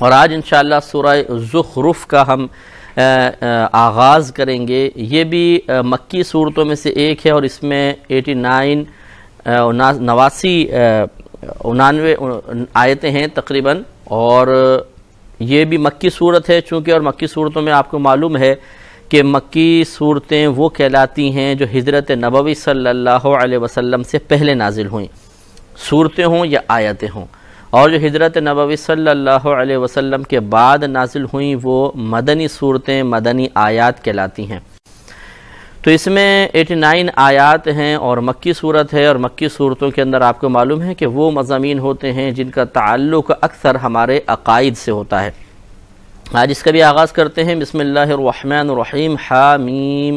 اور آج انشاءاللہ سورہ زخرف کا ہم آغاز کریں گے۔ یہ بھی مکی صورتوں میں سے ایک ہے اور اس میں 89 آیتیں ہیں تقریباً، اور یہ بھی مکی صورت ہے چونکہ، اور مکی صورتوں میں آپ کو معلوم ہے کہ مکی صورتیں وہ کہلاتی ہیں جو ہجرت نبوی صلی اللہ علیہ وسلم سے پہلے نازل ہوئیں، صورتیں ہوں یا آیتیں ہوں، اور جو ہجرت نبوی صلی اللہ علیہ وسلم کے بعد نازل ہوئیں وہ مدنی صورتیں، مدنی آیات کہلاتی ہیں۔ تو اس میں 89 آیات ہیں اور مکی صورت ہے، اور مکی صورتوں کے اندر آپ کو معلوم ہے کہ وہ مضامین ہوتے ہیں جن کا تعلق اکثر ہمارے عقائد سے ہوتا ہے۔ آج اس کا بھی آغاز کرتے ہیں۔ بسم اللہ الرحمن الرحیم، حامیم۔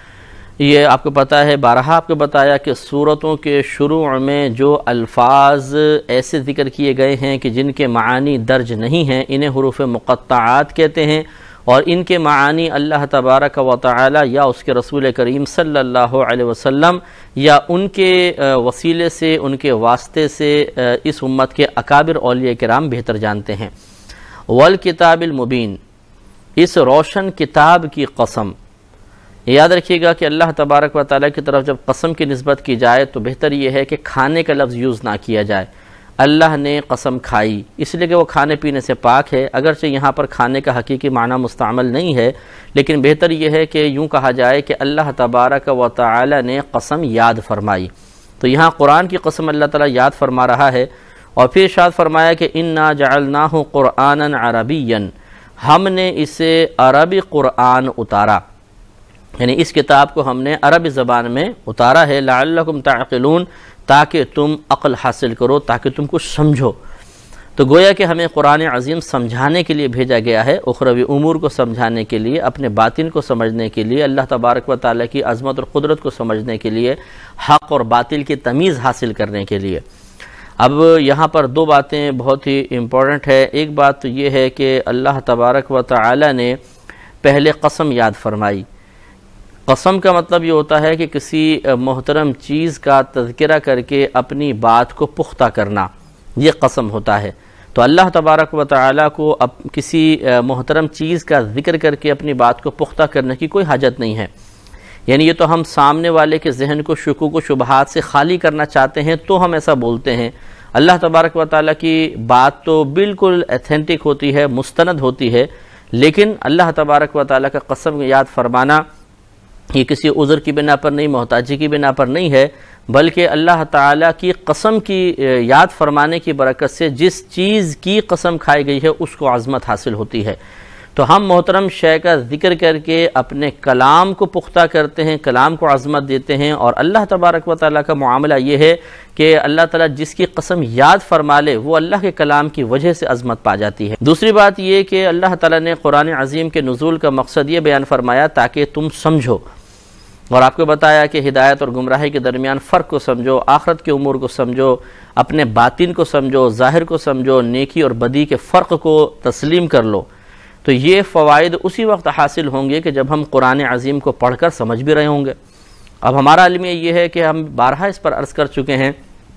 یہ آپ کو پتہ ہے، بارہا آپ کو بتایا کہ سورتوں کے شروع میں جو الفاظ ایسے ذکر کیے گئے ہیں کہ جن کے معانی درج نہیں ہیں، انہیں حروف مقطعات کہتے ہیں، اور ان کے معانی اللہ تبارک و تعالی یا اس کے رسول کریم صلی اللہ علیہ وسلم یا ان کے وسیلے سے، ان کے واسطے سے اس امت کے اکابر اولیاء کرام بہتر جانتے ہیں۔ والکتاب المبین، اس روشن کتاب کی قسم۔ یاد رکھیے گا کہ اللہ تبارک و تعالیٰ کی طرف جب قسم کی نسبت کی جائے تو بہتر یہ ہے کہ کھانے کا لفظ یوز نہ کیا جائے۔ اللہ نے قسم کھائی اس لیے کہ وہ کھانے پینے سے پاک ہے، اگرچہ یہاں پر کھانے کا حقیقی معنی مستعمل نہیں ہے، لیکن بہتر یہ ہے کہ یوں کہا جائے کہ اللہ تبارک و تعالیٰ نے قسم یاد فرمائی۔ تو یہاں قرآن کی قسم اللہ تعالیٰ یاد فرما رہا ہے، اور پھر ارشاد فرمایا کہ انا جعلناہ قرآنا عربیا، ہم نے اسے عربی قرآن اتارا، یعنی اس کتاب کو ہم نے عربی زبان میں اتارا ہے، لعلکم تعقلون، تاکہ تم عقل حاصل کرو، تاکہ تم کچھ سمجھو۔ تو گویا کہ ہمیں قرآن عظیم سمجھانے کے لیے بھیجا گیا ہے، اخروی امور کو سمجھانے کے لیے، اپنے باطن کو سمجھنے کے لیے، اللہ تبارک و تعالیٰ کی عظمت اور قدرت کو سمجھنے کے لیے، حق اور باطل کی تمیز حاصل کرنے کے لیے۔ اب یہاں پر دو باتیں بہت ہی امپورٹنٹ ہے۔ ایک بات تو یہ ہے کہ اللہ تبارک و تعالیٰ نے پہلے قسم یاد فرمائی۔ قسم کا مطلب یہ ہوتا ہے کہ کسی محترم چیز کا تذکرہ کر کے اپنی بات کو پختہ کرنا، یہ قسم ہوتا ہے۔ تو اللہ تبارک و تعالیٰ کو اب کسی محترم چیز کا ذکر کر کے اپنی بات کو پختہ کرنے کی کوئی حاجت نہیں ہے، یعنی یہ تو ہم سامنے والے کے ذہن کو شکوک و شبہات سے خالی کرنا چاہتے ہیں تو ہم ایسا بولتے ہیں۔ اللہ تبارک و تعالیٰ کی بات تو بالکل ایتھینٹک ہوتی ہے، مستند ہوتی ہے، لیکن اللہ تبارک و تعالیٰ کا قسم یاد فرمانا یہ کسی عذر کی بنا پر نہیں، محتاجی کی بنا پر نہیں ہے، بلکہ اللہ تعالیٰ کی قسم کی یاد فرمانے کی برکت سے جس چیز کی قسم کھائی گئی ہے اس کو عظمت حاصل ہوتی ہے۔ تو ہم محترم شے کا ذکر کر کے اپنے کلام کو پختہ کرتے ہیں، کلام کو عظمت دیتے ہیں، اور اللہ تبارک و تعالیٰ کا معاملہ یہ ہے کہ اللہ تعالیٰ جس کی قسم یاد فرما لے وہ اللہ کے کلام کی وجہ سے عظمت پا جاتی ہے۔ دوسری بات یہ کہ اللہ تعالیٰ نے قرآن عظیم کے نزول کا مقصد یہ بیان فرمایا تاکہ تم سمجھو، اور آپ کو بتایا کہ ہدایت اور گمراہی کے درمیان فرق کو سمجھو، آخرت کے امور کو سمجھو، اپنے باطن کو سمجھو، ظاہر کو سمجھو، نیکی اور بدی کے فرق کو تسلیم کر لو۔ تو یہ فوائد اسی وقت حاصل ہوں گے کہ جب ہم قرآن عظیم کو پڑھ کر سمجھ بھی رہے ہوں گے۔ اب ہمارا المیہ یہ ہے کہ ہم بارہا اس پر عرض کر چکے ہیں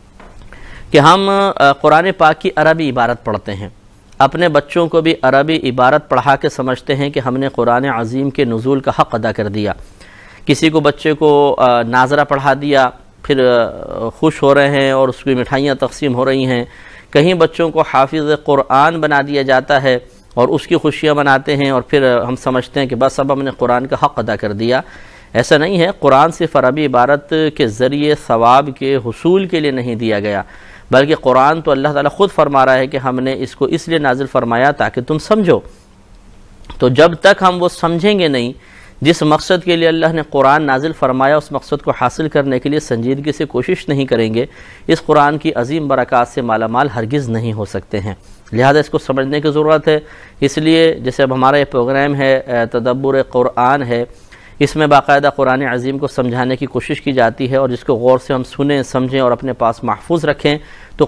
کہ ہم قرآن پاک کی عربی عبارت پڑھتے ہیں، اپنے بچوں کو بھی عربی عبارت پڑھا کے سمجھتے ہیں کہ ہم نے قرآن عظیم کے نزول کا حق ادا کر دیا۔ کسی کو بچے کو ناظرہ پڑھا دیا، پھر خوش ہو رہے ہیں اور اس کی مٹھائیاں تقسیم ہو رہی ہیں، کہیں بچوں کو حافظ قرآن بنا دیا جاتا ہے اور اس کی خوشیاں مناتے ہیں، اور پھر ہم سمجھتے ہیں کہ بس اب ہم نے قرآن کا حق ادا کر دیا۔ ایسا نہیں ہے، قرآن صرف عربی عبارت کے ذریعے ثواب کے حصول کے لیے نہیں دیا گیا، بلکہ قرآن تو اللہ تعالیٰ خود فرما رہا ہے کہ ہم نے اس کو اس لیے نازل فرمایا تاکہ تم سمجھو۔ تو جب تک ہم وہ سمجھیں گے نہیں، جس مقصد کے لیے اللہ نے قرآن نازل فرمایا اس مقصد کو حاصل کرنے کے لیے سنجیدگی سے کوشش نہیں کریں گے، اس قرآن کی عظیم برکات سے مالا مال ہرگز نہیں ہو سکتے ہیں۔ لہذا اس کو سمجھنے کی ضرورت ہے۔ اس لیے جیسے اب ہمارا یہ پروگرام ہے تدبر قرآن ہے، اس میں باقاعدہ قرآن عظیم کو سمجھانے کی کوشش کی جاتی ہے، اور جس کو غور سے ہم سنیں، سمجھیں اور اپنے پاس محفوظ رکھیں تو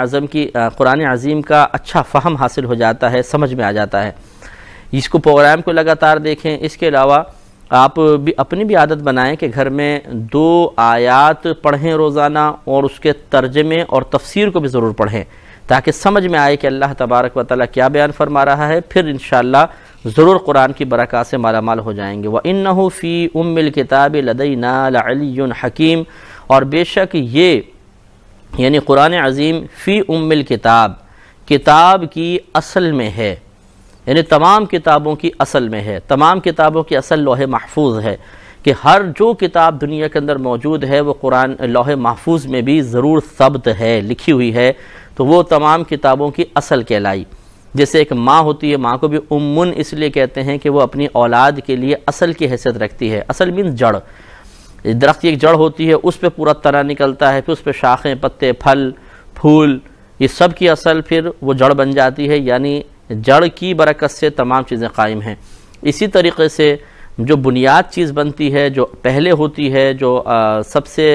قرآن عظیم کا اچھا فہم حاصل ہو جاتا ہے، سمجھ میں آ جاتا ہے۔ اس کو پروگرام کو لگاتار دیکھیں۔ اس کے علاوہ آپ بھی اپنی بھی عادت بنائیں کہ گھر میں 2 آیات پڑھیں روزانہ، اور اس کے ترجمے اور تفسیر کو بھی ضرور پڑھیں، تاکہ سمجھ میں آئے کہ اللہ تبارک و تعالیٰ کیا بیان فرما رہا ہے، پھر انشاءاللہ ضرور قرآن کی برکات سے مالا مال ہو جائیں گے۔ وَإِنَّهُ فِي أُمِّ الْكِتَابِ لَدَيْنَا لَعَلِيٌّ حَكِيمٌ، اور بے شک یہ یعنی قرآن عظیم فی ام الکتاب، کتاب کی اصل میں ہے، یعنی تمام کتابوں کی اصل میں ہے۔ تمام کتابوں کی اصل لوح محفوظ ہے کہ ہر جو کتاب دنیا کے اندر موجود ہے وہ قرآن لوح محفوظ میں بھی ضرور ثبت ہے، لکھی ہوئی ہے، تو وہ تمام کتابوں کی اصل کہلائی۔ جیسے ایک ماں ہوتی ہے، ماں کو بھی امن اس لیے کہتے ہیں کہ وہ اپنی اولاد کے لیے اصل کی حیثیت رکھتی ہے۔ اصل مینس جڑ، درخت کی ایک جڑ ہوتی ہے، اس پہ پورا تنا نکلتا ہے، پھر اس پہ شاخیں، پتے، پھل، پھول، یہ سب کی اصل پھر وہ جڑ بن جاتی ہے، یعنی جڑ کی برکت سے تمام چیزیں قائم ہیں۔ اسی طریقے سے جو بنیاد چیز بنتی ہے، جو پہلے ہوتی ہے، جو سب سے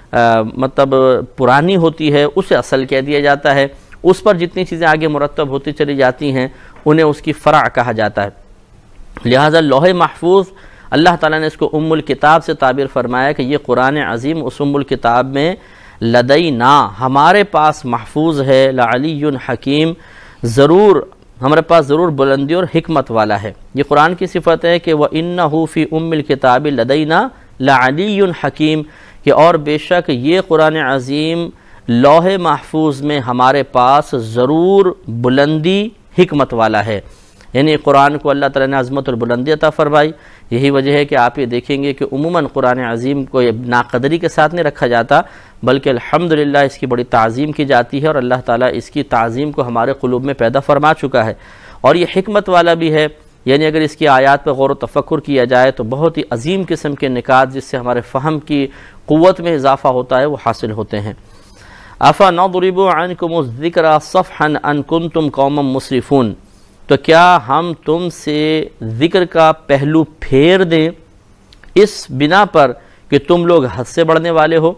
مطلب پرانی ہوتی ہے، اسے اصل کہہ دیا جاتا ہے۔ اس پر جتنی چیزیں آگے مرتب ہوتی چلی جاتی ہیں انہیں اس کی فرع کہا جاتا ہے۔ لہذا لوح محفوظ اللہ تعالیٰ نے اس کو ام الکتاب سے تعبیر فرمایا کہ یہ قرآن عظیم اس ام الکتاب میں لدینا ہمارے پاس محفوظ ہے، لعلی حکیم ضرور ہمارے پاس ضرور بلندی اور حکمت والا ہے۔ یہ قرآن کی صفت ہے کہ وَإِنَّهُ فِي أُمِّ الْكِتَابِ لَدَيْنَا لَعَلِيٌّ حَكِيمٌ، کہ اور بے شک یہ قرآن عظیم لوح محفوظ میں ہمارے پاس ضرور بلندی حکمت والا ہے۔ یعنی قرآن کو اللہ تعالیٰ نے عظمت اور بلندی عطا فرمائی۔ یہی وجہ ہے کہ آپ یہ دیکھیں گے کہ عموماً قرآن عظیم کو یہ ناقدری کے ساتھ نہیں رکھا جاتا، بلکہ الحمدللہ اس کی بڑی تعظیم کی جاتی ہے، اور اللہ تعالیٰ اس کی تعظیم کو ہمارے قلوب میں پیدا فرما چکا ہے۔ اور یہ حکمت والا بھی ہے، یعنی اگر اس کی آیات پر غور و تفکر کیا جائے تو بہت ہی عظیم قسم کے نکات جس سے ہمارے فہم کی قوت میں اضافہ ہوتا ہے وہ حاصل ہوتے ہیں۔ أَفَنَضْرِبُ عَنْكُمُ الذِّكْرَ صَفْحًا أَن كُنتُمْ قَوْمًا مُسْرِفُونَ، تو کیا ہم تم سے ذکر کا پہلو پھیر دیں اس بنا پر کہ تم لوگ حد سے بڑھنے والے ہو؟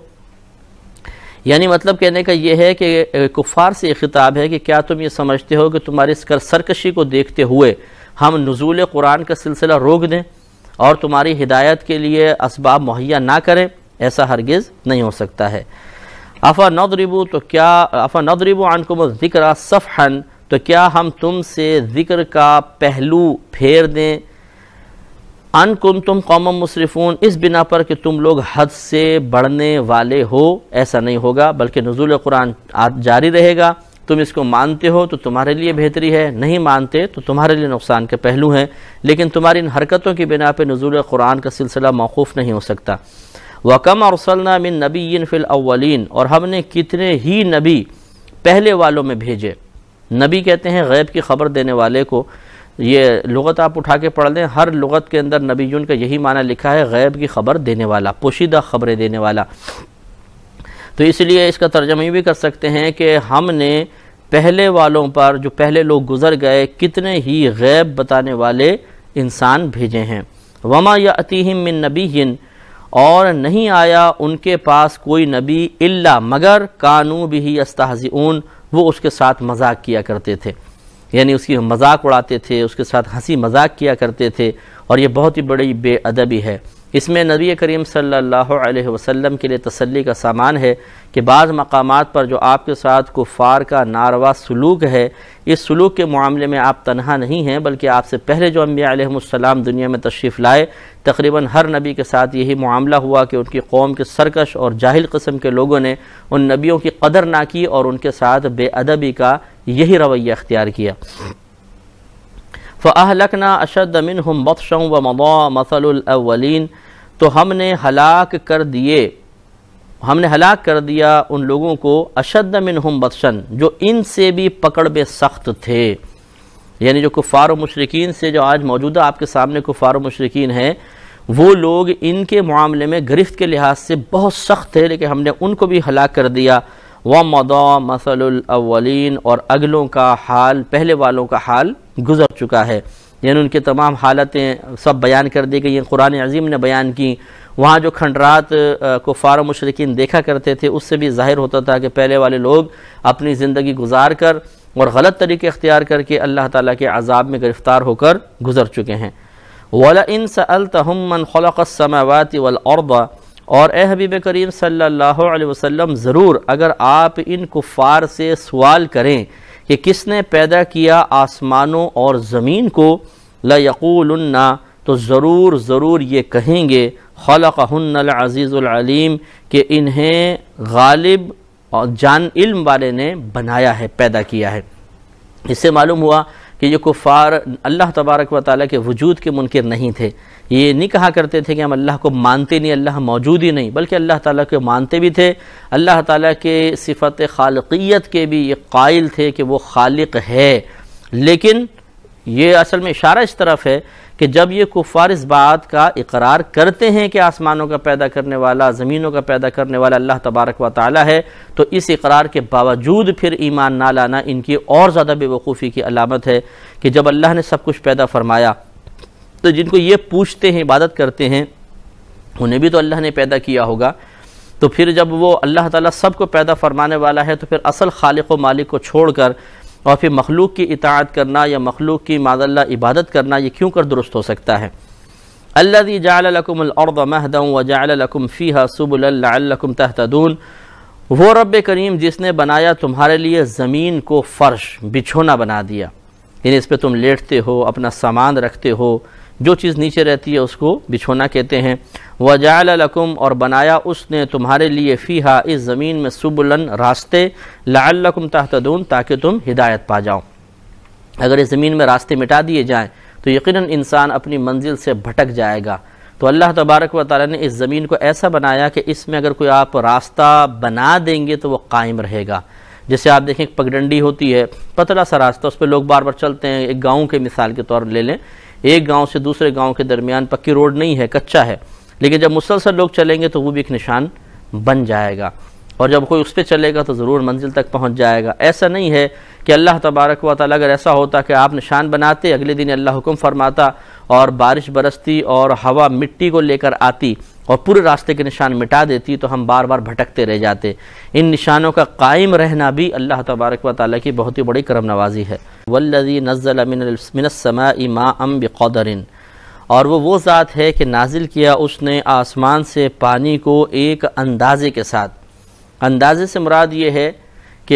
یعنی مطلب کہنے کا یہ ہے کہ کفار سے یہ خطاب ہے کہ کیا تم یہ سمجھتے ہو کہ تمہاری سرکشی کو دیکھتے ہوئے ہم نزول قرآن کا سلسلہ روک دیں اور تمہاری ہدایت کے لیے اسباب مہیا نہ کریں؟ ایسا ہرگز نہیں ہو سکتا ہے۔ أَفَنَضْرِبُ عَنْكُمُ الذِّكْرَ صَفْحًا، تو کیا ہم تم سے ذکر کا پہلو پھیر دیں، ان کنتم قوما مسرفون، اس بنا پر کہ تم لوگ حد سے بڑھنے والے ہو؟ ایسا نہیں ہوگا، بلکہ نزول قرآن جاری رہے گا۔ تم اس کو مانتے ہو تو تمہارے لیے بہتری ہے، نہیں مانتے تو تمہارے لیے نقصان کے پہلو ہیں، لیکن تمہاری ان حرکتوں کی بنا پہ نزول قرآن کا سلسلہ موقوف نہیں ہو سکتا۔ وَكَمْ أَرْسَلْنَا مِن نَبِيٍّ فِي الْأَوَّلِينَ، اور ہم نے کتنے ہی نبی پہلے والوں میں بھیجے۔ نبی کہتے ہیں غیب کی خبر دینے والے کو، یہ لغت آپ اٹھا کے پڑھ لیں، ہر لغت کے اندر نبیون کا یہی معنی لکھا ہے، غیب کی خبر دینے والا، پوشیدہ خبریں دینے والا۔ تو اس لیے اس کا ترجمہ یہ بھی کر سکتے ہیں کہ ہم نے پہلے والوں پر، جو پہلے لوگ گزر گئے، کتنے ہی غیب بتانے والے انسان بھیجے ہیں۔ وَمَا يَأْتِيهِم مِّن نَبِيٍّ، اور نہیں آیا ان کے پاس کوئی نبی الا مگر کانوا بہ یستہزئون، وہ اس کے ساتھ مذاق کیا کرتے تھے، یعنی اس کی مذاق اڑاتے تھے، اس کے ساتھ ہنسی مذاق کیا کرتے تھے، اور یہ بہت ہی بڑی بے ادبی ہے۔ اس میں نبی کریم صلی اللہ علیہ وسلم کے لیے تسلی کا سامان ہے کہ بعض مقامات پر جو آپ کے ساتھ کفار کا ناروا سلوک ہے، اس سلوک کے معاملے میں آپ تنہا نہیں ہیں، بلکہ آپ سے پہلے جو انبیاء علیہ السلام دنیا میں تشریف لائے، تقریباً ہر نبی کے ساتھ یہی معاملہ ہوا کہ ان کی قوم کے سرکش اور جاہل قسم کے لوگوں نے ان نبیوں کی قدر نہ کی اور ان کے ساتھ بے ادبی کا یہی رویہ اختیار کیا۔ فَأَهْلَكْنَا أَشَدَّ مِنْهُمْ بَطْشًا وَمَضَىٰ مَثَلُ الْأَوَّلِينَ، تو ہم نے ہلاک کر دیا ان لوگوں کو، اشد منہم بطشن، جو ان سے بھی پکڑ بے سخت تھے، یعنی جو کفار و مشرکین سے جو آج موجودہ آپ کے سامنے کفار و مشرکین ہیں، وہ لوگ ان کے معاملے میں گرفت کے لحاظ سے بہت سخت تھے، لیکن ہم نے ان کو بھی ہلاک کر دیا۔ وَمَضَىٰ مَثَلُ الْأَوَّلِينَ، اور اگلوں کا حال، پہلے والوں کا حال گزر چکا ہے، یعنی ان کے تمام حالتیں سب بیان کر دی گئی ہیں، قرآن عظیم نے بیان کی۔ وہاں جو کھنڈرات کفار و مشرکین دیکھا کرتے تھے، اس سے بھی ظاہر ہوتا تھا کہ پہلے والے لوگ اپنی زندگی گزار کر اور غلط طریقے اختیار کر کے اللہ تعالیٰ کے عذاب میں گرفتار ہو کر گزر چکے ہیں۔ وَلَئِن سَأَلْتَهُم مَّنْ خَلَقَ السَّمَاوَاتِ وَالْأَرْضَ، اور اے حبیب کریم صلی اللہ علیہ وسلم ضرور اگر آپ ان کفار سے سوال کریں کہ کس نے پیدا کیا آسمانوں اور زمین کو، لَيَقُولُنَّ تو ضرور یہ کہیں گے خَلَقَهُنَّ الْعَزِيزُ الْعَلِيمُ کہ انہیں غالب اور جان علم والے نے بنایا ہے، پیدا کیا ہے۔ اس سے معلوم ہوا کہ یہ کفار اللہ تبارک و تعالیٰ کے وجود کے منکر نہیں تھے، یہ نہیں کہا کرتے تھے کہ ہم اللہ کو مانتے نہیں، اللہ موجود ہی نہیں، بلکہ اللہ تعالیٰ کو مانتے بھی تھے، اللہ تعالیٰ کے صفت خالقیت کے بھی یہ قائل تھے کہ وہ خالق ہے۔ لیکن یہ اصل میں اشارہ اس طرف ہے کہ جب یہ کفار اس بات کا اقرار کرتے ہیں کہ آسمانوں کا پیدا کرنے والا، زمینوں کا پیدا کرنے والا اللہ تبارک و تعالیٰ ہے، تو اس اقرار کے باوجود پھر ایمان نہ لانا ان کی اور زیادہ بے وقوفی کی علامت ہے کہ جب اللہ نے سب کچھ پیدا فرمایا تو جن کو یہ پوچھتے ہیں، عبادت کرتے ہیں، انہیں بھی تو اللہ نے پیدا کیا ہوگا، تو پھر جب وہ اللہ تعالیٰ سب کو پیدا فرمانے والا ہے تو پھر اصل خالق و مالک کو چھوڑ کر اور پھر مخلوق کی اطاعت کرنا یا مخلوق کی معاذ اللہ عبادت کرنا یہ کیوں کر درست ہو سکتا ہے؟ الذی جعل لکم الارض مہدا وجعل لکم فیہا سبلا لعلکم تہتدون، وہ رب کریم جس نے بنایا تمہارے لیے زمین کو فرش، بچھونا بنا دیا، یعنی اس پہ تم لیٹتے ہو، اپنا سامان رکھتے ہو، جو چیز نیچے رہتی ہے اس کو بچھونا کہتے ہیں۔ وَجَعَلَ لَكُمْ اور بنایا اس نے تمہارے لیے فیہا اس زمین میں سبلن راستے، لعلکم تہتدون تاکہ تم ہدایت پا جاؤ۔ اگر اس زمین میں راستے مٹا دیے جائیں تو یقیناً انسان اپنی منزل سے بھٹک جائے گا، تو اللہ تبارک و تعالیٰ نے اس زمین کو ایسا بنایا کہ اس میں اگر کوئی آپ راستہ بنا دیں گے تو وہ قائم رہے گا۔ جیسے آپ دیکھیں ایک پگڈنڈی ہوتی ہے، پتلا سا راستہ، اس پہ لوگ بار بار چلتے ہیں، ایک گاؤں کے مثال کے طور لے لیں، ایک گاؤں سے دوسرے گاؤں کے درمیان پکی روڈ نہیں ہے، کچا ہے، لیکن جب مسلسل لوگ چلیں گے تو وہ بھی ایک نشان بن جائے گا، اور جب کوئی اس پہ چلے گا تو ضرور منزل تک پہنچ جائے گا۔ ایسا نہیں ہے کہ اللہ تبارک و تعالیٰ اگر ایسا ہوتا کہ آپ نشان بناتے، اگلے دن اللہ حکم فرماتا اور بارش برستی اور ہوا مٹی کو لے کر آتی اور پورے راستے کے نشان مٹا دیتی تو ہم بار بار بھٹکتے رہ جاتے۔ ان نشانوں کا قائم رہنا بھی اللہ تبارک و تعالیٰ کی بہت ہی بڑی کرم نوازی ہے۔ والذی نزل من السماء ماء بقدر، اور وہ ذات ہے کہ نازل کیا اس نے آسمان سے پانی کو ایک اندازے کے ساتھ۔ اندازے سے مراد یہ ہے کہ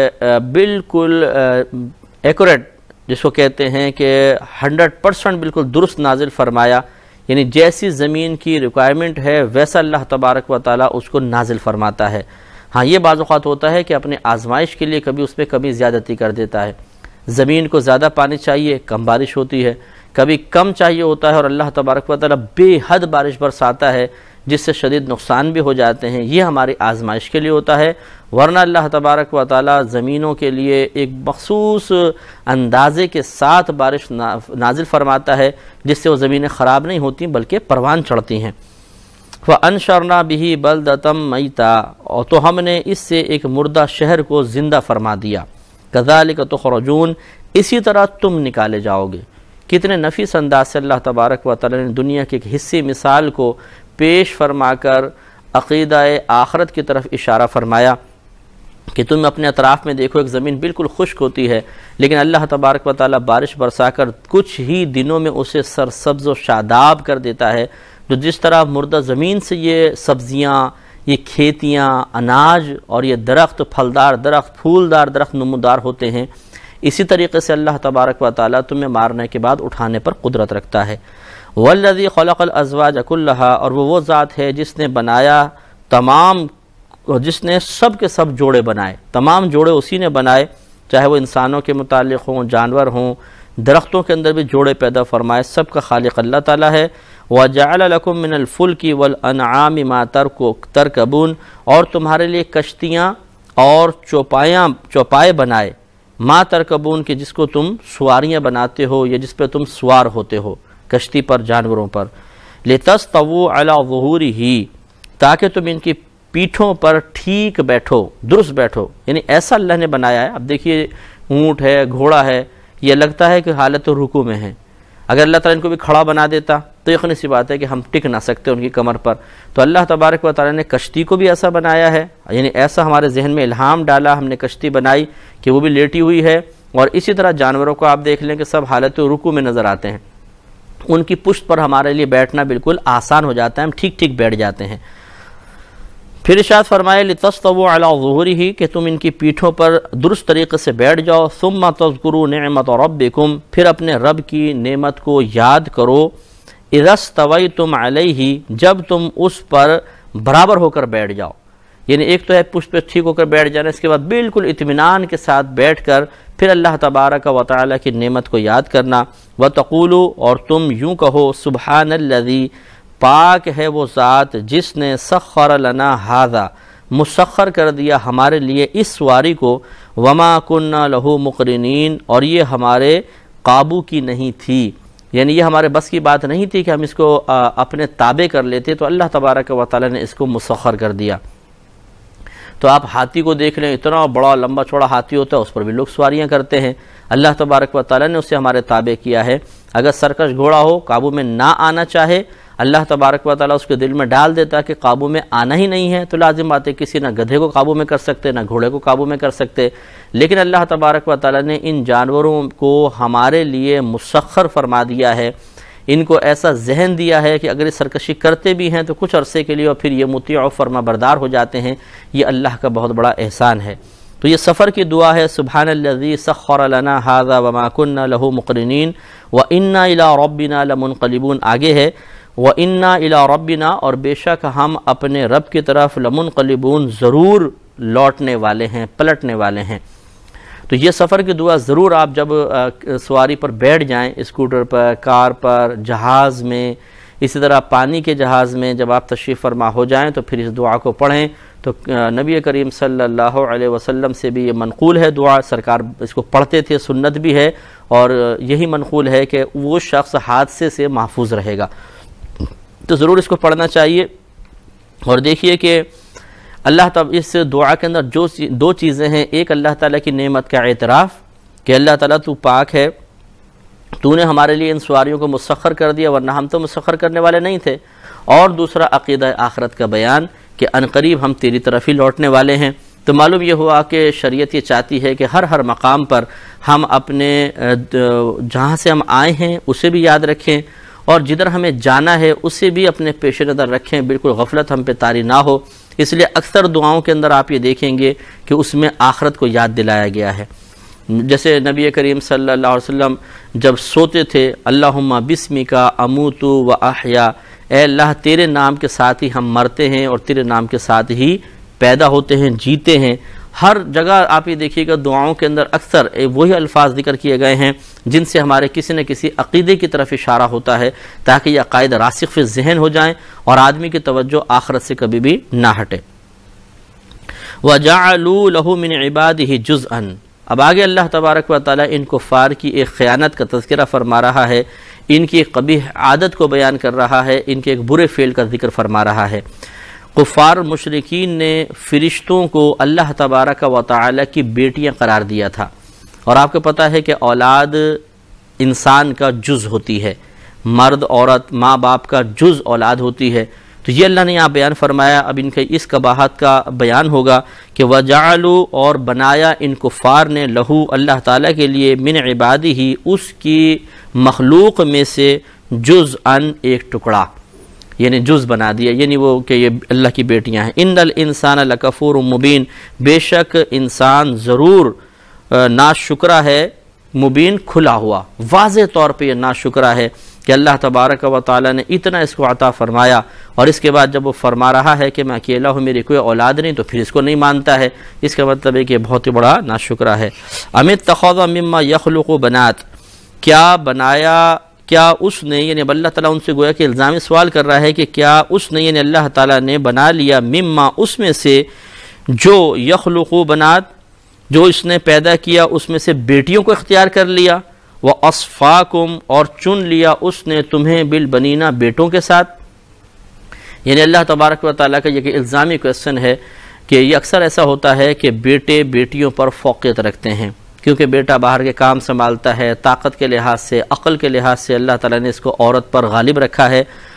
بالکل ایکوریٹ، جس کو کہتے ہیں کہ 100% بالکل درست نازل فرمایا، یعنی جیسی زمین کی ریکوائرمنٹ ہے ویسا اللہ تبارک و تعالیٰ اس کو نازل فرماتا ہے۔ ہاں یہ بعض اوقات ہوتا ہے کہ اپنے آزمائش کے لیے کبھی اس پہ کبھی زیادتی کر دیتا ہے، زمین کو زیادہ پانی چاہیے، کم بارش ہوتی ہے، کبھی کم چاہیے ہوتا ہے اور اللہ تبارک و تعالیٰ بے حد بارش برساتا ہے جس سے شدید نقصان بھی ہو جاتے ہیں۔ یہ ہماری آزمائش کے لیے ہوتا ہے، ورنہ اللہ تبارک و تعالیٰ زمینوں کے لیے ایک مخصوص اندازے کے ساتھ بارش نازل فرماتا ہے جس سے وہ زمینیں خراب نہیں ہوتی بلکہ پروان چڑھتی ہیں۔ فَأَنشَرْنَا بِهِ بَلْدَةً مَيْتًا، اور تو ہم نے اس سے ایک مردہ شہر کو زندہ فرما دیا۔ كَذَلِكَ تُخْرَجُونَ، اسی طرح تم نکالے جاؤ گے۔ کتنے نفیس انداز سے اللہ تبارک و تعالیٰ نے دنیا کے ایک حصے مثال کو پیش فرما کر عقیدہ آخرت کی طرف اشارہ فرمایا کہ تم اپنے اطراف میں دیکھو، ایک زمین بالکل خشک ہوتی ہے لیکن اللہ تبارک و تعالیٰ بارش برسا کر کچھ ہی دنوں میں اسے سرسبز و شاداب کر دیتا ہے۔ جو جس طرح مردہ زمین سے یہ سبزیاں، یہ کھیتیاں، اناج اور یہ درخت، پھلدار درخت، پھولدار درخت نمودار ہوتے ہیں، اسی طریقے سے اللہ تبارک و تعالیٰ تمہیں مارنے کے بعد اٹھانے پر قدرت رکھتا ہے۔ والذی خلق الازواج کلھا، اور وہ ذات ہے جس نے بنایا جس نے سب کے سب جوڑے بنائے، تمام جوڑے اسی نے بنائے، چاہے وہ انسانوں کے متعلق ہوں، جانور ہوں، درختوں کے اندر بھی جوڑے پیدا فرمائے، سب کا خالق اللہ تعالیٰ ہے۔ وَجَعَلَ لَكُم مِّنَ الْفُلْكِ وَالْأَنْعَامِ مَا تَرْكَبُونَ، اور تمہارے لیے کشتیاں اور چوپائے بنائے، ما ترکبون کہ جس کو تم سواریاں بناتے ہو یا جس پہ تم سوار ہوتے ہو، کشتی پر، جانوروں پر۔ لِتَسْتَوُوا عَلَى ظُهُورِهِ، تاکہ تم ان کی پیٹھوں پر ٹھیک بیٹھو، درست بیٹھو، یعنی ایسا اللہ نے بنایا ہے۔ اب دیکھیے اونٹ ہے، گھوڑا ہے، یہ لگتا ہے کہ حالت رکوع میں ہے، اگر اللہ تعالیٰ ان کو بھی کھڑا بنا دیتا تو یقینی سی بات ہے کہ ہم ٹک نہ سکتے ان کی کمر پر۔ تو اللہ تبارک و تعالیٰ نے کشتی کو بھی ایسا بنایا ہے، یعنی ایسا ہمارے ذہن میں الہام ڈالا، ہم نے کشتی بنائی کہ وہ بھی لیٹی ہوئی ہے، اور اسی طرح جانوروں کو آپ دیکھ لیں کہ سب حالت رکوع میں نظر آتے ہیں، ان کی پشت پر ہمارے لیے بیٹھنا بالکل آسان ہو جاتا ہے، ہم ٹھیک ٹھیک بیٹھ جاتے ہیں۔ پھر ارشاد فرمائے لِتَسْتَوُوا عَلَىٰ ظُهُورِهِ کہ تم ان کی پیٹھوں پر درست طریقے سے بیٹھ جاؤ، ثُمَّ تَذْكُرُوا نِعْمَةَ رَبِّكُمْ پھر اپنے رب کی نعمت کو یاد کرو، اِذَا اسْتَوَيْتُمْ عَلَيْهِ جب تم اس پر برابر ہو کر بیٹھ جاؤ. یعنی ایک تو ہے پشت پہ ٹھیک ہو کر بیٹھ جانا، اس کے بعد بالکل اطمینان کے ساتھ بیٹھ کر پھر اللہ تبارک و تعالیٰ کی نعمت کو یاد کرنا. وَتَقُولُوا اور تم یوں کہو سبحان الذی پاک ہے وہ ذات جس نے سخر لنا ھذا مسخر کر دیا ہمارے لیے اس سواری کو، وما کننا لہ مقرنین اور یہ ہمارے قابو کی نہیں تھی، یعنی یہ ہمارے بس کی بات نہیں تھی کہ ہم اس کو اپنے تابع کر لیتے، تو اللہ تبارک و تعالیٰ نے اس کو مسخر کر دیا. تو آپ ہاتھی کو دیکھ لیں، اتنا بڑا لمبا چوڑا ہاتھی ہوتا ہے، اس پر بھی لوگ سواریاں کرتے ہیں. اللہ تبارک و تعالیٰ نے اسے ہمارے تابع کیا ہے. اگر سرکش گھوڑا ہو قابو میں نہ آنا چاہے، اللہ تبارک و تعالیٰ اس کے دل میں ڈال دیتا ہے کہ قابو میں آنا ہی نہیں ہے، تو لازم بات ہے کسی نہ گدھے کو قابو میں کر سکتے نہ گھوڑے کو قابو میں کر سکتے. لیکن اللہ تبارک و تعالیٰ نے ان جانوروں کو ہمارے لیے مسخر فرما دیا ہے، ان کو ایسا ذہن دیا ہے کہ اگر یہ سرکشی کرتے بھی ہیں تو کچھ عرصے کے لیے اور پھر یہ مطیع و فرما بردار ہو جاتے ہیں. یہ اللہ کا بہت بڑا احسان ہے. تو یہ سفر کی دعا ہے، سبحان الذی سخر لنا ھذا وما کننا لہ مقرنین وإنا الی ربنا لمنقلبون. آگے ہے وإنا الی ربنا اور بے شک ہم اپنے رب کی طرف لمنقلبون ضرور لوٹنے والے ہیں، پلٹنے والے ہیں. تو یہ سفر کی دعا ضرور آپ جب سواری پر بیٹھ جائیں، اسکوٹر پر، کار پر، جہاز میں، اسی طرح پانی کے جہاز میں جب آپ تشریف فرما ہو جائیں تو پھر اس دعا کو پڑھیں. تو نبی کریم صلی اللہ علیہ وسلم سے بھی یہ منقول ہے دعا، سرکار اس کو پڑھتے تھے، سنت بھی ہے، اور یہی منقول ہے کہ وہ شخص حادثے سے محفوظ رہے گا. تو ضرور اس کو پڑھنا چاہیے. اور دیکھیے کہ اللہ تعالیٰ اس دعا کے اندر جو دو چیزیں ہیں، ایک اللہ تعالیٰ کی نعمت کا اعتراف کہ اللہ تعالیٰ تو پاک ہے، تو نے ہمارے لیے ان سواریوں کو مسخر کر دیا ورنہ ہم تو مسخر کرنے والے نہیں تھے. اور دوسرا عقیدہ آخرت کا بیان کہ عنقریب ہم تیری طرف ہی لوٹنے والے ہیں. تو معلوم یہ ہوا کہ شریعت یہ چاہتی ہے کہ ہر مقام پر ہم اپنے جہاں سے ہم آئے ہیں اسے بھی یاد رکھیں، اور جدھر ہمیں جانا ہے اسے بھی اپنے پیش نظر رکھیں، بالکل غفلت ہم پہ طاری نہ ہو. اس لیے اکثر دعاؤں کے اندر آپ یہ دیکھیں گے کہ اس میں آخرت کو یاد دلایا گیا ہے. جیسے نبی کریم صلی اللہ علیہ وسلم جب سوتے تھے، اللہم بسمک اموت و احیا، اے اللہ تیرے نام کے ساتھ ہی ہم مرتے ہیں اور تیرے نام کے ساتھ ہی پیدا ہوتے ہیں، جیتے ہیں. ہر جگہ آپ یہ دیکھیے گا دعاؤں کے اندر اکثر وہی الفاظ ذکر کیے گئے ہیں جن سے ہمارے کسی نہ کسی عقیدے کی طرف اشارہ ہوتا ہے، تاکہ یہ عقائد راسخ فی ذہن ہو جائیں اور آدمی کی توجہ آخرت سے کبھی بھی نہ ہٹے. وَجَعَلُوا لَهُ مِنْ عِبَادِهِ جُزْءًا. اب آگے اللہ تبارک و تعالیٰ ان کفار کی ایک خیانت کا تذکرہ فرما رہا ہے، ان کی ایک قبیح عادت کو بیان کر رہا ہے، ان کے ایک برے فعل کا ذکر فرما رہا ہے. کفار مشرکین نے فرشتوں کو اللہ تبارک و تعالیٰ کی بیٹیاں قرار دیا تھا، اور آپ کو پتہ ہے کہ اولاد انسان کا جز ہوتی ہے، مرد عورت ماں باپ کا جز اولاد ہوتی ہے. تو یہ اللہ نے یہاں بیان فرمایا. اب ان کے اس قباحت کا بیان ہوگا کہ وَجَعَلُوا اور بنایا ان کفار نے لہو اللہ تعالیٰ کے لیے من عبادہ اس کی مخلوق میں سے جزءاً ایک ٹکڑا، یعنی جز بنا دیا، یعنی وہ کہ یہ اللہ کی بیٹیاں ہیں. ان الانسان لکفور مبین، بے شک انسان ضرور ناشکرا ہے، مبین کھلا ہوا، واضح طور پہ یہ ناشکرا ہے کہ اللہ تبارک و تعالیٰ نے اتنا اس کو عطا فرمایا، اور اس کے بعد جب وہ فرما رہا ہے کہ میں اکیلا ہوں، میری کوئی اولاد نہیں، تو پھر اس کو نہیں مانتا ہے. اس کا مطلب ہے کہ بہت ہی بڑا ناشکرا ہے. ام اتخذ مما یخلق بنات، کیا بنایا، کیا اس نے، یعنی اب اللہ تعالیٰ ان سے گویا کہ الزامی سوال کر رہا ہے کہ کیا اس نے، یعنی اللہ تعالیٰ نے بنا لیا مما اس میں سے، جو یخلق بنات جو اس نے پیدا کیا اس میں سے بیٹیوں کو اختیار کر لیا، وَأَصْفَاكُمْ اور چن لیا اس نے تمہیں بالبنینا بیٹوں کے ساتھ. یعنی اللہ تبارک و تعالیٰ کا یہ کہ الزامی کویسچن ہے کہ یہ اکثر ایسا ہوتا ہے کہ بیٹے بیٹیوں پر فوقیت رکھتے ہیں، کیونکہ بیٹا باہر کے کام سنبھالتا ہے، طاقت کے لحاظ سے، عقل کے لحاظ سے اللہ تعالیٰ نے اس کو عورت پر غالب رکھا ہے،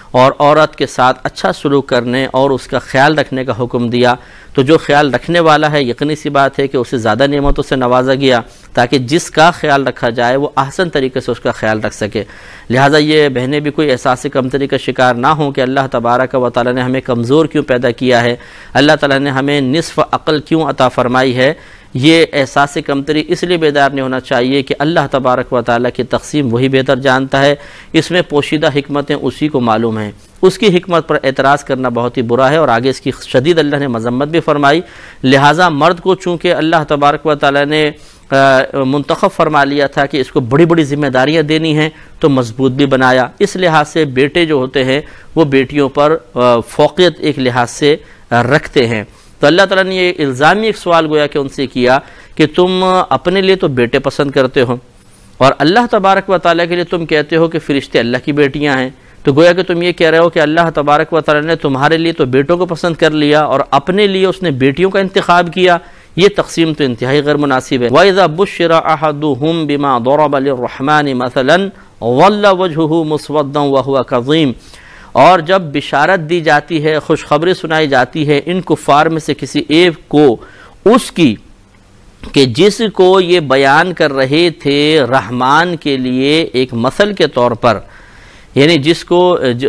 اور عورت کے ساتھ اچھا سلوک کرنے اور اس کا خیال رکھنے کا حکم دیا، تو جو خیال رکھنے والا ہے یقینی سی بات ہے کہ اسے زیادہ نعمتوں سے نوازا گیا، تاکہ جس کا خیال رکھا جائے وہ احسن طریقے سے اس کا خیال رکھ سکے۔ لہٰذا یہ بہنیں بھی کوئی احساس کمتری کا شکار نہ ہوں کہ اللہ تبارک و تعالیٰ نے ہمیں کمزور کیوں پیدا کیا ہے، اللہ تعالیٰ نے ہمیں نصف عقل کیوں عطا فرمائی ہے۔ یہ احساس کمتری اس لیے بیدار نہیں ہونا چاہیے کہ اللہ تبارک و تعالیٰ کی تقسیم وہی بہتر جانتا ہے، اس میں پوشیدہ حکمتیں اسی کو معلوم ہیں، اس کی حکمت پر اعتراض کرنا بہت ہی برا ہے، اور آگے اس کی شدید اللہ نے مذمت بھی فرمائی۔ لہٰذا مرد کو چونکہ اللہ تبارک و تعالیٰ نے منتخب فرما لیا تھا کہ اس کو بڑی بڑی ذمہ داریاں دینی ہیں، تو مضبوط بھی بنایا۔ اس لحاظ سے بیٹے جو ہوتے ہیں وہ بیٹیوں پر فوقیت ایک لحاظ سے رکھتے ہیں۔ تو اللہ تعالیٰ نے یہ الزامی ایک سوال گویا کہ ان سے کیا کہ تم اپنے لیے تو بیٹے پسند کرتے ہو، اور اللہ تبارک و تعالیٰ کے لیے تم کہتے ہو کہ فرشتے اللہ کی بیٹیاں ہیں، تو گویا کہ تم یہ کہہ رہے ہو کہ اللہ تبارک و تعالیٰ نے تمہارے لیے تو بیٹوں کو پسند کر لیا اور اپنے لیے اس نے بیٹیوں کا انتخاب کیا۔ یہ تقسیم تو انتہائی غیر مناسب ہے۔ وَإِذَا بُشِّرَ أَحَدُهُمْ بِمَا ضَرَبَ لِلرَّحْمَنِ مَثَلًا ظَلَّ وَجْهُهُ مُسْوَدًّا وَهُوَ كَظِيمٌ، اور جب بشارت دی جاتی ہے، خوشخبری سنائی جاتی ہے ان کفار میں سے کسی ایک کو اس کی کہ جس کو یہ بیان کر رہے تھے رحمان کے لیے ایک مثل کے طور پر، یعنی جس کو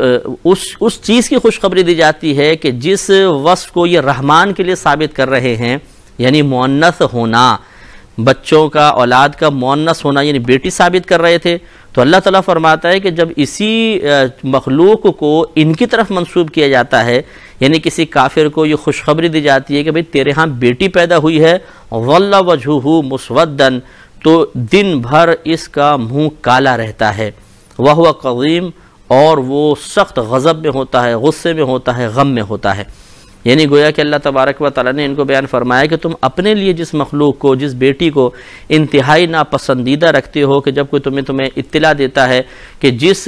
اس چیز کی خوشخبری دی جاتی ہے کہ جس وصف کو یہ رحمان کے لیے ثابت کر رہے ہیں، یعنی مؤنث ہونا، بچوں کا اولاد کا مؤنث ہونا یعنی بیٹی ثابت کر رہے تھے، تو اللہ تعالیٰ فرماتا ہے کہ جب اسی مخلوق کو ان کی طرف منسوب کیا جاتا ہے، یعنی کسی کافر کو یہ خوشخبری دی جاتی ہے کہ بھئی تیرے ہاں بیٹی پیدا ہوئی ہے، ظل وجہہ مسودًا، تو دن بھر اس کا منہ کالا رہتا ہے، وہو قظیم، اور وہ سخت غضب میں ہوتا ہے، غصے میں ہوتا ہے، غم میں ہوتا ہے۔ یعنی گویا کہ اللہ تبارک و تعالیٰ نے ان کو بیان فرمایا کہ تم اپنے لیے جس مخلوق کو، جس بیٹی کو انتہائی ناپسندیدہ رکھتے ہو، کہ جب کوئی تمہیں اطلاع دیتا ہے کہ جس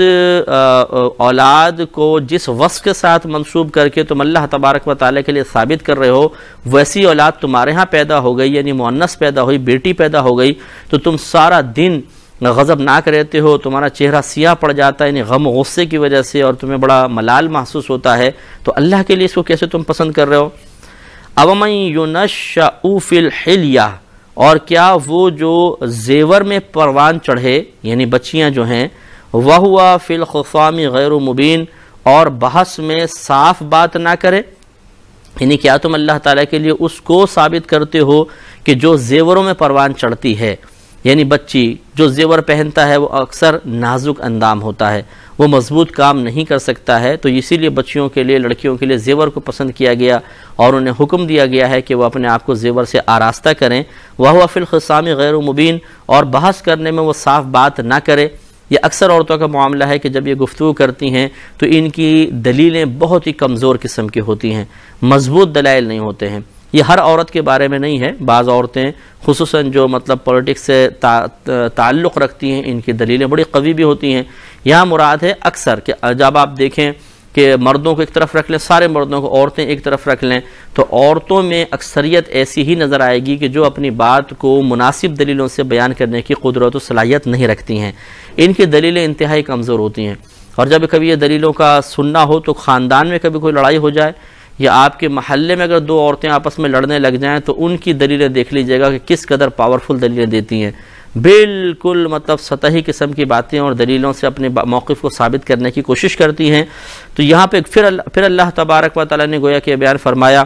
اولاد کو جس وصف کے ساتھ منسوب کر کے تم اللہ تبارک و تعالیٰ کے لیے ثابت کر رہے ہو ویسی اولاد تمہارے ہاں پیدا ہو گئی، یعنی مؤنث پیدا ہوئی، بیٹی پیدا ہو گئی، تو تم سارا دن غضبناک رہتے ہو، تمہارا چہرہ سیاہ پڑ جاتا ہے، یعنی غم و غصے کی وجہ سے، اور تمہیں بڑا ملال محسوس ہوتا ہے، تو اللہ کے لیے اس کو کیسے تم پسند کر رہے ہو؟ اَوَمَن يُنَشَّأُ فِي الْحِلْيَةِ، اور کیا وہ جو زیور میں پروان چڑھے، یعنی بچیاں جو ہیں، وَهُوَ فِي الْخِصَامِ غَيْرُ مُبِينٍ، اور بحث میں صاف بات نہ کرے، یعنی کیا تم اللہ تعالیٰ کے لیے اس کو ثابت کرتے ہو کہ جو زیوروں میں پروان چڑھتی ہے، یعنی بچی جو زیور پہنتا ہے وہ اکثر نازک اندام ہوتا ہے، وہ مضبوط کام نہیں کر سکتا ہے، تو اسی لیے بچیوں کے لیے، لڑکیوں کے لیے زیور کو پسند کیا گیا، اور انہیں حکم دیا گیا ہے کہ وہ اپنے آپ کو زیور سے آراستہ کریں۔ وَهُوَ فِي الْخِصَامِ غَيْرُ مُبِينٍ، اور بحث کرنے میں وہ صاف بات نہ کرے۔ یہ اکثر عورتوں کا معاملہ ہے کہ جب یہ گفتگو کرتی ہیں تو ان کی دلیلیں بہت ہی کمزور قسم کی ہوتی ہیں، مضبوط دلائل نہیں ہوتے ہیں۔ یہ ہر عورت کے بارے میں نہیں ہے، بعض عورتیں خصوصاً جو مطلب پولیٹکس سے تعلق رکھتی ہیں ان کی دلیلیں بڑی قوی بھی ہوتی ہیں۔ یہاں مراد ہے اکثر کہ جب آپ دیکھیں کہ مردوں کو ایک طرف رکھ لیں، سارے مردوں کو، عورتیں ایک طرف رکھ لیں، تو عورتوں میں اکثریت ایسی ہی نظر آئے گی کہ جو اپنی بات کو مناسب دلیلوں سے بیان کرنے کی قدرت و صلاحیت نہیں رکھتی ہیں، ان کی دلیلیں انتہائی کمزور ہوتی ہیں، اور جب کبھی یہ دلیلوں کا سننا ہو تو خاندان میں کبھی کوئی لڑائی ہو جائے، یا آپ کے محلے میں اگر دو عورتیں آپس میں لڑنے لگ جائیں تو ان کی دلیلیں دیکھ لیجئے گا کہ کس قدر پاورفل دلیلیں دیتی ہیں، بالکل مطلب سطحی قسم کی باتیں اور دلیلوں سے اپنے موقف کو ثابت کرنے کی کوشش کرتی ہیں۔ تو یہاں پہ پھر اللہ تبارک و تعالیٰ نے گویا کہ بیان فرمایا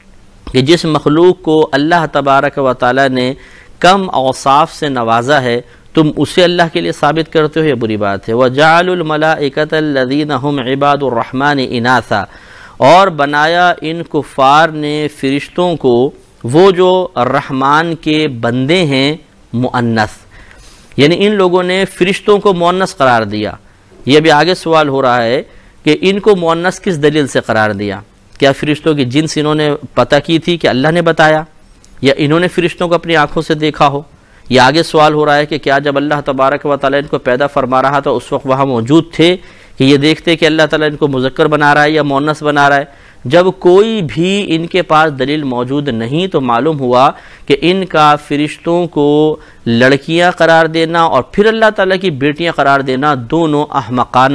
کہ جس مخلوق کو اللہ تبارک و تعالیٰ نے کم اوصاف سے نوازا ہے تم اسے اللہ کے لیے ثابت کرتے ہو، یہ بری بات ہے۔ وَجَعَلُوا الْمَلَائِكَةَ الَّذِينَ هُمْ عِبَادُ الرَّحْمَنِ إِنَاثًا، اور بنایا ان کفار نے فرشتوں کو وہ جو رحمان کے بندے ہیں مؤنث، یعنی ان لوگوں نے فرشتوں کو مؤنث قرار دیا۔ یہ بھی آگے سوال ہو رہا ہے کہ ان کو مؤنث کس دلیل سے قرار دیا؟ کیا فرشتوں کی جنس انہوں نے پتہ کی تھی کہ اللہ نے بتایا، یا انہوں نے فرشتوں کو اپنی آنکھوں سے دیکھا ہو؟ یہ آگے سوال ہو رہا ہے کہ کیا جب اللہ تبارک و تعالیٰ ان کو پیدا فرما رہا تھا اس وقت وہاں موجود تھے کہ یہ دیکھتے کہ اللہ تعالیٰ ان کو مذکر بنا رہا ہے یا مؤنث بنا رہا ہے؟ جب کوئی بھی ان کے پاس دلیل موجود نہیں تو معلوم ہوا کہ ان کا فرشتوں کو لڑکیاں قرار دینا اور پھر اللہ تعالیٰ کی بیٹیاں قرار دینا دونوں احمقانہ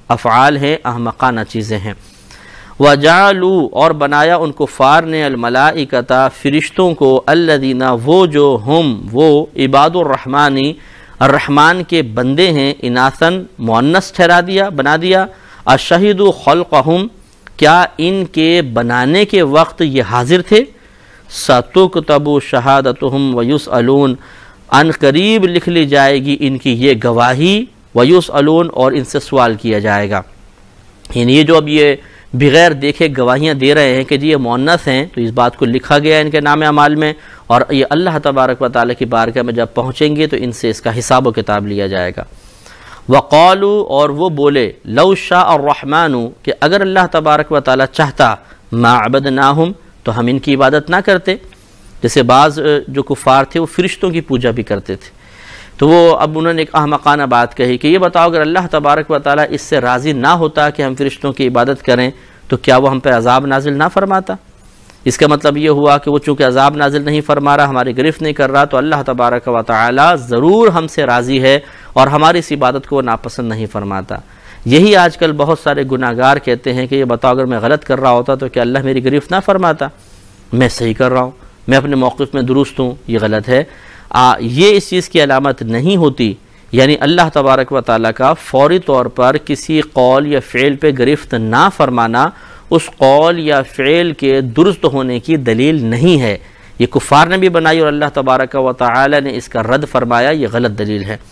افعال ہیں، احمقانہ چیزیں ہیں۔ وَجَعَلُوا اور بنایا ان کفار نے الملائکۃ فرشتوں کو، الذین وہ جو ہم وہ عباد الرحمن الرحمن کے بندے ہیں، اناثن مؤنث ٹھہرا دیا، بنا دیا، اشہدوا خلقہم کیا ان کے بنانے کے وقت یہ حاضر تھے، سَتُكْتَبُ شَهَادَتُهُمْ وَيُسْأَلُونَ ان قریب لکھ لی جائے گی ان کی یہ گواہی، وَيُسْأَلُونَ اور ان سے سوال کیا جائے گا۔ یعنی یہ جو اب یہ بغیر دیکھے گواہیاں دے رہے ہیں کہ جی یہ مؤنث ہیں، تو اس بات کو لکھا گیا ان کے نام اعمال میں، اور یہ اللہ تبارک و تعالیٰ کی بارگاہ میں جب پہنچیں گے تو ان سے اس کا حساب و کتاب لیا جائے گا۔ وَقَالُوا اور وہ بولے، لَوْ شَاءَ الرَّحْمَنُ کہ اگر اللہ تبارک و تعالیٰ چاہتا، مَا عَبَدْنَاهُمْ تو ہم ان کی عبادت نہ کرتے۔ جیسے بعض جو کفار تھے وہ فرشتوں کی پوجا بھی کرتے تھے، تو وہ اب انہوں نے ایک احمقانہ بات کہی کہ یہ بتاؤ اگر اللہ تبارک و تعالیٰ اس سے راضی نہ ہوتا کہ ہم فرشتوں کی عبادت کریں تو کیا وہ ہم پہ عذاب نازل نہ فرماتا؟ اس کا مطلب یہ ہوا کہ وہ چونکہ عذاب نازل نہیں فرما رہا، ہماری گرفت نہیں کر رہا، تو اللہ تبارک و تعالیٰ ضرور ہم سے راضی ہے اور ہماری اس عبادت کو وہ ناپسند نہیں فرماتا۔ یہی آج کل بہت سارے گناہگار کہتے ہیں کہ یہ بتاؤ اگر میں غلط کر رہا ہوتا تو کیا اللہ میری گرفت نہ فرماتا؟ میں صحیح کر رہا ہوں، میں اپنے موقف میں درست ہوں، یہ غلط ہے۔ یہ اس چیز کی علامت نہیں ہوتی، یعنی اللہ تبارک و تعالیٰ کا فوری طور پر کسی قول یا فعل پہ گرفت نہ فرمانا اس قول یا فعل کے درست ہونے کی دلیل نہیں ہے۔ یہ کفار نے بھی بنائی اور اللہ تبارک و تعالیٰ نے اس کا رد فرمایا، یہ غلط دلیل ہے۔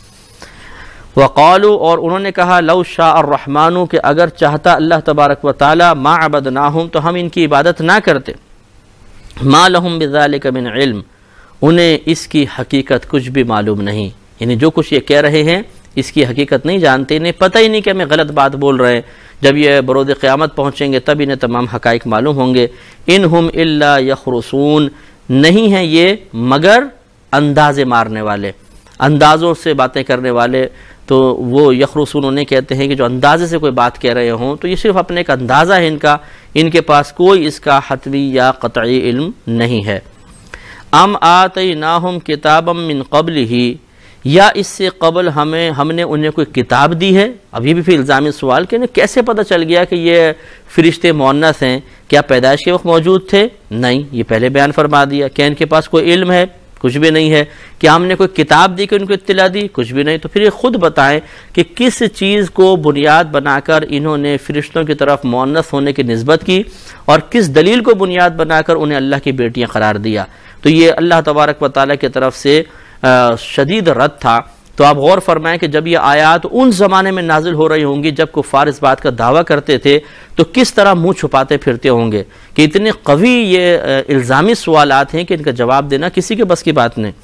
وقالوا اور انہوں نے کہا، لو شاء الرحمن کہ اگر چاہتا اللہ تبارک و تعالیٰ، ما عبدناہم تو ہم ان کی عبادت نہ کرتے، ما لہم بذالک من علم انہیں اس کی حقیقت کچھ بھی معلوم نہیں، یعنی جو کچھ یہ کہہ رہے ہیں اس کی حقیقت نہیں جانتے، انہیں پتہ ہی نہیں کہ ہمیں غلط بات بول رہے ہیں۔ جب یہ برود قیامت پہنچیں گے تب انہیں تمام حقائق معلوم ہوں گے۔ انہم الا یخرصون نہیں ہیں یہ مگر اندازے مارنے والے، اندازوں سے باتیں کرنے والے، تو وہ یخرصون انہیں کہتے ہیں کہ جو اندازے سے کوئی بات کہہ رہے ہوں، تو یہ صرف اپنے ایک اندازہ ہے ان کا، ان کے پاس کوئی اس کا حتمی یا قطعی علم نہیں ہے۔ ام آتیناہم کتابا من قبلہ یا اس سے قبل ہم نے انہیں کوئی کتاب دی ہے۔ اب یہ بھی پھر الزامی سوال کہ انہیں کیسے پتہ چل گیا کہ یہ فرشتے مؤنث ہیں؟ کیا پیدائش کے وقت موجود تھے؟ نہیں، یہ پہلے بیان فرما دیا۔ کیا ان کے پاس کوئی علم ہے؟ کچھ بھی نہیں ہے۔ کیا ہم نے کوئی کتاب دی کہ ان کو اطلاع دی؟ کچھ بھی نہیں۔ تو پھر یہ خود بتائیں کہ کس چیز کو بنیاد بنا کر انہوں نے فرشتوں کی طرف مؤنث ہونے کی نسبت کی، اور کس دلیل کو بنیاد بنا کر انہیں اللہ کی بیٹیاں قرار دیا؟ تو یہ اللہ تبارک و تعالیٰ کی طرف سے شدید رد تھا۔ تو آپ غور فرمائیں کہ جب یہ آیات ان زمانے میں نازل ہو رہی ہوں گی جب کفار اس بات کا دعویٰ کرتے تھے، تو کس طرح منہ چھپاتے پھرتے ہوں گے کہ اتنے قوی یہ الزامی سوالات ہیں کہ ان کا جواب دینا کسی کے بس کی بات نہیں۔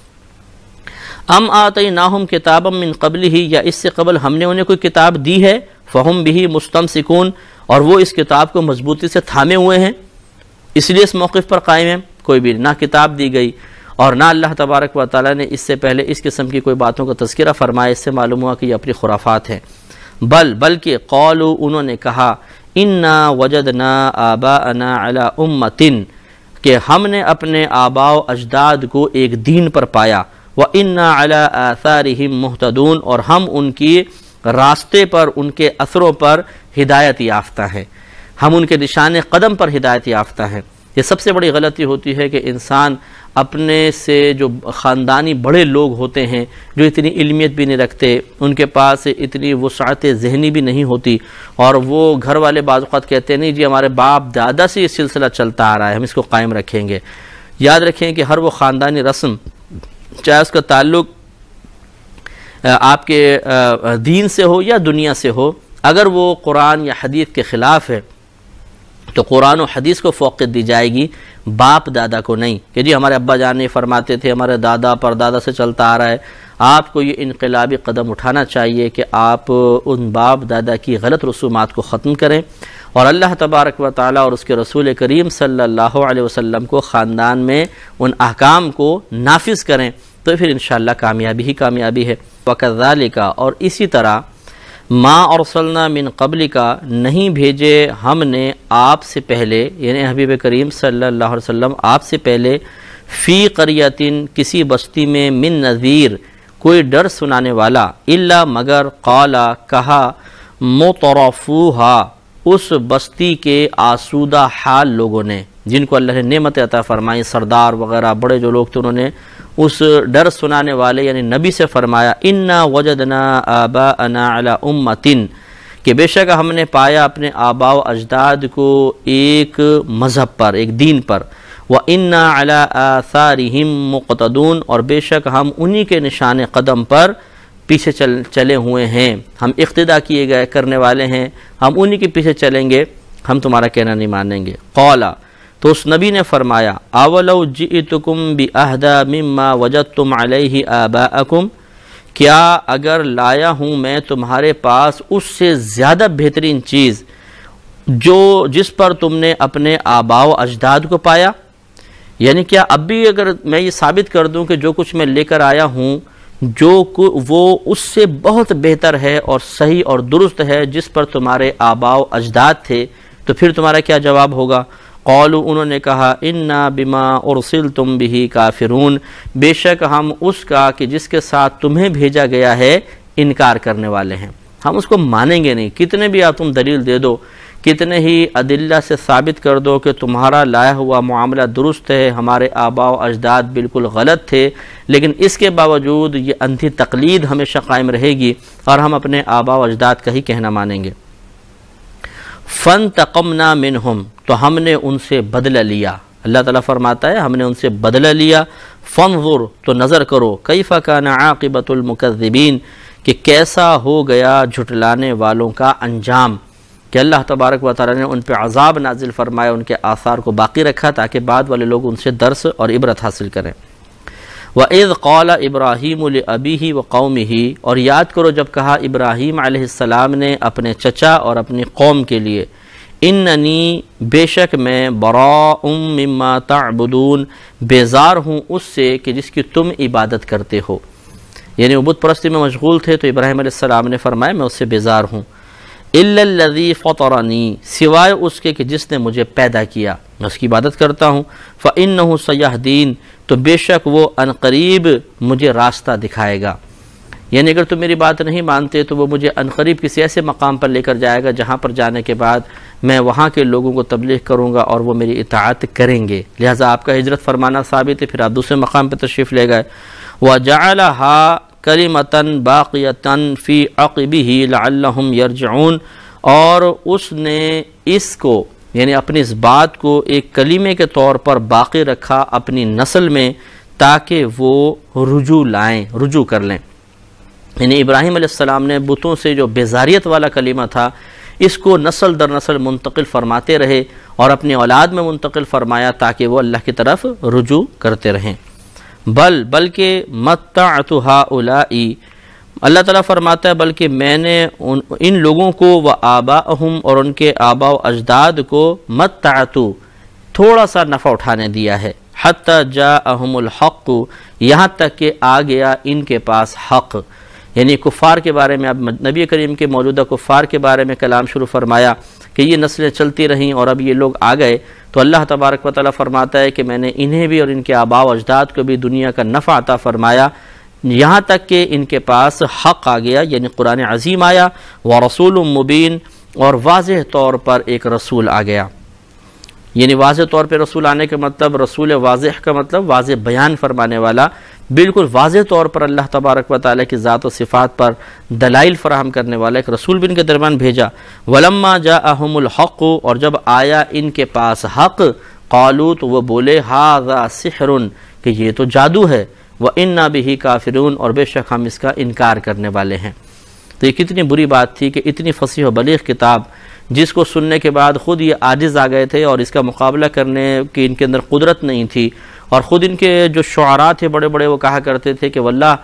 ام آتیناہم کتابا من قبلہ یا اس سے قبل ہم نے انہیں کوئی کتاب دی ہے، فہم بہ مستمسکون اور وہ اس کتاب کو مضبوطی سے تھامے ہوئے ہیں، اس لیے اس موقف پر قائم ہیں۔ کوئی بھی نہ کتاب دی گئی اور نہ اللہ تبارک و تعالیٰ نے اس سے پہلے اس قسم کی کوئی باتوں کا تذکرہ فرمایا، اس سے معلوم ہوا کہ یہ اپنی خرافات ہیں۔ بلکہ قالوا انہوں نے کہا، انا وجدنا آباءنا علی امۃ کہ ہم نے اپنے آباء و اجداد کو ایک دین پر پایا، وَإِنَّا عَلَىٰ آثَارِهِمْ مُهْتَدُونَ اور ہم ان کی راستے پر، ان کے اثروں پر ہدایت یافتہ ہیں، ہم ان کے نشان قدم پر ہدایت یافتہ ہیں۔ یہ سب سے بڑی غلطی ہوتی ہے کہ انسان اپنے سے جو خاندانی بڑے لوگ ہوتے ہیں، جو اتنی علمیت بھی نہیں رکھتے، ان کے پاس اتنی وسعت ذہنی بھی نہیں ہوتی، اور وہ گھر والے بعض اوقات کہتے ہیں نہیں جی ہمارے باپ دادا سے یہ سلسلہ چلتا آ رہا ہے، ہم اس کو قائم رکھیں گے۔ یاد رکھیں کہ ہر وہ خاندانی رسم، چاہے اس کا تعلق آپ کے دین سے ہو یا دنیا سے ہو، اگر وہ قرآن یا حدیث کے خلاف ہے تو قرآن و حدیث کو فوقیت دی جائے گی، باپ دادا کو نہیں کہ جی ہمارے ابا جان یہ فرماتے تھے، ہمارے دادا پردادا سے چلتا آ رہا ہے۔ آپ کو یہ انقلابی قدم اٹھانا چاہیے کہ آپ ان باپ دادا کی غلط رسومات کو ختم کریں، اور اللہ تبارک و تعالیٰ اور اس کے رسول کریم صلی اللہ علیہ وسلم کو خاندان میں ان احکام کو نافذ کریں، تو پھر انشاءاللہ کامیابی ہی کامیابی ہے۔ وَكَذَلِكَ اور اسی طرح ما ارسلنا من قبل کا نہیں بھیجے ہم نے آپ سے پہلے، یعنی حبیب کریم صلی اللہ علیہ وسلم آپ سے پہلے، فی قریۃ کسی بستی میں، من نذیر کوئی ڈر سنانے والا، الا مگر قالا کہا، مترفوہا اس بستی کے آسودہ حال لوگوں نے، جن کو اللہ نے نعمت عطا فرمائی، سردار وغیرہ بڑے جو لوگ تھے، انہوں نے اس ڈر سنانے والے یعنی نبی سے فرمایا انا وجدنا آباءنا علی امتن، کہ بے شک ہم نے پایا اپنے آباء و اجداد کو ایک مذہب پر، ایک دین پر، وَإِنَّا عَلَىٰ آثَارِهِمْ مُقْتَدُونَ اور بے شک ہم انہی کے نشان قدم پر پیچھے چلے ہوئے ہیں، ہم اقتداء کیے گئے کرنے والے ہیں، ہم انہی کے پیچھے چلیں گے، ہم تمہارا کہنا نہیں مانیں گے۔ قَالَ تو اس نبی نے فرمایا اَوَلَوْ جِئْتُكُمْ بِأَهْدَىٰ مِمَّا وَجَدتُّمْ عَلَيْهِ آبَاءَكُمْ، کیا اگر لایا ہوں میں تمہارے پاس اس سے زیادہ بہترین چیز جس پر تم نے اپنے آباء و اجداد کو پایا، یعنی کیا اب بھی اگر میں یہ ثابت کر دوں کہ جو کچھ میں لے کر آیا ہوں وہ اس سے بہت بہتر ہے اور صحیح اور درست ہے جس پر تمہارے آباء و اجداد تھے، تو پھر تمہارا کیا جواب ہوگا؟ قالوا انہوں نے کہا انا بما ارسلتم به کافرون، بے شک ہم اس کا کہ جس کے ساتھ تمہیں بھیجا گیا ہے انکار کرنے والے ہیں، ہم اس کو مانیں گے نہیں، کتنے بھی آپ تم دلیل دے دو، کتنے ہی ادلہ سے ثابت کر دو کہ تمہارا لایا ہوا معاملہ درست ہے، ہمارے آباء و اجداد بالکل غلط تھے، لیکن اس کے باوجود یہ اندھی تقلید ہمیشہ قائم رہے گی اور ہم اپنے آباء و اجداد کا ہی کہنا مانیں گے۔ فَانْتَقَمْنَا مِنْهُمْ تو ہم نے ان سے بدلہ لیا، اللہ تعالیٰ فرماتا ہے ہم نے ان سے بدلہ لیا، فَانْظُرْ تو نظر کرو كَيْفَ كَانَ عَاقِبَةُ الْمُكَذِّبِينَ کہ کیسا ہو گیا جھٹلانے والوں کا انجام، کہ اللہ تبارک و تعالیٰ نے ان پہ عذاب نازل فرمایا، ان کے آثار کو باقی رکھا تاکہ بعد والے لوگ ان سے درس اور عبرت حاصل کریں۔ وَإِذْ قَالَ إِبْرَاهِيمُ لِأَبِيهِ وَقَوْمِهِ اور یاد کرو جب کہا ابراہیم علیہ السلام نے اپنے چچا اور اپنی قوم کے لیے، اِنَّنِي بے شک میں بَرَاءٌ مِّمَّا تَعْبُدُونَ بیزار ہوں اس سے کہ جس کی تم عبادت کرتے ہو، یعنی وہ بت پرستی میں مشغول تھے تو ابراہیم علیہ السلام نے فرمایا میں اس سے بیزار ہوں، إِلَّا الَّذِي فَطَرَنِي سوائے اس کے کہ جس نے مجھے پیدا کیا، میں اس کی عبادت کرتا ہوں، فَإِنَّهُ سَيَهْدِينَ تو بے شک وہ عنقریب مجھے راستہ دکھائے گا، یعنی اگر تم میری بات نہیں مانتے تو وہ مجھے عنقریب کسی ایسے مقام پر لے کر جائے گا جہاں پر جانے کے بعد میں وہاں کے لوگوں کو تبلیغ کروں گا اور وہ میری اطاعت کریں گے، لہٰذا آپ کا ہجرت فرمانا ثابت ہے۔ پھر آپ دوسرے مقام پہ تشریف لے گئے، وَجَعَلَهَا کلمۃ باقیۃ فی عقبہ لعلہم یرجعون اور اس نے اس کو یعنی اپنی اس بات کو ایک کلمے کے طور پر باقی رکھا اپنی نسل میں تاکہ وہ رجوع کر لیں، یعنی ابراہیم علیہ السلام نے بتوں سے جو بیزاریت والا کلمہ تھا اس کو نسل در نسل منتقل فرماتے رہے اور اپنی اولاد میں منتقل فرمایا تاکہ وہ اللہ کی طرف رجوع کرتے رہیں۔ بلکہ متعت ہؤلاء اللہ تعالیٰ فرماتا ہے بلکہ میں نے ان لوگوں کو وآباءہم اور ان کے آباء و اجداد کو متعت تھوڑا سا نفع اٹھانے دیا ہے، حتی جاءہم الحق یہاں تک کہ آ گیا ان کے پاس حق، یعنی کفار کے بارے میں اب نبی کریم کے موجودہ کفار کے بارے میں کلام شروع فرمایا کہ یہ نسلیں چلتی رہیں اور اب یہ لوگ آ گئے، تو اللہ تبارک و تعالیٰ فرماتا ہے کہ میں نے انہیں بھی اور ان کے آباء و اجداد کو بھی دنیا کا نفع عطا فرمایا یہاں تک کہ ان کے پاس حق آ گیا، یعنی قرآن عظیم آیا، ورسول مبین اور واضح طور پر ایک رسول آ گیا، یعنی واضح طور پہ رسول آنے کا مطلب رسول واضح کا مطلب واضح بیان فرمانے والا، بالکل واضح طور پر اللہ تبارک و تعالیٰ کی ذات و صفات پر دلائل فراہم کرنے والا ایک رسول بھی ان کے درمیان بھیجا۔ وَلَمَّا جَاءَهُمُ الْحَقُّ اور جب آیا ان کے پاس حق، قالوا تو وہ بولے هَذَا سِحْرٌ کہ یہ تو جادو ہے، وَإِنَّا بِهِ كَافِرُونَ اور بے شک ہم اس کا انکار کرنے والے ہیں۔ تو یہ کتنی بری بات تھی کہ اتنی فصیح و بلیغ کتاب جس کو سننے کے بعد خود یہ عاجز آ گئے تھے اور اس کا مقابلہ کرنے کی ان کے اندر قدرت نہیں تھی، اور خود ان کے جو شعراء تھے بڑے بڑے وہ کہا کرتے تھے کہ واللہ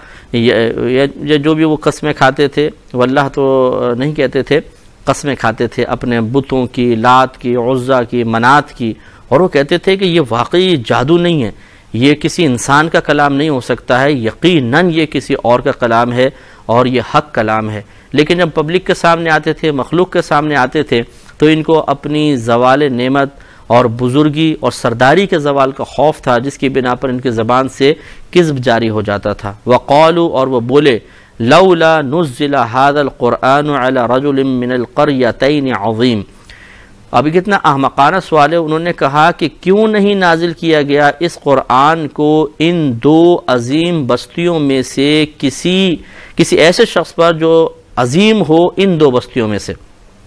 جو بھی وہ قسمیں کھاتے تھے واللہ تو نہیں کہتے تھے، قسمیں کھاتے تھے اپنے بتوں کی، لات کی، عزا کی، منات کی، اور وہ کہتے تھے کہ یہ واقعی جادو نہیں ہے، یہ کسی انسان کا کلام نہیں ہو سکتا ہے، یقیناً یہ کسی اور کا کلام ہے اور یہ حق کلام ہے۔ لیکن جب پبلک کے سامنے آتے تھے، مخلوق کے سامنے آتے تھے، تو ان کو اپنی زوال نعمت اور بزرگی اور سرداری کے زوال کا خوف تھا، جس کی بنا پر ان کی زبان سے کذب جاری ہو جاتا تھا۔ وقالوا اور وہ بولے لولا نزل هذا القرآن على رجل من القريتين عظیم. ابھی کتنا احمقانہ سوال ہے. انہوں نے کہا کہ کیوں نہیں نازل کیا گیا اس قرآن کو ان دو عظیم بستیوں میں سے کسی ایسے شخص پر جو عظیم ہو ان دو بستیوں میں سے.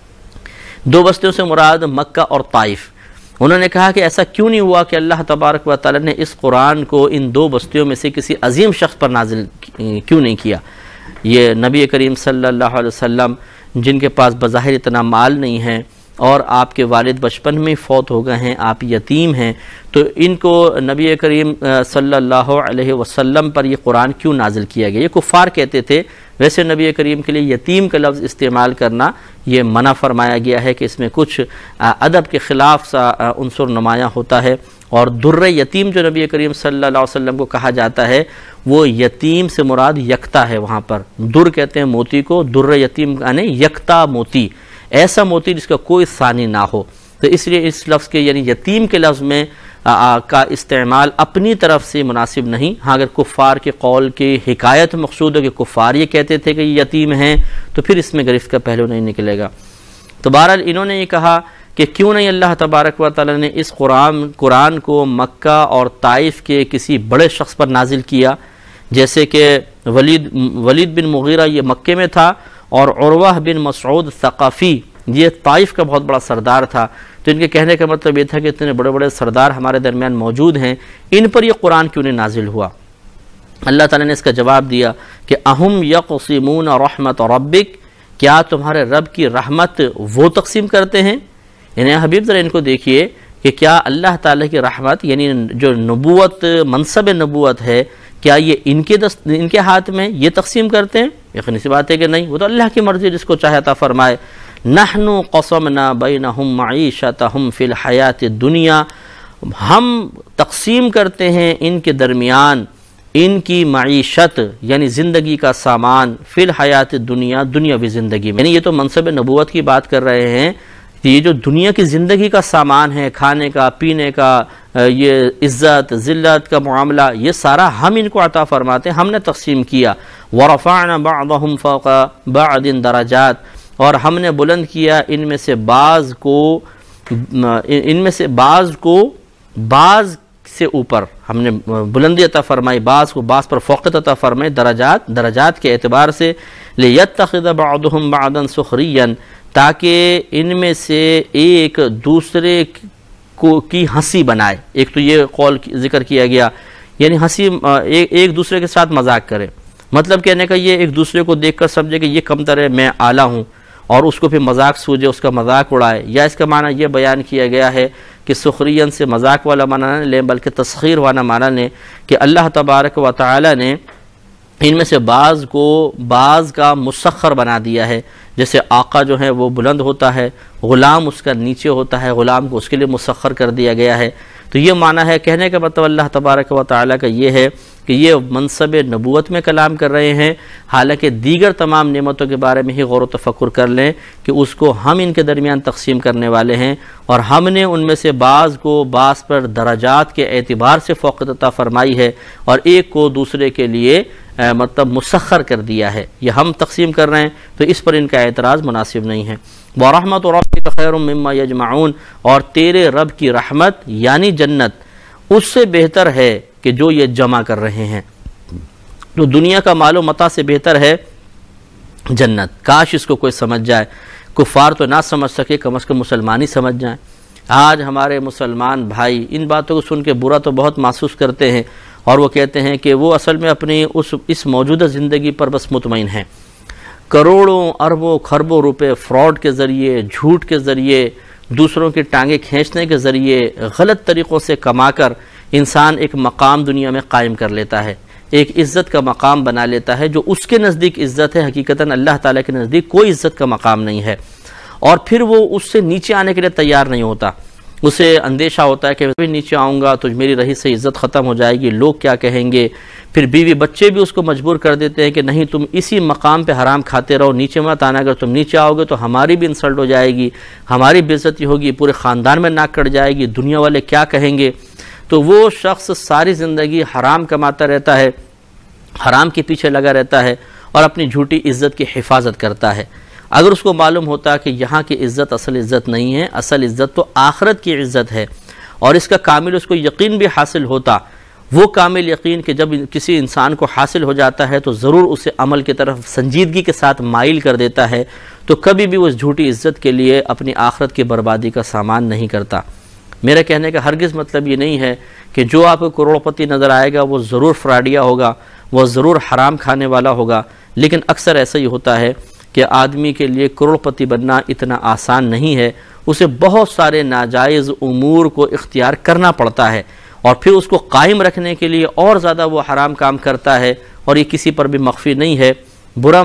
دو بستیوں سے مراد مکہ اور طائف. انہوں نے کہا کہ ایسا کیوں نہیں ہوا کہ اللہ تبارک و تعالی نے اس قرآن کو ان دو بستیوں میں سے کسی عظیم شخص پر نازل کیوں نہیں کیا. یہ نبی کریم صلی اللہ علیہ وسلم جن کے پاس بظاہر اتنا مال نہیں ہے اور آپ کے والد بچپن میں فوت ہو گئے ہیں, آپ یتیم ہیں, تو ان کو نبی کریم صلی اللہ علیہ وسلم پر یہ قرآن کیوں نازل کیا گیا. یہ کفار کہتے تھے. ویسے نبی کریم کے لیے یتیم کا لفظ استعمال کرنا یہ منع فرمایا گیا ہے کہ اس میں کچھ ادب کے خلاف سا عنصر نمایاں ہوتا ہے. اور در یتیم جو نبی کریم صلی اللہ علیہ وسلم کو کہا جاتا ہے وہ یتیم سے مراد یکتا ہے. وہاں پر در کہتے ہیں موتی کو, در یتیم یعنی یکتا موتی, ایسا موتی جس کا کوئی ثانی نہ ہو. تو اس لیے اس لفظ کے یعنی یتیم کے لفظ میں کا استعمال اپنی طرف سے مناسب نہیں. ہاں اگر کفار کے قول کی حکایت مقصود ہو کہ کفار یہ کہتے تھے کہ یہ یتیم ہیں تو پھر اس میں گرفت کا پہلو نہیں نکلے گا. تو بہرحال انہوں نے یہ کہا کہ کیوں نہیں اللہ تبارک و تعالی نے اس قرآن کو مکہ اور طائف کے کسی بڑے شخص پر نازل کیا, جیسے کہ ولید بن مغیرہ یہ مکے میں تھا اور عروہ بن مسعود ثقفی یہ طائف کا بہت بڑا سردار تھا. تو ان کے کہنے کا مطلب یہ تھا کہ اتنے بڑے بڑے سردار ہمارے درمیان موجود ہیں, ان پر یہ قرآن کیوں نہیں نازل ہوا. اللہ تعالیٰ نے اس کا جواب دیا کہ اہم یقسمون رحمت ربک, کیا تمہارے رب کی رحمت وہ تقسیم کرتے ہیں. یعنی حبیب ذرا ان کو دیکھیے کہ کیا اللہ تعالیٰ کی رحمت یعنی جو نبوت منصب نبوت ہے کیا یہ ان کے ہاتھ میں یہ تقسیم کرتے ہیں. یقینی سی بات ہے کہ نہیں, وہ تو اللہ کی مرضی جس کو چاہے عطا فرمائے. نحن قسمنا بینہم معیشتہم فی الحیات الدنیا, ہم تقسیم کرتے ہیں ان کے درمیان ان کی معیشت یعنی زندگی کا سامان, فی الحیات الدنیا دنیاوی زندگی میں. یعنی یہ تو منصب نبوت کی بات کر رہے ہیں, یہ جو دنیا کی زندگی کا سامان ہے, کھانے کا پینے کا, یہ عزت ذلت کا معاملہ, یہ سارا ہم ان کو عطا فرماتے ہیں, ہم نے تقسیم کیا. ورفعنا بعضهم فوق بعض درجات, اور ہم نے بلند کیا ان میں سے بعض کو بعض سے اوپر, ہم نے بلندی عطا فرمائی, بعض کو بعض پر فوقیت عطا فرمائی, درجات کے اعتبار سے. لیتخذ بعضهم بعضا سخریا, تاکہ ان میں سے ایک دوسرے کی ہنسی بنائے. ایک تو یہ قول ذکر کیا گیا یعنی ہنسی ایک دوسرے کے ساتھ مذاق کرے, مطلب کہنے کا یہ ایک دوسرے کو دیکھ کر سمجھے کہ یہ کمتر ہے میں اعلیٰ ہوں, اور اس کو پھر مذاق سوجے, اس کا مذاق اڑائے. یا اس کا معنی یہ بیان کیا گیا ہے کہ سخرین سے مذاق والا معنی نہ لیں بلکہ تسخیر والا معنی لیں کہ اللہ تبارک و تعالی نے ان میں سے بعض کا مسخر بنا دیا ہے. جیسے آقا جو ہے وہ بلند ہوتا ہے, غلام اس کا نیچے ہوتا ہے, غلام کو اس کے لیے مسخر کر دیا گیا ہے. تو یہ معنی ہے, کہنے کا مطلب اللہ تبارک و تعالی کا یہ ہے کہ یہ منصب نبوت میں کلام کر رہے ہیں, حالانکہ دیگر تمام نعمتوں کے بارے میں ہی غور و تفکر کر لیں کہ اس کو ہم ان کے درمیان تقسیم کرنے والے ہیں, اور ہم نے ان میں سے بعض کو بعض پر درجات کے اعتبار سے فوقیت عطا فرمائی ہے, اور ایک کو دوسرے کے لیے مطلب مسخر کر دیا ہے. یہ ہم تقسیم کر رہے ہیں تو اس پر ان کا اعتراض مناسب نہیں ہے. وَرَحْمَةُ رَبِّكَ خَيْرٌ مِّمَّا يَجْمَعُونَ, اور تیرے رب کی رحمت یعنی جنت اس سے بہتر ہے کہ جو یہ جمع کر رہے ہیں. تو دنیا کا مال و متاع سے بہتر ہے جنت. کاش اس کو کوئی سمجھ جائے. کفار تو نہ سمجھ سکے, کم از کم مسلمان ہی سمجھ جائیں. آج ہمارے مسلمان بھائی ان باتوں کو سن کے برا تو بہت محسوس کرتے ہیں, اور وہ کہتے ہیں کہ وہ اصل میں اپنی اس موجودہ زندگی پر بس مطمئن ہیں. کروڑوں اربوں خربوں روپے فراڈ کے ذریعے, جھوٹ کے ذریعے, دوسروں کی ٹانگیں کھینچنے کے ذریعے, غلط طریقوں سے کما کر انسان ایک مقام دنیا میں قائم کر لیتا ہے, ایک عزت کا مقام بنا لیتا ہے جو اس کے نزدیک عزت ہے, حقیقتاً اللہ تعالیٰ کے نزدیک کوئی عزت کا مقام نہیں ہے. اور پھر وہ اس سے نیچے آنے کے لیے تیار نہیں ہوتا. اسے اندیشہ ہوتا ہے کہ میں بھی نیچے آؤں گا تو میری رہی سے عزت ختم ہو جائے گی, لوگ کیا کہیں گے. پھر بیوی بچے بھی اس کو مجبور کر دیتے ہیں کہ نہیں تم اسی مقام پہ حرام کھاتے رہو, نیچے مت آنا, اگر تم نیچے آؤ گے تو ہماری بھی انسلٹ ہو جائے گی, ہماری بے عزتی ہوگی, پورے خاندان میں ناک کٹ جائے گی, دنیا والے کیا کہیں گے. تو وہ شخص ساری زندگی حرام کماتا رہتا ہے, حرام کے پیچھے لگا رہتا ہے, اور اپنی جھوٹی عزت کی حفاظت کرتا ہے۔ اگر اس کو معلوم ہوتا کہ یہاں کی عزت اصل عزت نہیں ہے، اصل عزت تو آخرت کی عزت ہے، اور اس کا کامل اس کو یقین بھی حاصل ہوتا، وہ کامل یقین کہ جب کسی انسان کو حاصل ہو جاتا ہے تو ضرور اسے عمل کی طرف سنجیدگی کے ساتھ مائل کر دیتا ہے، تو کبھی بھی وہ اس جھوٹی عزت کے لیے اپنی آخرت کی بربادی کا سامان نہیں کرتا۔ میرا کہنے کا ہرگز مطلب یہ نہیں ہے کہ جو آپ کو کروڑ پتی نظر آئے گا وہ ضرور فراڈیا ہوگا، وہ ضرور حرام کھانے والا ہوگا، لیکن اکثر ایسا ہی ہوتا ہے کہ آدمی کے لیے کروڑ پتی بننا اتنا آسان نہیں ہے، اسے بہت سارے ناجائز امور کو اختیار کرنا پڑتا ہے، اور پھر اس کو قائم رکھنے کے لیے اور زیادہ وہ حرام کام کرتا ہے، اور یہ کسی پر بھی مخفی نہیں ہے۔ برا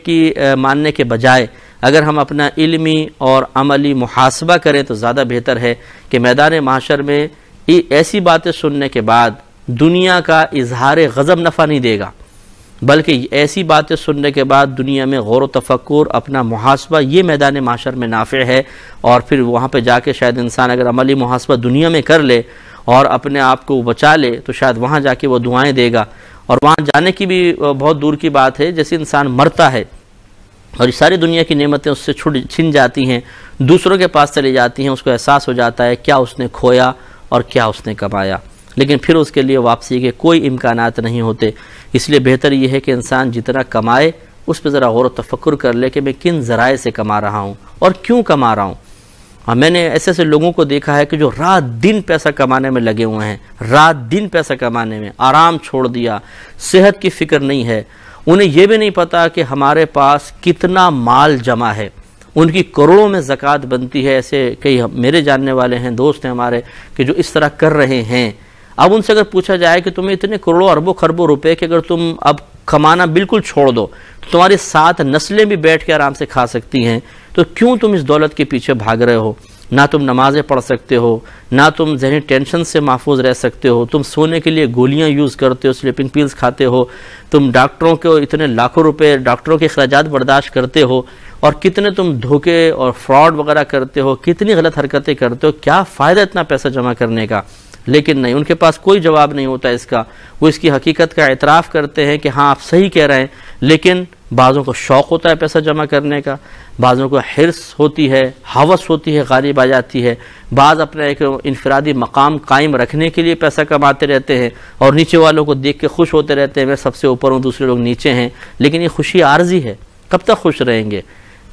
ماننے کے بجائے اگر ہم اپنا علمی اور عملی محاسبہ کریں تو زیادہ بہتر ہے کہ میدان محشر میں ایسی باتیں سننے کے بعد دنیا کا اظہار غضب نفع نہیں دے گا، بلکہ ایسی باتیں سننے کے بعد دنیا میں غور و تفکر، اپنا محاسبہ، یہ میدان محشر میں نافع ہے، اور پھر وہاں پہ جا کے شاید انسان اگر عملی محاسبہ دنیا میں کر لے اور اپنے آپ کو بچا لے تو شاید وہاں جا کے وہ دعائیں دے گا، اور وہاں جانے کی بھی بہت دور کی بات ہے۔ جیسے انسان مرتا ہے اور ساری دنیا کی نعمتیں اس سے چھن جاتی ہیں، دوسروں کے پاس چلی جاتی ہیں، اس کو احساس ہو جاتا ہے کیا اس نے کھویا اور کیا اس نے کمایا، لیکن پھر اس کے لیے واپسی کے کوئی امکانات نہیں ہوتے۔ اس لیے بہتر یہ ہے کہ انسان جتنا کمائے اس پہ ذرا غور و تفکر کر لے کہ میں کن ذرائع سے کما رہا ہوں اور کیوں کما رہا ہوں۔ میں نے ایسے لوگوں کو دیکھا ہے کہ جو رات دن پیسہ کمانے میں لگے ہوئے ہیں، رات دن پیسہ کمانے میں، آرام چھوڑ دیا، صحت کی فکر نہیں ہے، انہیں یہ بھی نہیں پتا کہ ہمارے پاس کتنا مال جمع ہے، ان کی کروڑوں میں زکوٰۃ بنتی ہے۔ ایسے کئی میرے جاننے والے ہیں، دوست ہیں ہمارے کہ جو اس طرح کر رہے ہیں۔ اب ان سے اگر پوچھا جائے کہ تمہیں اتنے کروڑوں اربوں خربوں روپے کہ اگر تم اب کمانا بالکل چھوڑ دو تو تمہاری 7 نسلیں بھی بیٹھ کے آرام سے کھا سکتی ہیں، تو کیوں تم اس دولت کے پیچھے بھاگ رہے ہو؟ نہ تم نمازیں پڑھ سکتے ہو، نہ تم ذہنی ٹینشن سے محفوظ رہ سکتے ہو، تم سونے کے لیے گولیاں یوز کرتے ہو، سلیپنگ پیلز کھاتے ہو، تم ڈاکٹروں کو اتنے لاکھوں روپے ڈاکٹروں کے اخراجات برداشت کرتے ہو، اور کتنے تم دھوکے اور فراڈ وغیرہ کرتے ہو، کتنی غلط حرکتیں کرتے ہو، کیا فائدہ اتنا پیسہ جمع کرنے کا؟ لیکن نہیں، ان کے پاس کوئی جواب نہیں ہوتا اس کا۔ وہ اس کی حقیقت کا اعتراف کرتے ہیں کہ ہاں آپ صحیح کہہ رہے ہیں، لیکن بعضوں کو شوق ہوتا ہے پیسہ جمع کرنے کا، بعضوں کو حرص ہوتی ہے، ہوس ہوتی ہے، غالب آ جاتی ہے، بعض اپنا ایک انفرادی مقام قائم رکھنے کے لیے پیسہ کماتے رہتے ہیں اور نیچے والوں کو دیکھ کے خوش ہوتے رہتے ہیں، میں سب سے اوپر ہوں، دوسرے لوگ نیچے ہیں۔ لیکن یہ خوشی عارضی ہے، کب تک خوش رہیں گے؟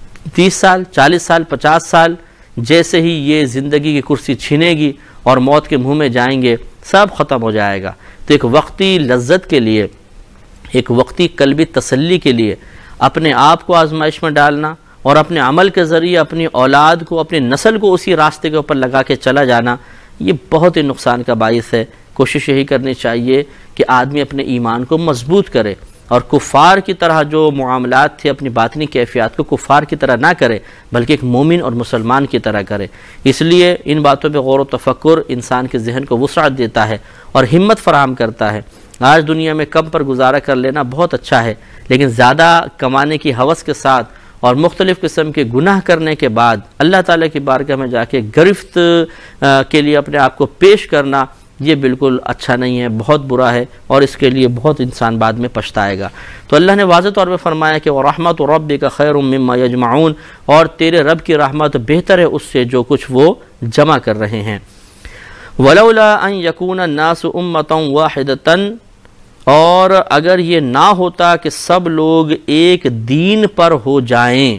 30 سال، 40 سال، 50 سال، جیسے ہی یہ زندگی کی کرسی چھینے گی اور موت کے منہ میں جائیں گے، سب ختم ہو جائے گا۔ تو ایک وقتی لذت کے لیے، ایک وقتی قلبی تسلی کے لیے اپنے آپ کو آزمائش میں ڈالنا اور اپنے عمل کے ذریعے اپنی اولاد کو، اپنی نسل کو اسی راستے کے اوپر لگا کے چلا جانا، یہ بہت ہی نقصان کا باعث ہے۔ کوشش یہی کرنی چاہیے کہ آدمی اپنے ایمان کو مضبوط کرے، اور کفار کی طرح جو معاملات تھے اپنی باطنی کیفیات کو کفار کی طرح نہ کرے، بلکہ ایک مومن اور مسلمان کی طرح کرے۔ اس لیے ان باتوں پہ غور و تفکر انسان کے ذہن کو وسعت دیتا ہے اور ہمت فراہم کرتا ہے۔ آج دنیا میں کم پر گزارا کر لینا بہت اچھا ہے، لیکن زیادہ کمانے کی ہوس کے ساتھ اور مختلف قسم کے گناہ کرنے کے بعد اللہ تعالیٰ کی بارگاہ میں جا کے گرفت کے لیے اپنے آپ کو پیش کرنا، یہ بالکل اچھا نہیں ہے، بہت برا ہے، اور اس کے لیے بہت انسان بعد میں پچھتائے گا۔ تو اللہ نے واضح طور پہ فرمایا کہ وَرَحْمَتُ رَبِّكَ خَيْرٌ مِّمَّا يَجْمَعُونَ، اور تیرے رب کی رحمت بہتر ہے اس سے جو کچھ وہ جمع کر رہے ہیں۔ وَلَوْلَا أَن يَكُونَ النَّاسُ أُمَّةً وَاحِدَةً، اور اگر یہ نہ ہوتا کہ سب لوگ ایک دین پر ہو جائیں،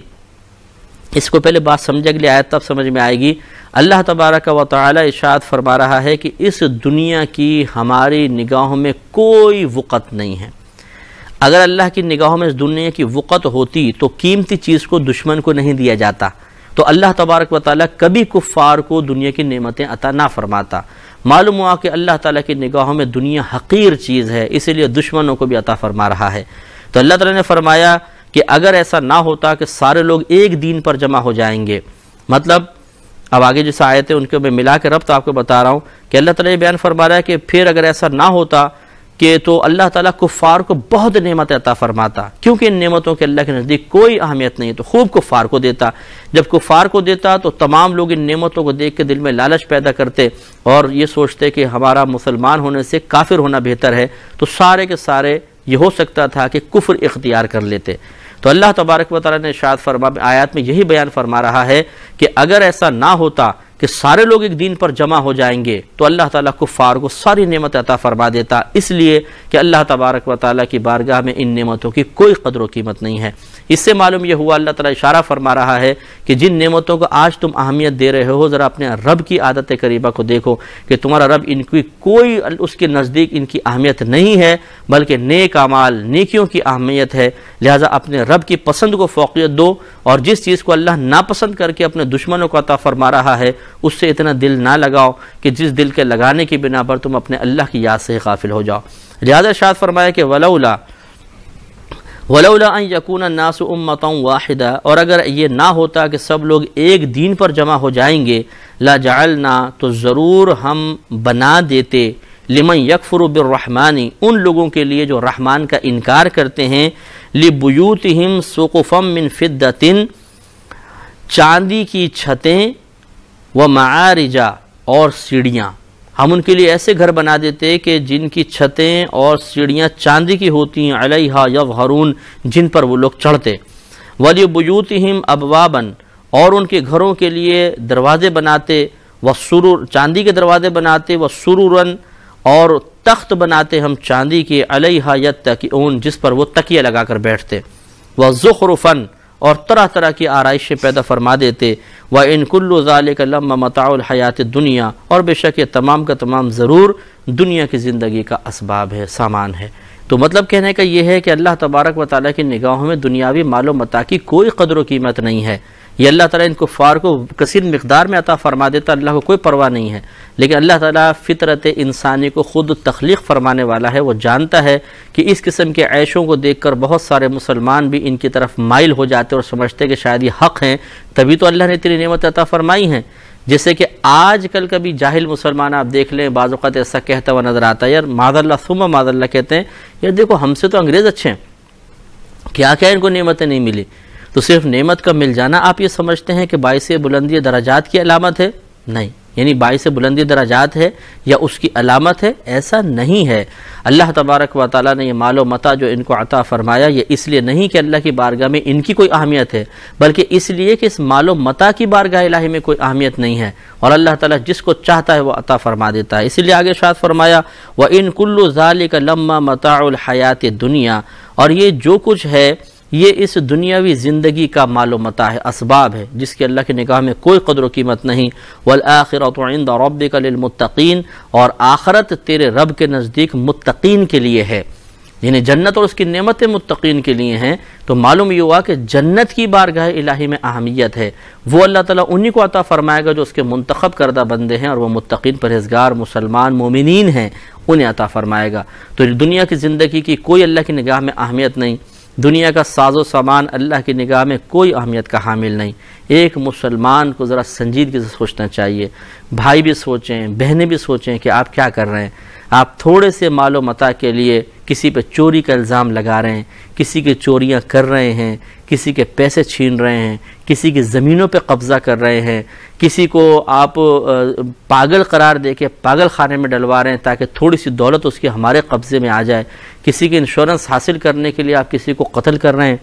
اس کو پہلے بات سمجھے، اگلی آیت تب سمجھ میں آئے گی۔ اللہ تبارک و تعالی ارشاد فرما رہا ہے کہ اس دنیا کی ہماری نگاہوں میں کوئی وقت نہیں ہے۔ اگر اللہ کی نگاہوں میں اس دنیا کی وقت ہوتی تو قیمتی چیز کو دشمن کو نہیں دیا جاتا، تو اللہ تبارک و تعالی کبھی کفار کو دنیا کی نعمتیں عطا نہ فرماتا۔ معلوم ہوا کہ اللہ تعالیٰ کی نگاہوں میں دنیا حقیر چیز ہے، اسی لیے دشمنوں کو بھی عطا فرما رہا ہے۔ تو اللہ تعالیٰ نے فرمایا کہ اگر ایسا نہ ہوتا کہ سارے لوگ ایک دین پر جمع ہو جائیں گے، مطلب اب آگے جیسے آیتیں ان کے میں ملا کے ربط آپ کو بتا رہا ہوں کہ اللہ تعالیٰ یہ بیان فرما رہا ہے کہ پھر اگر ایسا نہ ہوتا کہ تو اللہ تعالیٰ کفار کو بہت نعمت عطا فرماتا، کیونکہ ان نعمتوں کے اللہ کے نزدیک کوئی اہمیت نہیں، تو خوب کفار کو دیتا۔ جب کفار کو دیتا تو تمام لوگ ان نعمتوں کو دیکھ کے دل میں لالچ پیدا کرتے اور یہ سوچتے کہ ہمارا مسلمان ہونے سے کافر ہونا بہتر ہے، تو سارے کے سارے یہ ہو سکتا تھا کہ کفر اختیار کر لیتے۔ تو اللہ تبارک و تعالیٰ نے ارشاد فرما آیات میں یہی بیان فرما رہا ہے کہ اگر ایسا نہ ہوتا کہ سارے لوگ ایک دین پر جمع ہو جائیں گے تو اللہ تعالیٰ کفار کو ساری نعمت عطا فرما دیتا، اس لیے کہ اللہ تبارک و تعالیٰ کی بارگاہ میں ان نعمتوں کی کوئی قدر و قیمت نہیں ہے۔ اس سے معلوم یہ ہوا اللہ تعالیٰ اشارہ فرما رہا ہے کہ جن نعمتوں کو آج تم اہمیت دے رہے ہو، ذرا اپنے رب کی عادت قریبہ کو دیکھو کہ تمہارا رب ان کی کوئی اس کے نزدیک ان کی اہمیت نہیں ہے، بلکہ نیک اعمال نیکیوں کی اہمیت ہے۔ لہٰذا اپنے رب کی پسند کو فوقیت دو، اور جس چیز کو اللہ ناپسند کر کے اپنے دشمنوں کو عطا فرما رہا ہے اس سے اتنا دل نہ لگاؤ کہ جس دل کے لگانے کی بنا پر تم اپنے اللہ کی یاد سے غافل ہو جاؤ۔ لہذا ارشاد فرمایا کہ ولولا ان یکون الناس امۃ واحدہ، اور اگر یہ نہ ہوتا کہ سب لوگ ایک دین پر جمع ہو جائیں گے، لجعلنا، تو ضرور ہم بنا دیتے، لمن یکفر بالرحمن، ان لوگوں کے لیے جو رحمان کا انکار کرتے ہیں، لبیوتہم سقفا من فضۃ، چاندی کی چھتیں، ومعارج، اور سیڑھیاں، ہم ان کے لیے ایسے گھر بنا دیتے کہ جن کی چھتیں اور سیڑھیاں چاندی کی ہوتی ہیں، علیہا یظہرون، جن پر وہ لوگ چڑھتے، وَلِبُيُوتِهِمْ أَبْوَابًا، اور ان کے گھروں کے لیے دروازے بناتے، وَالسُّرُرُ، چاندی کے دروازے بناتے، وَالسُّرُرًا، اور تخت بناتے ہم چاندی کے، علیہا یتکئون، جس پر وہ تکیہ لگا کر بیٹھتے، وَزُخْرُفًا، اور طرح طرح کی آرائشیں پیدا فرما دیتے، وَإِن كُلُّ ذَلِكَ لَمَّا مَتَاعُ الْحَيَاةِ الدُّنْيَا، اور بے شک یہ تمام کا تمام ضرور دنیا کی زندگی کا اسباب ہے، سامان ہے۔ تو مطلب کہنے کا یہ ہے کہ اللہ تبارک و تعالیٰ کی نگاہوں میں دنیاوی مال و متاع کی کوئی قدر و قیمت نہیں ہے۔ یہ اللہ تعالیٰ ان کفار کو کثیر مقدار میں عطا فرما دیتا، اللہ کو کوئی پرواہ نہیں ہے، لیکن اللہ تعالیٰ فطرت انسانی کو خود تخلیق فرمانے والا ہے، وہ جانتا ہے کہ اس قسم کے عیشوں کو دیکھ کر بہت سارے مسلمان بھی ان کی طرف مائل ہو جاتے اور سمجھتے کہ شاید یہ حق ہیں، تبھی تو اللہ نے اتنی نعمت عطا فرمائی ہیں۔ جیسے کہ آج کل کبھی جاہل مسلمان آپ دیکھ لیں، بعض اوقات ایسا کہتا ہوا نظر آتا ہے، یار معاذ اللہ ثم معاذ اللہ کہتے ہیں، یار دیکھو ہم سے تو انگریز اچھے ہیں، کیا کیا ان کو نعمتیں نہیں ملی۔ تو صرف نعمت کا مل جانا آپ یہ سمجھتے ہیں کہ باعث بلندی درجات کی علامت ہے؟ نہیں، یعنی باعث بلندی درجات ہے یا اس کی علامت ہے؟ ایسا نہیں ہے۔ اللہ تبارک و تعالیٰ نے یہ مال و متاع جو ان کو عطا فرمایا، یہ اس لیے نہیں کہ اللہ کی بارگاہ میں ان کی کوئی اہمیت ہے، بلکہ اس لیے کہ اس مال و متاع کی بارگاہ الہی میں کوئی اہمیت نہیں ہے، اور اللہ تعالیٰ جس کو چاہتا ہے وہ عطا فرما دیتا ہے۔ اسی لیے آگے ارشاد فرمایا وَإِن كُلُّ ذَلِكَ لَمَّا مَتَاعُ الْحَيَاةِ الدُّنْيَا، اور یہ جو کچھ ہے یہ اس دنیاوی زندگی کا مال و متاع ہے، اسباب ہے، جس کی اللہ کی نگاہ میں کوئی قدر و قیمت نہیں۔ وَالْآخِرَةُ عِنْدَ رَبِّكَ لِلْمُتَّقِينَ، اور آخرت تیرے رب کے نزدیک متقین کے لیے ہے، یعنی جنت اور اس کی نعمتیں متقین کے لیے ہیں۔ تو معلوم یہ ہوا کہ جنت کی بارگاہ الہی میں اہمیت ہے، وہ اللہ تعالیٰ انہی کو عطا فرمائے گا جو اس کے منتخب کردہ بندے ہیں، اور وہ متقین پرہیزگار مسلمان مومنین ہیں، انہیں عطا فرمائے گا۔ تو دنیا کی زندگی کی کوئی اللہ کی نگاہ میں اہمیت نہیں، دنیا کا ساز و سامان اللہ کی نگاہ میں کوئی اہمیت کا حامل نہیں۔ ایک مسلمان کو ذرا سنجیدگی سے سوچنا چاہیے، بھائی بھی سوچیں، بہنیں بھی سوچیں کہ آپ کیا کر رہے ہیں۔ آپ تھوڑے سے مال و متاع کے لیے کسی پہ چوری کا الزام لگا رہے ہیں، کسی کی چوریاں کر رہے ہیں، کسی کے پیسے چھین رہے ہیں، کسی کی زمینوں پہ قبضہ کر رہے ہیں، کسی کو آپ پاگل قرار دے کے پاگل خانے میں ڈلوا رہے ہیں تاکہ تھوڑی سی دولت اس کی ہمارے قبضے میں آ جائے، کسی کی انشورنس حاصل کرنے کے لیے آپ کسی کو قتل کر رہے ہیں۔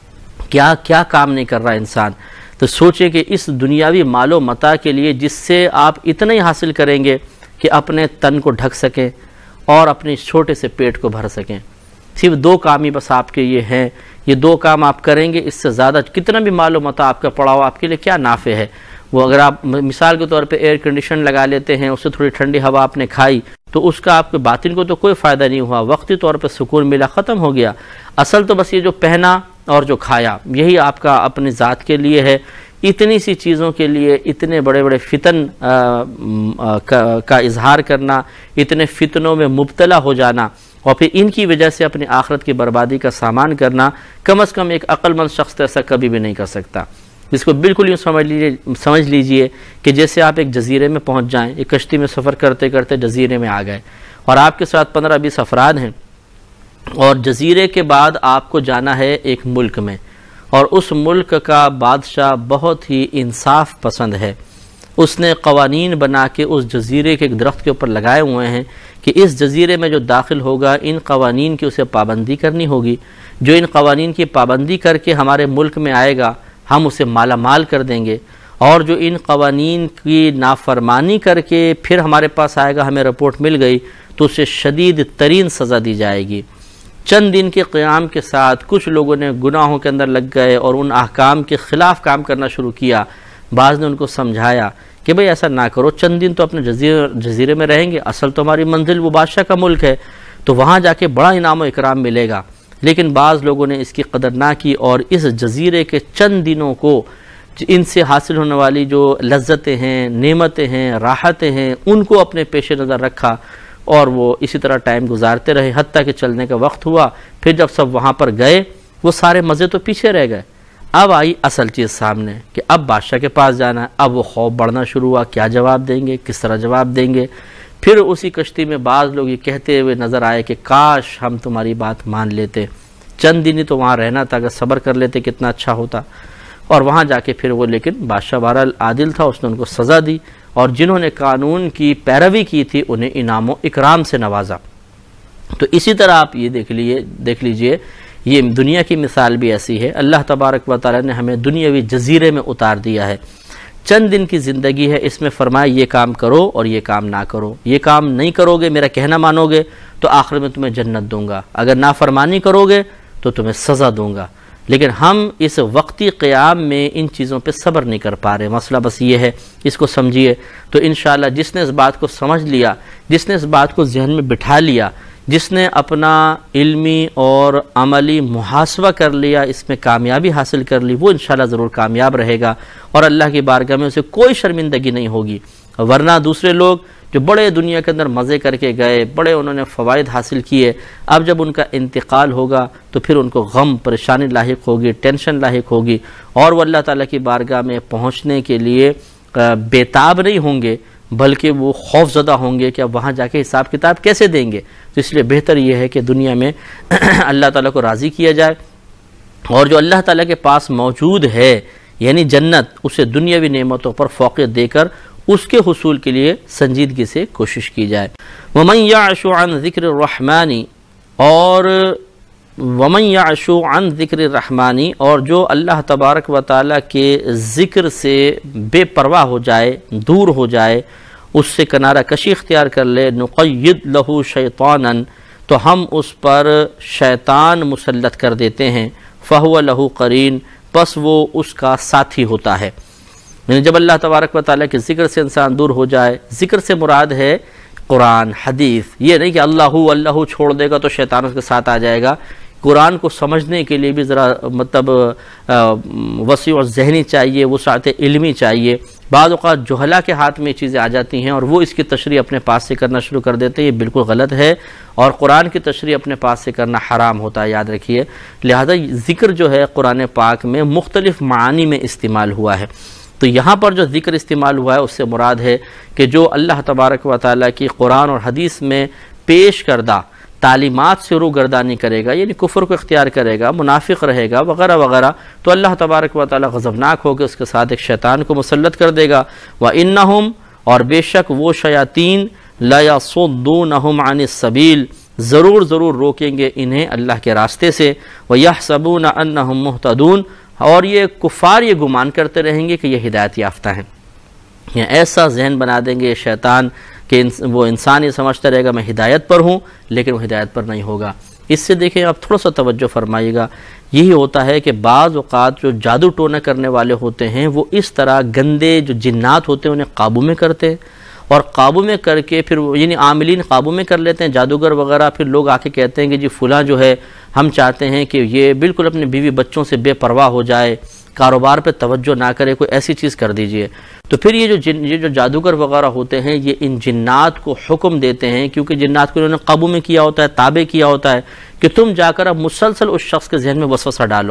کیا کیا کام نہیں کر رہا انسان۔ تو سوچیں کہ اس دنیاوی مال و متاع کے لیے جس سے آپ اتنا ہی حاصل کریں گے کہ اپنے تن کو ڈھک سکیں اور اپنے چھوٹے سے پیٹ کو بھر سکیں، صرف دو کام ہی بس آپ کے یہ ہیں، یہ دو کام آپ کریں گے، اس سے زیادہ کتنا بھی مال و متاع آپ کا پڑا ہو آپ کے لیے کیا نافع ہے۔ وہ اگر آپ مثال کے طور پہ ایئر کنڈیشن لگا لیتے ہیں، اس سے تھوڑی ٹھنڈی ہوا آپ نے کھائی تو اس کا آپ کے باطن کو تو کوئی فائدہ نہیں ہوا، وقتی طور پہ سکون ملا، ختم ہو گیا۔ اصل تو بس یہ جو پہنا اور جو کھایا یہی آپ کا اپنی ذات کے لیے ہے۔ اتنی سی چیزوں کے لیے اتنے بڑے بڑے فتن کا اظہار کرنا، اتنے فتنوں میں مبتلا ہو جانا اور پھر ان کی وجہ سے اپنی آخرت کی بربادی کا سامان کرنا، کم از کم ایک عقل مند شخص تو ایسا کبھی بھی نہیں کر سکتا۔ جس کو بالکل یوں سمجھ لیجئے کہ جیسے آپ ایک جزیرے میں پہنچ جائیں، ایک کشتی میں سفر کرتے کرتے جزیرے میں آ گئے اور آپ کے ساتھ 15-20 افراد ہیں، اور جزیرے کے بعد آپ کو جانا ہے ایک ملک میں، اور اس ملک کا بادشاہ بہت ہی انصاف پسند ہے، اس نے قوانین بنا کے اس جزیرے کے ایک درخت کے اوپر لگائے ہوئے ہیں کہ اس جزیرے میں جو داخل ہوگا ان قوانین کی اسے پابندی کرنی ہوگی، جو ان قوانین کی پابندی کر کے ہمارے ملک میں آئے گا ہم اسے مالا مال کر دیں گے، اور جو ان قوانین کی نافرمانی کر کے پھر ہمارے پاس آئے گا ہمیں رپورٹ مل گئی تو اسے شدید ترین سزا دی جائے گی۔ چند دن کے قیام کے ساتھ کچھ لوگوں نے گناہوں کے اندر لگ گئے اور ان احکام کے خلاف کام کرنا شروع کیا۔ بعض نے ان کو سمجھایا کہ بھئی ایسا نہ کرو، چند دن تو اپنے جزیرے میں رہیں گے، اصل تو ہماری منزل وہ بادشاہ کا ملک ہے، تو وہاں جا کے بڑا انعام و اکرام ملے گا۔ لیکن بعض لوگوں نے اس کی قدر نہ کی اور اس جزیرے کے چند دنوں کو ان سے حاصل ہونے والی جو لذتیں ہیں، نعمتیں ہیں، راحتیں ہیں، ان کو اپنے پیش نظر رکھا اور وہ اسی طرح ٹائم گزارتے رہے، حتیٰ کہ چلنے کا وقت ہوا۔ پھر جب سب وہاں پر گئے وہ سارے مزے تو پیچھے رہ گئے، اب آئی اصل چیز سامنے کہ اب بادشاہ کے پاس جانا ہے۔ اب وہ خوف بڑھنا شروع ہوا، کیا جواب دیں گے، کس طرح جواب دیں گے۔ پھر اسی کشتی میں بعض لوگ یہ کہتے ہوئے نظر آئے کہ کاش ہم تمہاری بات مان لیتے، چند دن ہی تو وہاں رہنا تھا، اگر صبر کر لیتے کتنا اچھا ہوتا۔ اور وہاں جا کے پھر وہ لیکن بادشاہ بہرحال عادل تھا، اس نے ان کو سزا دی، اور جنہوں نے قانون کی پیروی کی تھی انہیں انعام و اکرام سے نوازا۔ تو اسی طرح آپ یہ دیکھ لیجئے یہ دنیا کی مثال بھی ایسی ہے۔ اللہ تبارک و تعالی نے ہمیں دنیاوی جزیرے میں اتار دیا ہے، چند دن کی زندگی ہے، اس میں فرمایا یہ کام کرو اور یہ کام نہ کرو، یہ کام نہیں کرو گے، میرا کہنا مانو گے تو آخر میں تمہیں جنت دوں گا، اگر نافرمانی کرو گے تو تمہیں سزا دوں گا۔ لیکن ہم اس وقتی قیام میں ان چیزوں پہ صبر نہیں کر پا رہے، مسئلہ بس یہ ہے، اس کو سمجھیے۔ تو انشاءاللہ جس نے اس بات کو سمجھ لیا، جس نے اس بات کو ذہن میں بٹھا لیا، جس نے اپنا علمی اور عملی محاسبہ کر لیا، اس میں کامیابی حاصل کر لی، وہ انشاءاللہ ضرور کامیاب رہے گا اور اللہ کی بارگاہ میں اسے کوئی شرمندگی نہیں ہوگی۔ ورنہ دوسرے لوگ جو بڑے دنیا کے اندر مزے کر کے گئے، بڑے انہوں نے فوائد حاصل کیے، اب جب ان کا انتقال ہوگا تو پھر ان کو غم، پریشانی لاحق ہوگی، ٹینشن لاحق ہوگی، اور وہ اللہ تعالیٰ کی بارگاہ میں پہنچنے کے لیے بےتاب نہیں ہوں گے، بلکہ وہ خوف زدہ ہوں گے کہ اب وہاں جا کے حساب کتاب کیسے دیں گے۔ تو اس لیے بہتر یہ ہے کہ دنیا میں اللہ تعالیٰ کو راضی کیا جائے، اور جو اللہ تعالیٰ کے پاس موجود ہے یعنی جنت، اسے دنیاوی نعمتوں پر فوقیت دے کر اس کے حصول کے لیے سنجیدگی سے کوشش کی جائے۔ وَمَنْ يَعْشُ عَنْ ذِكْرِ الرَّحْمَانِ اور وَمَنْ يَعْشُ عَنْ ذِكْرِ الرَّحْمَانِ اور جو اللہ تبارک و تعالیٰ کے ذکر سے بے پرواہ ہو جائے، دور ہو جائے، اس سے کنارہ کشی اختیار کر لے، نُقَيِّدْ لَهُ شَيْطَانًا تو ہم اس پر شیطان مسلط کر دیتے ہیں، فَهُوَ لَهُ قَرِينٌ پس وہ اس کا ساتھی ہوتا ہے۔ یعنی جب اللہ تبارک و تعالیٰ کے ذکر سے انسان دور ہو جائے، ذکر سے مراد ہے قرآن، حدیث، یہ نہیں کہ اللہ چھوڑ دے گا تو شیطان اس کے ساتھ آ جائے گا۔ قرآن کو سمجھنے کے لیے بھی ذرا مطلب وسیع و ذہنی چاہیے، وسعت علمی چاہیے۔ بعض اوقات جہلا کے ہاتھ میں چیزیں آ جاتی ہیں اور وہ اس کی تشریح اپنے پاس سے کرنا شروع کر دیتے ہیں، یہ بالکل غلط ہے، اور قرآن کی تشریح اپنے پاس سے کرنا حرام ہوتا ہے، یاد رکھیے۔ لہذا ذکر جو ہے قرآن پاک میں مختلف معانی میں استعمال ہوا ہے، تو یہاں پر جو ذکر استعمال ہوا ہے اس سے مراد ہے کہ جو اللہ تبارک و تعالیٰ کی قرآن اور حدیث میں پیش کردہ تعلیمات سے روگردانی کرے گا، یعنی کفر کو اختیار کرے گا، منافق رہے گا وغیرہ وغیرہ، تو اللہ تبارک و تعالیٰ غضبناک ہو کے اس کے ساتھ ایک شیطان کو مسلط کر دے گا۔ وَإِنَّهُمْ اور بے شک وہ شیاطین لَيَصُدُّونَهُمْ عَنِ السَّبِيلِ ضرور روکیں گے انہیں اللہ کے راستے سے، وَيَحْسَبُونَ أَنَّهُمْ مُهْتَدُونَ اور یہ کفار یہ گمان کرتے رہیں گے کہ یہ ہدایت یافتہ ہیں۔ یہ ایسا ذہن بنا دیں گے شیطان کہ وہ انسان یہ سمجھتا رہے گا میں ہدایت پر ہوں، لیکن وہ ہدایت پر نہیں ہوگا۔ اس سے دیکھیں آپ تھوڑا سا توجہ فرمائیے گا، یہی ہوتا ہے کہ بعض اوقات جو جادو ٹونا کرنے والے ہوتے ہیں وہ اس طرح گندے جو جنات ہوتے ہیں انہیں قابو میں کرتے ہیں، اور قابو میں کر کے پھر یعنی عاملین قابو میں کر لیتے ہیں، جادوگر وغیرہ، پھر لوگ آ کے کہتے ہیں کہ جی فلاں جو ہے ہم چاہتے ہیں کہ یہ بالکل اپنے بیوی بچوں سے بے پرواہ ہو جائے، کاروبار پہ توجہ نہ کرے، کوئی ایسی چیز کر دیجئے۔ تو پھر یہ جو جادوگر وغیرہ ہوتے ہیں یہ ان جنات کو حکم دیتے ہیں، کیونکہ جنات کو انہوں نے قابو میں کیا ہوتا ہے، تابع کیا ہوتا ہے، کہ تم جا کر اب مسلسل اس شخص کے ذہن میں وسوسہ ڈالو،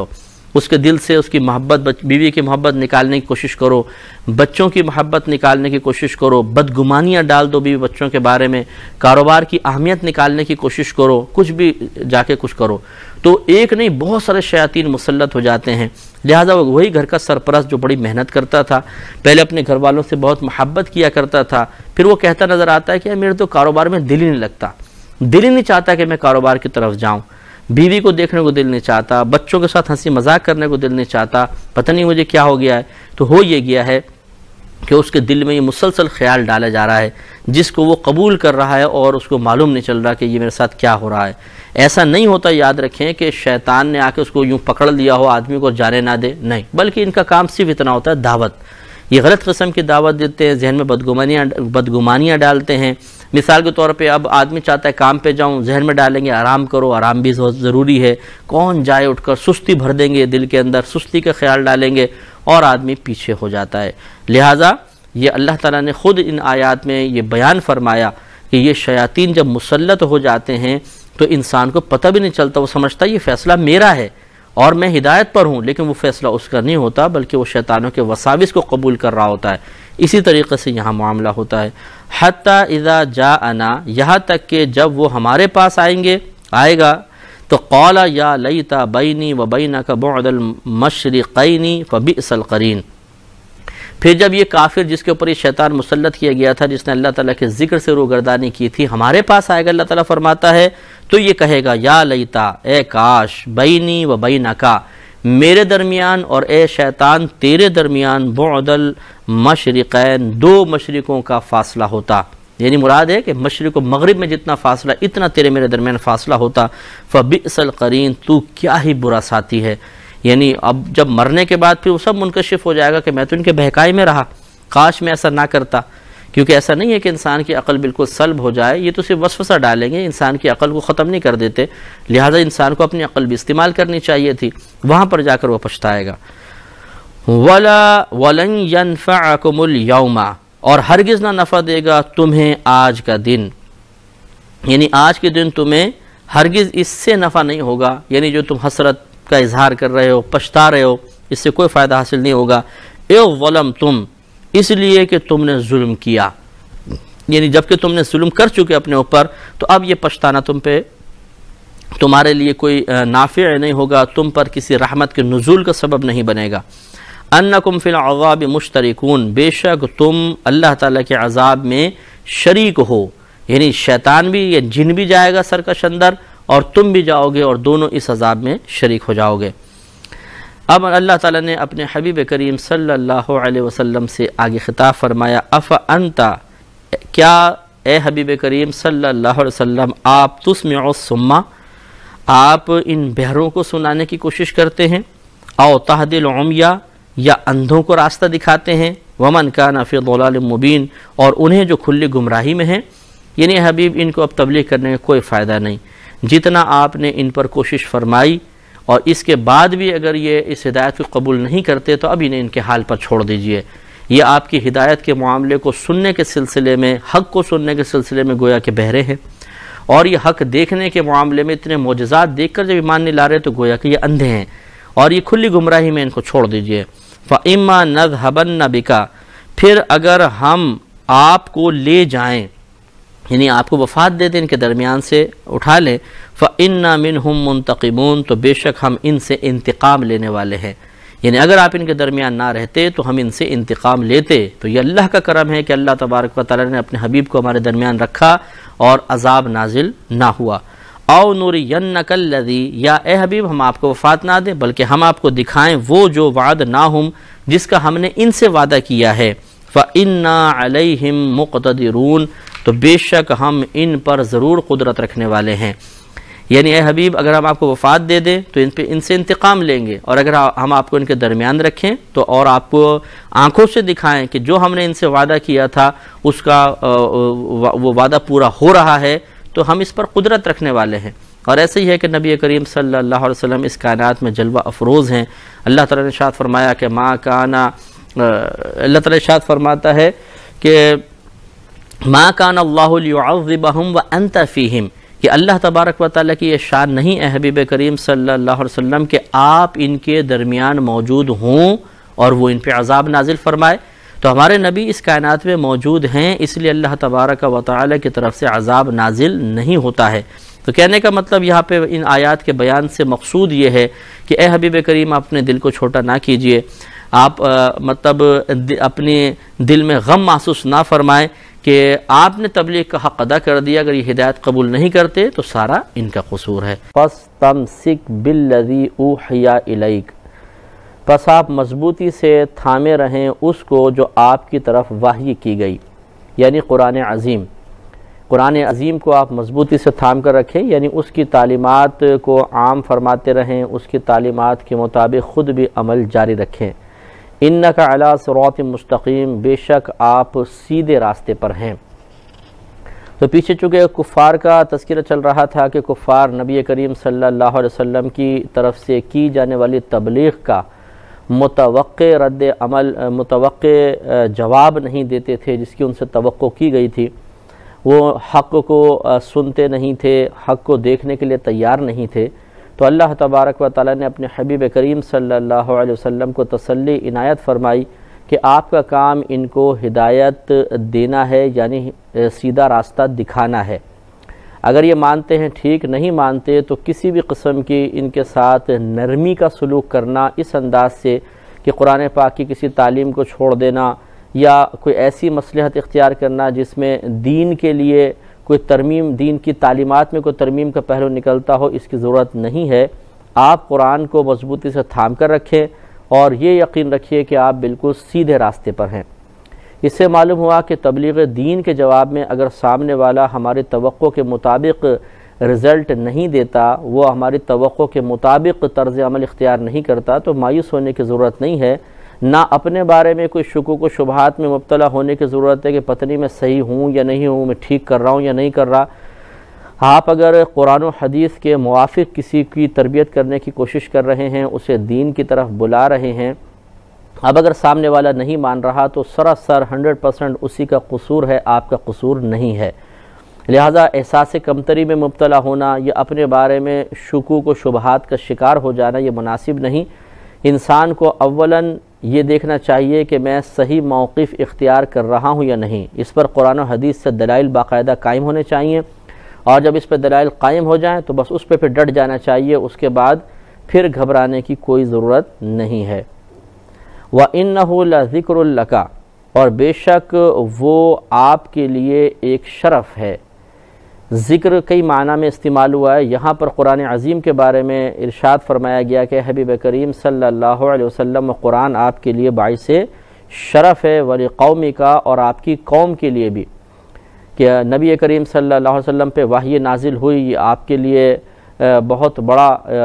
اس کے دل سے اس کی محبت، بیوی کی محبت نکالنے کی کوشش کرو، بچوں کی محبت نکالنے کی کوشش کرو، بدگمانیاں ڈال دو بیوی بچوں کے بارے میں، کاروبار کی اہمیت نکالنے کی کوشش کرو، کچھ بھی جا کے کچھ کرو، تو ایک نہیں بہت سارے شیاطین مسلط ہو جاتے ہیں۔ لہٰذا وہی گھر کا سرپرست جو بڑی محنت کرتا تھا، پہلے اپنے گھر والوں سے بہت محبت کیا کرتا تھا، پھر وہ کہتا نظر آتا ہے کہ میرے تو کاروبار میں دل ہی نہیں لگتا، دل ہی نہیں چاہتا کہ میں کاروبار کی طرف جاؤں، بیوی کو دیکھنے کو دل نہیں چاہتا، بچوں کے ساتھ ہنسی مذاق کرنے کو دل نہیں چاہتا، پتہ نہیں مجھے کیا ہو گیا ہے۔ تو ہو یہ گیا ہے کہ اس کے دل میں یہ مسلسل خیال ڈالا جا رہا ہے جس کو وہ قبول کر رہا ہے اور اس کو معلوم نہیں چل رہا کہ یہ میرے ساتھ کیا ہو رہا ہے۔ ایسا نہیں ہوتا، یاد رکھیں کہ شیطان نے آ کے اس کو یوں پکڑ لیا ہو، آدمی کو جانے نہ دے، نہیں، بلکہ ان کا کام صرف اتنا ہوتا ہے دعوت، یہ غلط قسم کی دعوت دیتے ہیں، ذہن میں بدگمانیاں ڈالتے ہیں۔ مثال کے طور پہ اب آدمی چاہتا ہے کام پہ جاؤں، ذہن میں ڈالیں گے آرام کرو، آرام بھی بہت ضروری ہے، کون جائے اٹھ کر، سستی بھر دیں گے دل کے اندر، سستی کا خیال ڈالیں گے اور آدمی پیچھے ہو جاتا ہے۔ لہٰذا یہ اللہ تعالیٰ نے خود ان آیات میں یہ بیان فرمایا کہ یہ شیاطین جب مسلط ہو جاتے ہیں تو انسان کو پتہ بھی نہیں چلتا، وہ سمجھتا ہے یہ فیصلہ میرا ہے اور میں ہدایت پر ہوں، لیکن وہ فیصلہ اس کا نہیں ہوتا بلکہ وہ شیطانوں کے وساوس کو قبول کر رہا ہوتا ہے۔ اسی طریقے سے یہاں معاملہ ہوتا ہے۔ حتی اذا جاءنا، یہاں تک کہ جب وہ ہمارے پاس آئے گا تو قال یا لیت بینی و بینک بعد المشرقین فبئس القرین، پھر جب یہ کافر جس کے اوپر یہ شیطان مسلط کیا گیا تھا، جس نے اللہ تعالیٰ کے ذکر سے روگردانی کی تھی، ہمارے پاس آئے گا، اللہ تعالیٰ فرماتا ہے تو یہ کہے گا یا لیتا، اے کاش، بینی و بینکا، میرے درمیان اور اے شیطان تیرے درمیان، بعد المشرقین، دو مشرقوں کا فاصلہ ہوتا، یعنی مراد ہے کہ مشرق و مغرب میں جتنا فاصلہ اتنا تیرے میرے درمیان فاصلہ ہوتا، فبئس القرین، تو کیا ہی برا ساتھی ہے۔ یعنی اب جب مرنے کے بعد پھر وہ سب منکشف ہو جائے گا کہ میں تو ان کے بہکائی میں رہا، کاش میں ایسا نہ کرتا، کیونکہ ایسا نہیں ہے کہ انسان کی عقل بالکل سلب ہو جائے، یہ تو صرف وسوسہ ڈالیں گے، انسان کی عقل کو ختم نہیں کر دیتے، لہٰذا انسان کو اپنی عقل بھی استعمال کرنی چاہیے تھی، وہاں پر جا کر وہ پچھتائے گا۔ وَلَن يَنفَعَكُمُ الْيَوْمَ، اور ہرگز نہ نفع دے گا تمہیں آج کا دن، یعنی آج کے دن تمہیں ہرگز اس سے نفع نہیں ہوگا، یعنی جو تم حسرت کا اظہار کر رہے ہو، پچھتا رہے ہو، اس سے کوئی فائدہ حاصل نہیں ہوگا۔ اِذْ ظَلَمْتُمْ، اس لیے کہ تم نے ظلم کیا، یعنی جب کہ تم نے ظلم کر چکے اپنے اوپر، تو اب یہ پچھتانا تم پہ تمہارے لیے کوئی نافع نہیں ہوگا، تم پر کسی رحمت کے نزول کا سبب نہیں بنے گا۔ انکم فی العذاب مشترکون، بے شک تم اللہ تعالیٰ کے عذاب میں شریک ہو، یعنی شیطان بھی یا جن بھی جائے گا سرکش اندر اور تم بھی جاؤ گے اور دونوں اس عذاب میں شریک ہو جاؤ گے۔ اب اللہ تعالیٰ نے اپنے حبیب کریم صلی اللہ علیہ وسلم سے آگے خطاب فرمایا، افانت، کیا اے حبیب کریم صلی اللہ علیہ وسلم آپ تسمع الصم، آپ ان بہروں کو سنانے کی کوشش کرتے ہیں، او تہدی العمی، یا اندھوں کو راستہ دکھاتے ہیں، ومن کان فی ضلال مبین، اور انہیں جو کھلی گمراہی میں ہیں، یعنی حبیب ان کو اب تبلیغ کرنے کا کوئی فائدہ نہیں، جتنا آپ نے ان پر کوشش فرمائی اور اس کے بعد بھی اگر یہ اس ہدایت کو قبول نہیں کرتے تو اب انہیں ان کے حال پر چھوڑ دیجئے۔ یہ آپ کی ہدایت کے معاملے کو سننے کے سلسلے میں، حق کو سننے کے سلسلے میں گویا کہ بہرے ہیں، اور یہ حق دیکھنے کے معاملے میں اتنے معجزات دیکھ کر جب ایمان نہیں لا رہے تو گویا کہ یہ اندھے ہیں، اور یہ کھلی گمراہی میں ان کو چھوڑ دیجئے۔ فَإِمَّا نَذْهَبَنَّ بِكَ، پھر اگر ہم آپ کو لے جائیں، یعنی آپ کو وفات دے دیں، ان کے درمیان سے اٹھا لیں، فَإِنَّا مِنْهُمْ مُنْتَقِمُونَ، تو بے شک ہم ان سے انتقام لینے والے ہیں، یعنی اگر آپ ان کے درمیان نہ رہتے تو ہم ان سے انتقام لیتے۔ تو یہ اللہ کا کرم ہے کہ اللہ تبارک و تعالی نے اپنے حبیب کو ہمارے درمیان رکھا اور عذاب نازل نہ ہوا۔ او نُرِيَنَّكَ الَّذِي، یا اے حبیب ہم آپ کو وفات نہ دیں بلکہ ہم آپ کو دکھائیں وہ جو وعدناہم، جس کا ہم نے ان سے وعدہ کیا ہے، فَإِنَّا عَلَيْهِمْ مُقْتَدِرُونَ، تو بے شک ہم ان پر ضرور قدرت رکھنے والے ہیں۔ یعنی اے حبیب اگر ہم آپ کو وفات دے دیں تو ان سے انتقام لیں گے، اور اگر ہم آپ کو ان کے درمیان رکھیں تو اور آپ کو آنکھوں سے دکھائیں کہ جو ہم نے ان سے وعدہ کیا تھا اس کا وہ وعدہ پورا ہو رہا ہے، تو ہم اس پر قدرت رکھنے والے ہیں۔ اور ایسے ہی ہے کہ نبی کریم صلی اللہ علیہ وسلم اس کائنات میں جلوہ افروز ہیں۔ اللہ تعالیٰ نے ارشاد فرمایا کہ اللہ تعالیٰ ارشاد فرماتا ہے کہ ما کان اللہ لیعذبہم وانت فیہم، کہ اللہ تبارک و تعالیٰ کی یہ شان نہیں ہے حبیب کریم صلی اللہ علیہ وسلم کہ آپ ان کے درمیان موجود ہوں اور وہ ان پہ عذاب نازل فرمائے؟ تو ہمارے نبی اس کائنات میں موجود ہیں، اس لیے اللہ تبارک و تعالیٰ کی طرف سے عذاب نازل نہیں ہوتا ہے۔ تو کہنے کا مطلب یہاں پہ ان آیات کے بیان سے مقصود یہ ہے کہ اے حبیب کریم اپنے دل کو چھوٹا نہ کیجئے، آپ مطلب اپنے دل میں غم محسوس نہ فرمائیں کہ آپ نے تبلیغ کا حق ادا کر دیا، اگر یہ ہدایت قبول نہیں کرتے تو سارا ان کا قصور ہے۔ فَاسْتَمْسِكْ بِالَّذِي أُوحِيَ إِلَيْكَ، پس آپ مضبوطی سے تھامے رہیں اس کو جو آپ کی طرف وحی کی گئی، یعنی قرآن عظیم۔ قرآن عظیم کو آپ مضبوطی سے تھام کر رکھیں، یعنی اس کی تعلیمات کو عام فرماتے رہیں، اس کی تعلیمات کے مطابق خود بھی عمل جاری رکھیں۔ اِنَّكَ عَلَىٰ صِرَاطٍ مُسْتَقِيمٍ، بے شک آپ سیدھے راستے پر ہیں۔ تو پیچھے چونکہ کفار کا تذکرہ چل رہا تھا کہ کفار نبی کریم صلی اللہ علیہ وسلم کی طرف سے کی جانے والی تبلیغ کا متوقع رد عمل، متوقع جواب نہیں دیتے تھے جس کی ان سے توقع کی گئی تھی، وہ حق کو سنتے نہیں تھے، حق کو دیکھنے کے لیے تیار نہیں تھے۔ تو اللہ تبارک و تعالیٰ نے اپنے حبیب کریم صلی اللہ علیہ وسلم کو تسلی عنایت فرمائی کہ آپ کا کام ان کو ہدایت دینا ہے، یعنی سیدھا راستہ دکھانا ہے۔ اگر یہ مانتے ہیں ٹھیک، نہیں مانتے تو کسی بھی قسم کی ان کے ساتھ نرمی کا سلوک کرنا اس انداز سے کہ قرآن پاک کی کسی تعلیم کو چھوڑ دینا یا کوئی ایسی مصلحت اختیار کرنا جس میں دین کے لیے کوئی ترمیم، دین کی تعلیمات میں کوئی ترمیم کا پہلو نکلتا ہو، اس کی ضرورت نہیں ہے۔ آپ قرآن کو مضبوطی سے تھام کر رکھیں اور یہ یقین رکھیے کہ آپ بالکل سیدھے راستے پر ہیں۔ اس سے معلوم ہوا کہ تبلیغ دین کے جواب میں اگر سامنے والا ہماری توقع کے مطابق رزلٹ نہیں دیتا، وہ ہماری توقع کے مطابق طرز عمل اختیار نہیں کرتا، تو مایوس ہونے کی ضرورت نہیں ہے، نہ اپنے بارے میں کوئی شکوک و شبہات میں مبتلا ہونے کی ضرورت ہے کہ پتہ نہیں میں صحیح ہوں یا نہیں ہوں، میں ٹھیک کر رہا ہوں یا نہیں کر رہا۔ آپ اگر قرآن و حدیث کے موافق کسی کی تربیت کرنے کی کوشش کر رہے ہیں، اسے دین کی طرف بلا رہے ہیں، اب اگر سامنے والا نہیں مان رہا تو سراسر 100% اسی کا قصور ہے، آپ کا قصور نہیں ہے۔ لہٰذا احساس کمتری میں مبتلا ہونا یا اپنے بارے میں شکوک و شبہات کا شکار ہو جانا یہ مناسب نہیں۔ انسان کو اولاً یہ دیکھنا چاہیے کہ میں صحیح موقف اختیار کر رہا ہوں یا نہیں، اس پر قرآن و حدیث سے دلائل باقاعدہ قائم ہونے چاہیے، اور جب اس پہ دلائل قائم ہو جائیں تو بس اس پہ پھر ڈٹ جانا چاہیے، اس کے بعد پھر گھبرانے کی کوئی ضرورت نہیں ہے۔ وَإِنَّهُ لَذِكْرٌ لَكَ، اور بے شک وہ آپ کے لیے ایک شرف ہے۔ ذکر کئی معنی میں استعمال ہوا ہے، یہاں پر قرآن عظیم کے بارے میں ارشاد فرمایا گیا کہ حبیب کریم صلی اللہ علیہ وسلم قرآن آپ کے لیے باعث شرف ہے، وَلِقَوْمِكَ، اور آپ کی قوم کے لیے بھی، کہ نبی کریم صلی اللہ علیہ وسلم پہ وحی نازل ہوئی، یہ آپ کے لیے بہت بڑا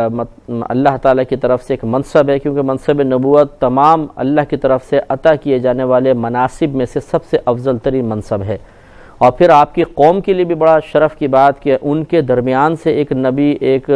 اللہ تعالیٰ کی طرف سے ایک منصب ہے، کیونکہ منصب نبوت تمام اللہ کی طرف سے عطا کیے جانے والے مناصب میں سے سب سے افضل ترین منصب ہے۔ اور پھر آپ کی قوم کے لیے بھی بڑا شرف کی بات کہ ان کے درمیان سے ایک نبی، ایک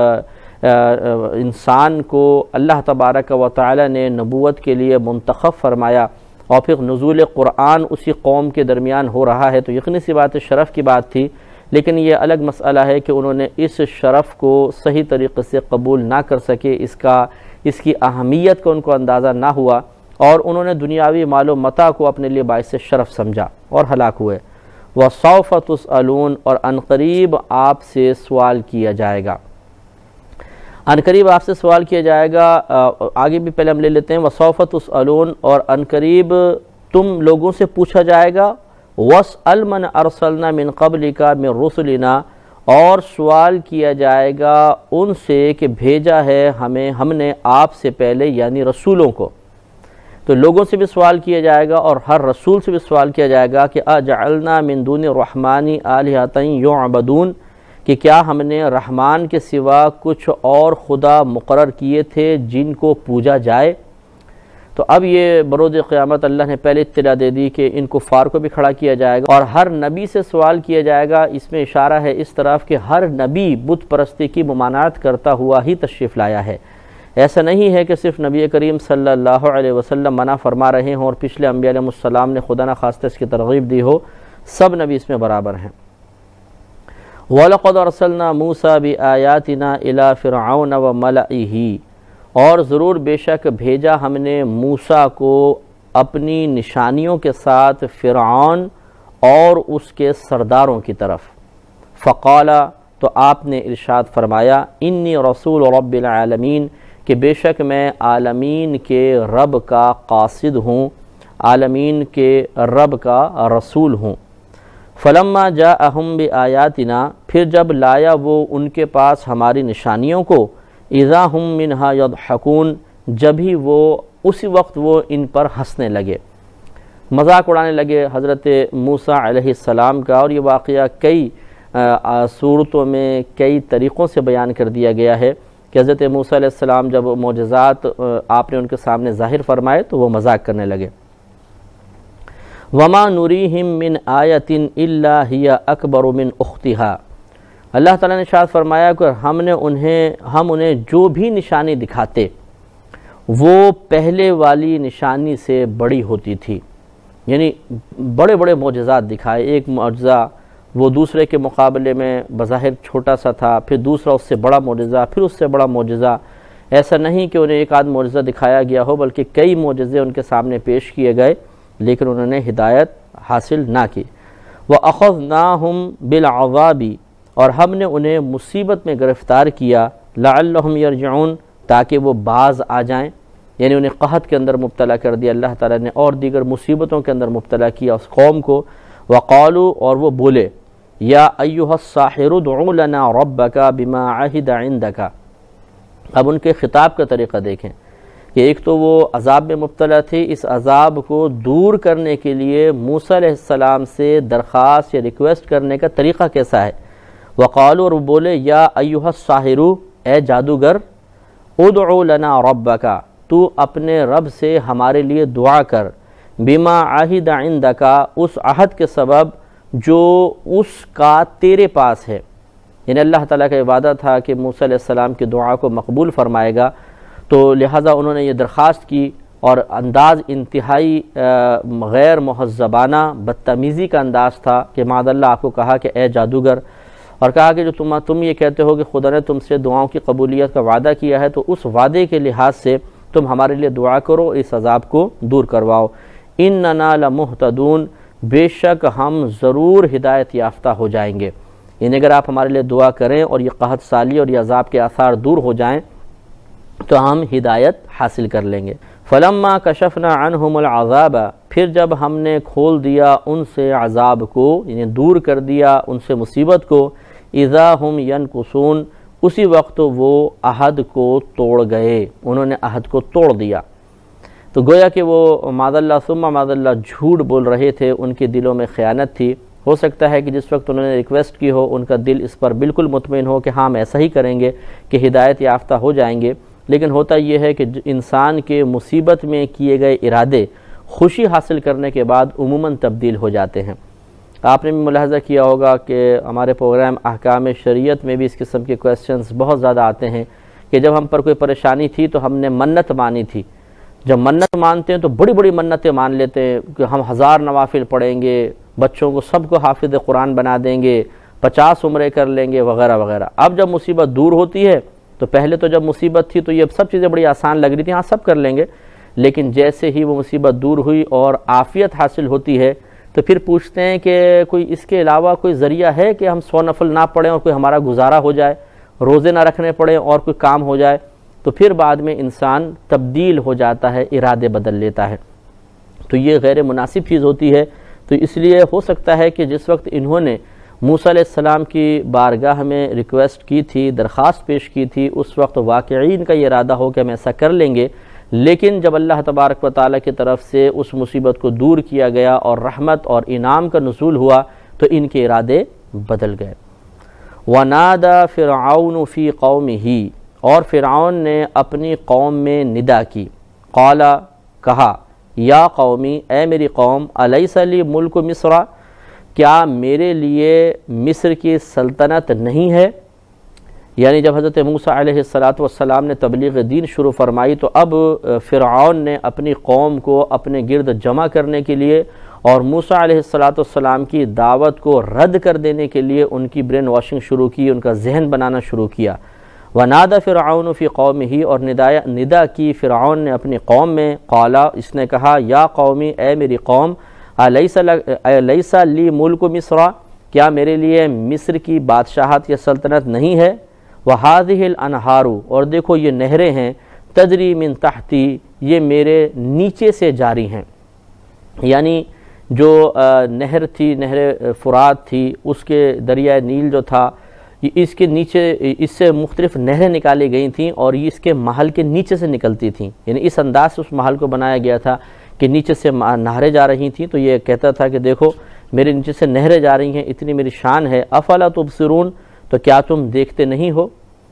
انسان کو اللہ تبارک و تعالی نے نبوت کے لیے منتخب فرمایا، اور پھر نزول قرآن اسی قوم کے درمیان ہو رہا ہے، تو یقینی سی بات شرف کی بات تھی۔ لیکن یہ الگ مسئلہ ہے کہ انہوں نے اس شرف کو صحیح طریقے سے قبول نہ کر سکے، اس کی اہمیت کا ان کو اندازہ نہ ہوا، اور انہوں نے دنیاوی مال و متاع کو اپنے لیے باعث شرف سمجھا اور ہلاک ہوئے۔ وَسَوْفَ تُسْأَلُونَ، اور عنقریب آپ سے سوال کیا جائے گا۔ عنقریب آپ سے سوال کیا جائے گا، آگے بھی پہلے ہم لے لیتے ہیں، وَسَوْفَ تُسْأَلُونَ، اور عنقریب تم لوگوں سے پوچھا جائے گا، وَاسْأَلْ مَنْ أَرْسَلْنَا مِنْ قَبْلِكَ مِنْ رُسُلِنَا، اور سوال کیا جائے گا ان سے کہ بھیجا ہے ہم نے آپ سے پہلے یعنی رسولوں کو۔ تو لوگوں سے بھی سوال کیا جائے گا اور ہر رسول سے بھی سوال کیا جائے گا کہ اجعلنا من دون الرحمن آلہۃ یعبدون، کہ کیا ہم نے رحمان کے سوا کچھ اور خدا مقرر کیے تھے جن کو پوجا جائے۔ تو اب یہ بروز قیامت اللہ نے پہلے اطلاع دے دی کہ ان کفار کو بھی کھڑا کیا جائے گا، اور ہر نبی سے سوال کیا جائے گا۔ اس میں اشارہ ہے اس طرف کہ ہر نبی بت پرستی کی ممانعت کرتا ہوا ہی تشریف لایا ہے، ایسا نہیں ہے کہ صرف نبی کریم صلی اللہ علیہ وسلم منع فرما رہے ہوں اور پچھلے انبیاء علیہ السلام نے خدا نخواستہ اس کی ترغیب دی ہو، سب نبی اس میں برابر ہیں۔ وَلَقَدْ أَرْسَلْنَا مُوسَىٰ بِآيَاتِنَا إِلَىٰ فِرْعَوْنَ وَمَلَئِهِ، اور ضرور بے شک بھیجا ہم نے موسیٰ کو اپنی نشانیوں کے ساتھ فرعون اور اس کے سرداروں کی طرف۔ فقال، تو آپ نے ارشاد فرمایا، انی رسول رب العالمین، کہ بے شک میں عالمین کے رب کا قاصد ہوں، عالمین کے رب کا رسول ہوں۔ فلما جاءہم بآیاتنا، پھر جب لایا وہ ان کے پاس ہماری نشانیوں کو، اذا ہم منہا یضحکون، جبھی وہ اسی وقت وہ ان پر ہنسنے لگے، مذاق اڑانے لگے حضرت موسیٰ علیہ السلام کا۔ اور یہ واقعہ کئی صورتوں میں کئی طریقوں سے بیان کر دیا گیا ہے کہ حضرت موسیٰ علیہ السلام جب معجزات آپ نے ان کے سامنے ظاہر فرمائے تو وہ مذاق کرنے لگے۔ وَمَا نُرِيهِم مِّنْ آيَةٍ إِلَّا هِيَ أَكْبَرُ مِنْ أُخْتِهَا، اللہ تعالیٰ نے ارشاد فرمایا کہ ہم انہیں جو بھی نشانی دکھاتے وہ پہلے والی نشانی سے بڑی ہوتی تھی، یعنی بڑے بڑے معجزات دکھائے، ایک معجزہ وہ دوسرے کے مقابلے میں بظاہر چھوٹا سا تھا، پھر دوسرا اس سے بڑا معجزہ، پھر اس سے بڑا معجزہ۔ ایسا نہیں کہ انہیں ایک آدھ معجزہ دکھایا گیا ہو، بلکہ کئی معجزے ان کے سامنے پیش کیے گئے، لیکن انہوں نے ہدایت حاصل نہ کی۔ وَأَخَذْنَاهُمْ بِالْعَذَابِ، اور ہم نے انہیں مصیبت میں گرفتار کیا، لَعَلَّهُمْ يَرْجِعُونَ، تاکہ وہ باز آ جائیں، یعنی انہیں قحط کے اندر مبتلا کر دیا اللہ تعالیٰ نے، اور دیگر مصیبتوں کے اندر مبتلا کیا اس قوم کو۔ وَقَالُوا، اور وہ بولے، یا ایھا الساحر ادع لنا ربک بما عہد عندک۔ اب ان کے خطاب کا طریقہ دیکھیں کہ ایک تو وہ عذاب میں مبتلا تھے، اس عذاب کو دور کرنے کے لیے موسیٰ علیہ السلام سے درخواست یا ریکویسٹ کرنے کا طریقہ کیسا ہے۔ وقالوا، اور وہ بولے، یا ایھا الساحر، اے جادوگر، ادع لنا ربک، تو اپنے رب سے ہمارے لیے دعا کر، بما عہد عندک، اس عہد کے سبب جو اس کا تیرے پاس ہے، یعنی اللہ تعالیٰ کا وعدہ تھا کہ موسیٰ علیہ السلام کی دعا کو مقبول فرمائے گا، تو لہٰذا انہوں نے یہ درخواست کی، اور انداز انتہائی غیر مہذبانہ بدتمیزی کا انداز تھا کہ معاذ اللہ آپ کو کہا کہ اے جادوگر، اور کہا کہ جو تم یہ کہتے ہو کہ خدا نے تم سے دعاؤں کی قبولیت کا وعدہ کیا ہے، تو اس وعدے کے لحاظ سے تم ہمارے لیے دعا کرو، اس عذاب کو دور کرواؤ۔ اننا لمہتدون، بے شک ہم ضرور ہدایت یافتہ ہو جائیں گے، یعنی اگر آپ ہمارے لیے دعا کریں اور یہ قحط سالی اور یہ عذاب کے آثار دور ہو جائیں تو ہم ہدایت حاصل کر لیں گے۔ فلما کشفنا عنہم العذاب، پھر جب ہم نے کھول دیا ان سے عذاب کو، یعنی دور کر دیا ان سے مصیبت کو، اذا ہم ینکثون، اسی وقت وہ عہد کو توڑ گئے، انہوں نے عہد کو توڑ دیا۔ تو گویا کہ وہ معاذ اللہ ثم معاذ اللہ جھوٹ بول رہے تھے، ان کے دلوں میں خیانت تھی۔ ہو سکتا ہے کہ جس وقت انہوں نے ریکویسٹ کی ہو ان کا دل اس پر بالکل مطمئن ہو کہ ہاں ہم ایسا ہی کریں گے کہ ہدایت یافتہ ہو جائیں گے، لیکن ہوتا یہ ہے کہ انسان کے مصیبت میں کیے گئے ارادے خوشی حاصل کرنے کے بعد عموماً تبدیل ہو جاتے ہیں۔ آپ نے بھی ملاحظہ کیا ہوگا کہ ہمارے پروگرام احکام شریعت میں بھی اس قسم کے کویسچنز بہت زیادہ آتے ہیں کہ جب ہم پر کوئی پریشانی تھی تو ہم نے منت مانی تھی، جب منت مانتے ہیں تو بڑی بڑی منتیں مان لیتے ہیں کہ ہم 1000 نوافل پڑھیں گے، بچوں کو سب کو حافظ قرآن بنا دیں گے، 50 عمرے کر لیں گے وغیرہ وغیرہ۔ اب جب مصیبت دور ہوتی ہے تو پہلے تو جب مصیبت تھی تو یہ سب چیزیں بڑی آسان لگ رہی تھی، ہاں سب کر لیں گے، لیکن جیسے ہی وہ مصیبت دور ہوئی اور عافیت حاصل ہوتی ہے تو پھر پوچھتے ہیں کہ کوئی اس کے علاوہ کوئی ذریعہ ہے کہ ہم 100 نفل نہ پڑھیں اور کوئی ہمارا گزارا ہو جائے، روزے نہ رکھنے پڑیں اور کوئی کام ہو جائے، تو پھر بعد میں انسان تبدیل ہو جاتا ہے، ارادے بدل لیتا ہے، تو یہ غیر مناسب چیز ہوتی ہے۔ تو اس لیے ہو سکتا ہے کہ جس وقت انہوں نے موسیٰ علیہ السلام کی بارگاہ میں ریکویسٹ کی تھی، درخواست پیش کی تھی، اس وقت واقعین کا یہ ارادہ ہو کہ ہم ایسا کر لیں گے، لیکن جب اللہ تبارک و تعالیٰ کی طرف سے اس مصیبت کو دور کیا گیا اور رحمت اور انعام کا نزول ہوا تو ان کے ارادے بدل گئے۔ وَنَادَى فِرْعَوْنُ فِي قَوْمِهِ، اور فرعون نے اپنی قوم میں ندا کی، قال، کہا، یا قومی، اے میری قوم، الیس لی ملک مصر، کیا میرے لیے مصر کی سلطنت نہیں ہے؟ یعنی جب حضرت موسیٰ علیہ السلام نے تبلیغ دین شروع فرمائی تو اب فرعون نے اپنی قوم کو اپنے گرد جمع کرنے کے لیے اور موسیٰ علیہ السلام کی دعوت کو رد کر دینے کے لیے ان کی برین واشنگ شروع کی، ان کا ذہن بنانا شروع کیا۔ وَنَادَ فِرْعَوْنُ فِي قَوْمِهِ، اور ندا کی فرعون نے اپنی قوم میں، قالا، اس نے کہا، یا قومی، اے میری قوم، الیس لی ملک مصر، کیا میرے لیے مصر کی بادشاہت یا سلطنت نہیں ہے؟ وَهَذِهِ الْأَنْهَارُ، اور دیکھو یہ نہریں ہیں، تجری من تحتی، یہ میرے نیچے سے جاری ہیں۔ یعنی جو نہر تھی، نہر فرات تھی، اس کے دریائے نیل جو تھا، اس کے نیچے اس سے مختلف نہریں نکالی گئی تھیں اور یہ اس کے محل کے نیچے سے نکلتی تھیں، یعنی اس انداز سے اس محل کو بنایا گیا تھا کہ نیچے سے نہریں جا رہی تھیں۔ تو یہ کہتا تھا کہ دیکھو میرے نیچے سے نہریں جا رہی ہیں، اتنی میری شان ہے۔ افلا تبصرون، تو کیا تم دیکھتے نہیں ہو؟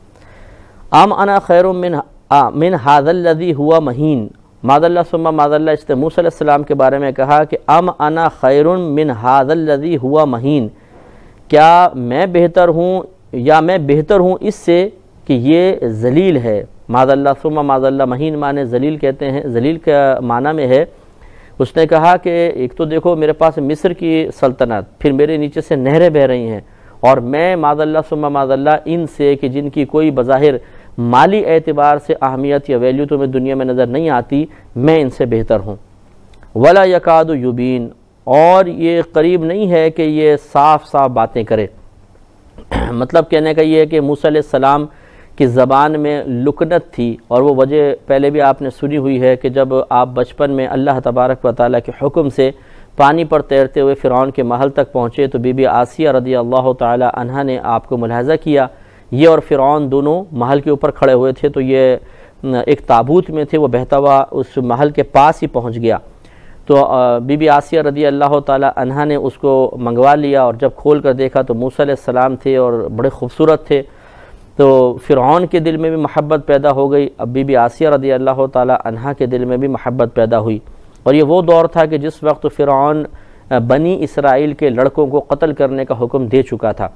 ام انا خیر من ھذا الذی ھوا مہین، معاذ اللہ ثم معاذ اللہ، اس نے موسیٰ علیہ السلام کے بارے میں کہا کہ ام انا خیر من ھذا الذی ھوا مہین، کیا میں بہتر ہوں یا میں بہتر ہوں اس سے کہ یہ ذلیل ہے۔ معاذ اللہ ثم معاذ اللہ، مہین معنی ذلیل کہتے ہیں، ذلیل کا معنی میں ہے۔ اس نے کہا کہ ایک تو دیکھو میرے پاس مصر کی سلطنت، پھر میرے نیچے سے نہریں بہہ رہی ہیں، اور میں معاذ اللہ ثم معاذ اللہ ان سے کہ جن کی کوئی بظاہر مالی اعتبار سے اہمیت یا ویلیو تمہیں دنیا میں نظر نہیں آتی، میں ان سے بہتر ہوں۔ ولا یکاد یبین، اور یہ قریب نہیں ہے کہ یہ صاف صاف باتیں کرے۔ مطلب کہنے کا یہ ہے کہ موسیٰ علیہ السلام کی زبان میں لکنت تھی، اور وہ وجہ پہلے بھی آپ نے سنی ہوئی ہے کہ جب آپ بچپن میں اللہ تبارک و تعالیٰ کے حکم سے پانی پر تیرتے ہوئے فرعون کے محل تک پہنچے تو بی بی آسیہ رضی اللہ تعالی عنہا نے آپ کو ملاحظہ کیا، یہ اور فرعون دونوں محل کے اوپر کھڑے ہوئے تھے، تو یہ ایک تابوت میں تھے، وہ بہتا ہوا اس محل کے پاس ہی پہنچ گیا۔ تو بی بی آسیہ رضی اللہ تعالی عنہا نے اس کو منگوا لیا، اور جب کھول کر دیکھا تو موسیٰ علیہ السلام تھے اور بڑے خوبصورت تھے، تو فرعون کے دل میں بھی محبت پیدا ہو گئی، اب بی بی آسیہ رضی اللہ تعالی عنہا کے دل میں بھی محبت پیدا ہوئی۔ اور یہ وہ دور تھا کہ جس وقت فرعون بنی اسرائیل کے لڑکوں کو قتل کرنے کا حکم دے چکا تھا۔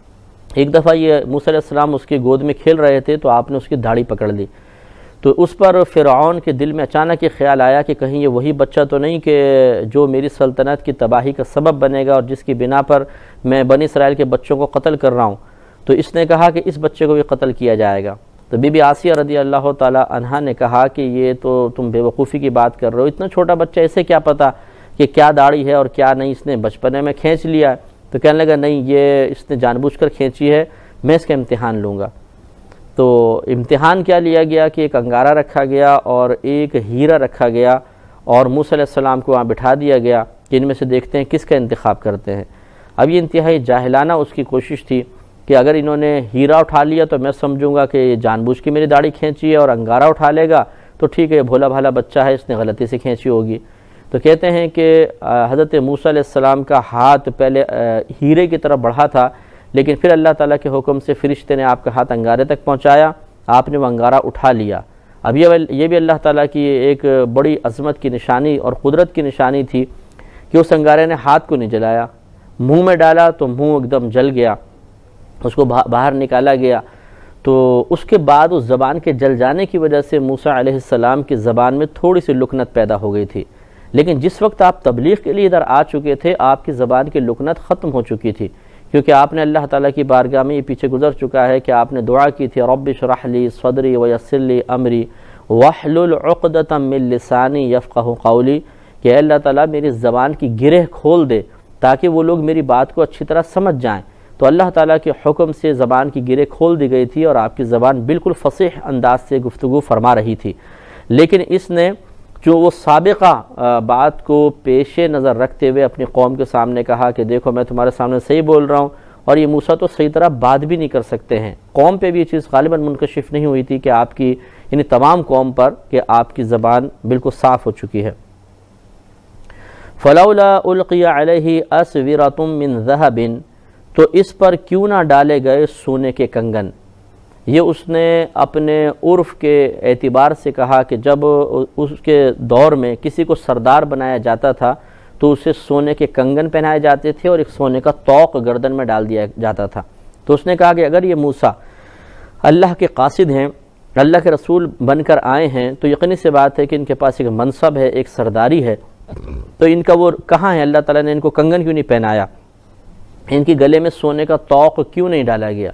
ایک دفعہ یہ موسیٰ علیہ السلام اس کی گود میں کھیل رہے تھے تو آپ نے اس کی داڑھی پکڑ لی، تو اس پر فرعون کے دل میں اچانک یہ خیال آیا کہ کہیں یہ وہی بچہ تو نہیں کہ جو میری سلطنت کی تباہی کا سبب بنے گا اور جس کی بنا پر میں بنی اسرائیل کے بچوں کو قتل کر رہا ہوں۔ تو اس نے کہا کہ اس بچے کو بھی قتل کیا جائے گا۔ تو بی بی آسیہ رضی اللہ تعالی عنہا نے کہا کہ یہ تو تم بے وقوفی کی بات کر رہے ہو، اتنا چھوٹا بچہ، اسے کیا پتہ کہ کیا داڑھی ہے اور کیا نہیں، اس نے بچپنے میں کھینچ لیا ہے۔ تو کہنے لگا نہیں، یہ اس نے جان بوجھ کر کھینچی ہے، میں اس کا امتحان لوں گا۔ تو امتحان کیا لیا گیا کہ ایک انگارہ رکھا گیا اور ایک ہیرا رکھا گیا، اور موسیٰ علیہ السلام کو وہاں بٹھا دیا گیا کہ ان میں سے دیکھتے ہیں کس کا انتخاب کرتے ہیں۔ اب یہ انتہائی جاہلانہ اس کی کوشش تھی کہ اگر انہوں نے ہیرا اٹھا لیا تو میں سمجھوں گا کہ یہ جان بوجھ کے میری داڑھی کھینچی ہے، اور انگارہ اٹھا لے گا تو ٹھیک ہے، بھولا بھالا بچہ ہے، اس نے غلطی سے کھینچی ہوگی۔ تو کہتے ہیں کہ حضرت موسیٰ علیہ السلام کا ہاتھ پہلے ہیرے کی طرف بڑھا تھا، لیکن پھر اللہ تعالیٰ کے حکم سے فرشتے نے آپ کا ہاتھ انگارے تک پہنچایا، آپ نے وہ انگارہ اٹھا لیا۔ اب یہ بھی اللہ تعالیٰ کی ایک بڑی عظمت کی نشانی اور قدرت کی نشانی تھی کہ اس انگارے نے ہاتھ کو نہیں جلایا، منہ میں ڈالا تو منہ ایک دم جل گیا، اس کو باہر نکالا گیا۔ تو اس کے بعد اس زبان کے جل جانے کی وجہ سے موسیٰ علیہ السلام کی زبان میں تھوڑی سی لکنت پیدا ہو گئی تھی، لیکن جس وقت آپ تبلیغ کے لیے ادھر آ چکے تھے آپ کی زبان کی لکنت ختم ہو چکی تھی، کیونکہ آپ نے اللہ تعالیٰ کی بارگاہ میں یہ پیچھے گزر چکا ہے کہ آپ نے دعا کی تھی، رب اشرح لی صدری ویسر لی امری واحلل عقدۃ من لسانی یفقہوا قولی، کہ اے اللہ تعالیٰ میری زبان کی گرہ کھول دے تاکہ وہ لوگ میری بات کو اچھی طرح سمجھ جائیں۔ تو اللہ تعالیٰ کے حکم سے زبان کی گرہ کھول دی گئی تھی اور آپ کی زبان بالکل فصیح انداز سے گفتگو فرما رہی تھی، لیکن اس نے جو وہ سابقہ بات کو پیش نظر رکھتے ہوئے اپنی قوم کے سامنے کہا کہ دیکھو میں تمہارے سامنے صحیح بول رہا ہوں، اور یہ موسیٰ تو صحیح طرح بات بھی نہیں کر سکتے ہیں۔ قوم پہ بھی یہ چیز غالباً منکشف نہیں ہوئی تھی کہ آپ کی، یعنی تمام قوم پر، کہ آپ کی زبان بالکل صاف ہو چکی ہے۔ فلولا القی علیہ اسورۃ من ذہب، تو اس پر کیوں نہ ڈالے گئے سونے کے کنگن۔ یہ اس نے اپنے عرف کے اعتبار سے کہا کہ جب اس کے دور میں کسی کو سردار بنایا جاتا تھا تو اسے سونے کے کنگن پہنائے جاتے تھے اور ایک سونے کا طوق گردن میں ڈال دیا جاتا تھا۔ تو اس نے کہا کہ اگر یہ موسیٰ اللہ کے قاصد ہیں، اللہ کے رسول بن کر آئے ہیں، تو یقینی سی بات ہے کہ ان کے پاس ایک منصب ہے، ایک سرداری ہے، تو ان کا وہ کہاں ہے؟ اللہ تعالیٰ نے ان کو کنگن کیوں نہیں پہنایا؟ ان کی گلے میں سونے کا طوق کیوں نہیں ڈالا گیا؟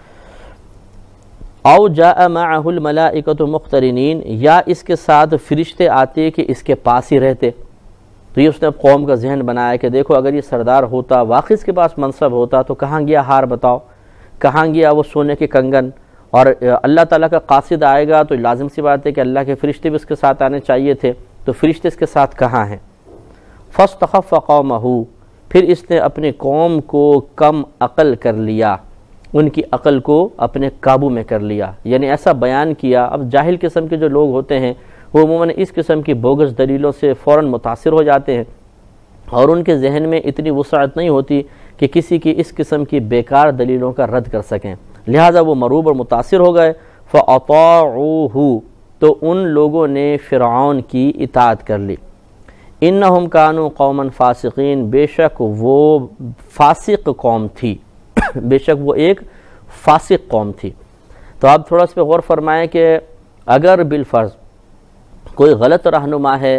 او جاء معہ الملائکۃ مقترنین، یا اس کے ساتھ فرشتے آتے کہ اس کے پاس ہی رہتے۔ تو یہ اس نے قوم کا ذہن بنایا کہ دیکھو اگر یہ سردار ہوتا، واقعی اس کے پاس منصب ہوتا، تو کہاں گیا ہار بتاؤ، کہاں گیا وہ سونے کے کنگن؟ اور اللہ تعالیٰ کا قاصد آئے گا تو لازم سی بات ہے کہ اللہ کے فرشتے بھی اس کے ساتھ آنے چاہیے تھے، تو فرشتے اس کے ساتھ کہاں ہیں؟ فاستخف قومہ، پھر اس نے اپنی قوم کو کم عقل کر لیا، ان کی عقل کو اپنے قابو میں کر لیا، یعنی ایسا بیان کیا۔ اب جاہل قسم کے جو لوگ ہوتے ہیں وہ عموماً اس قسم کی بوگس دلیلوں سے فوراً متاثر ہو جاتے ہیں، اور ان کے ذہن میں اتنی وسعت نہیں ہوتی کہ کسی کی اس قسم کی بیکار دلیلوں کا رد کر سکیں، لہٰذا وہ مروب اور متاثر ہو گئے۔ فَأَطَاعُوهُ، تو ان لوگوں نے فرعون کی اطاعت کر لی۔ انہم کانوا قوما فاسقین، بے شک وہ فاسق قوم تھی، بے شک وہ ایک فاسق قوم تھی۔ تو آپ تھوڑا اس پہ غور فرمائیں کہ اگر بالفرض کوئی غلط رہنما ہے،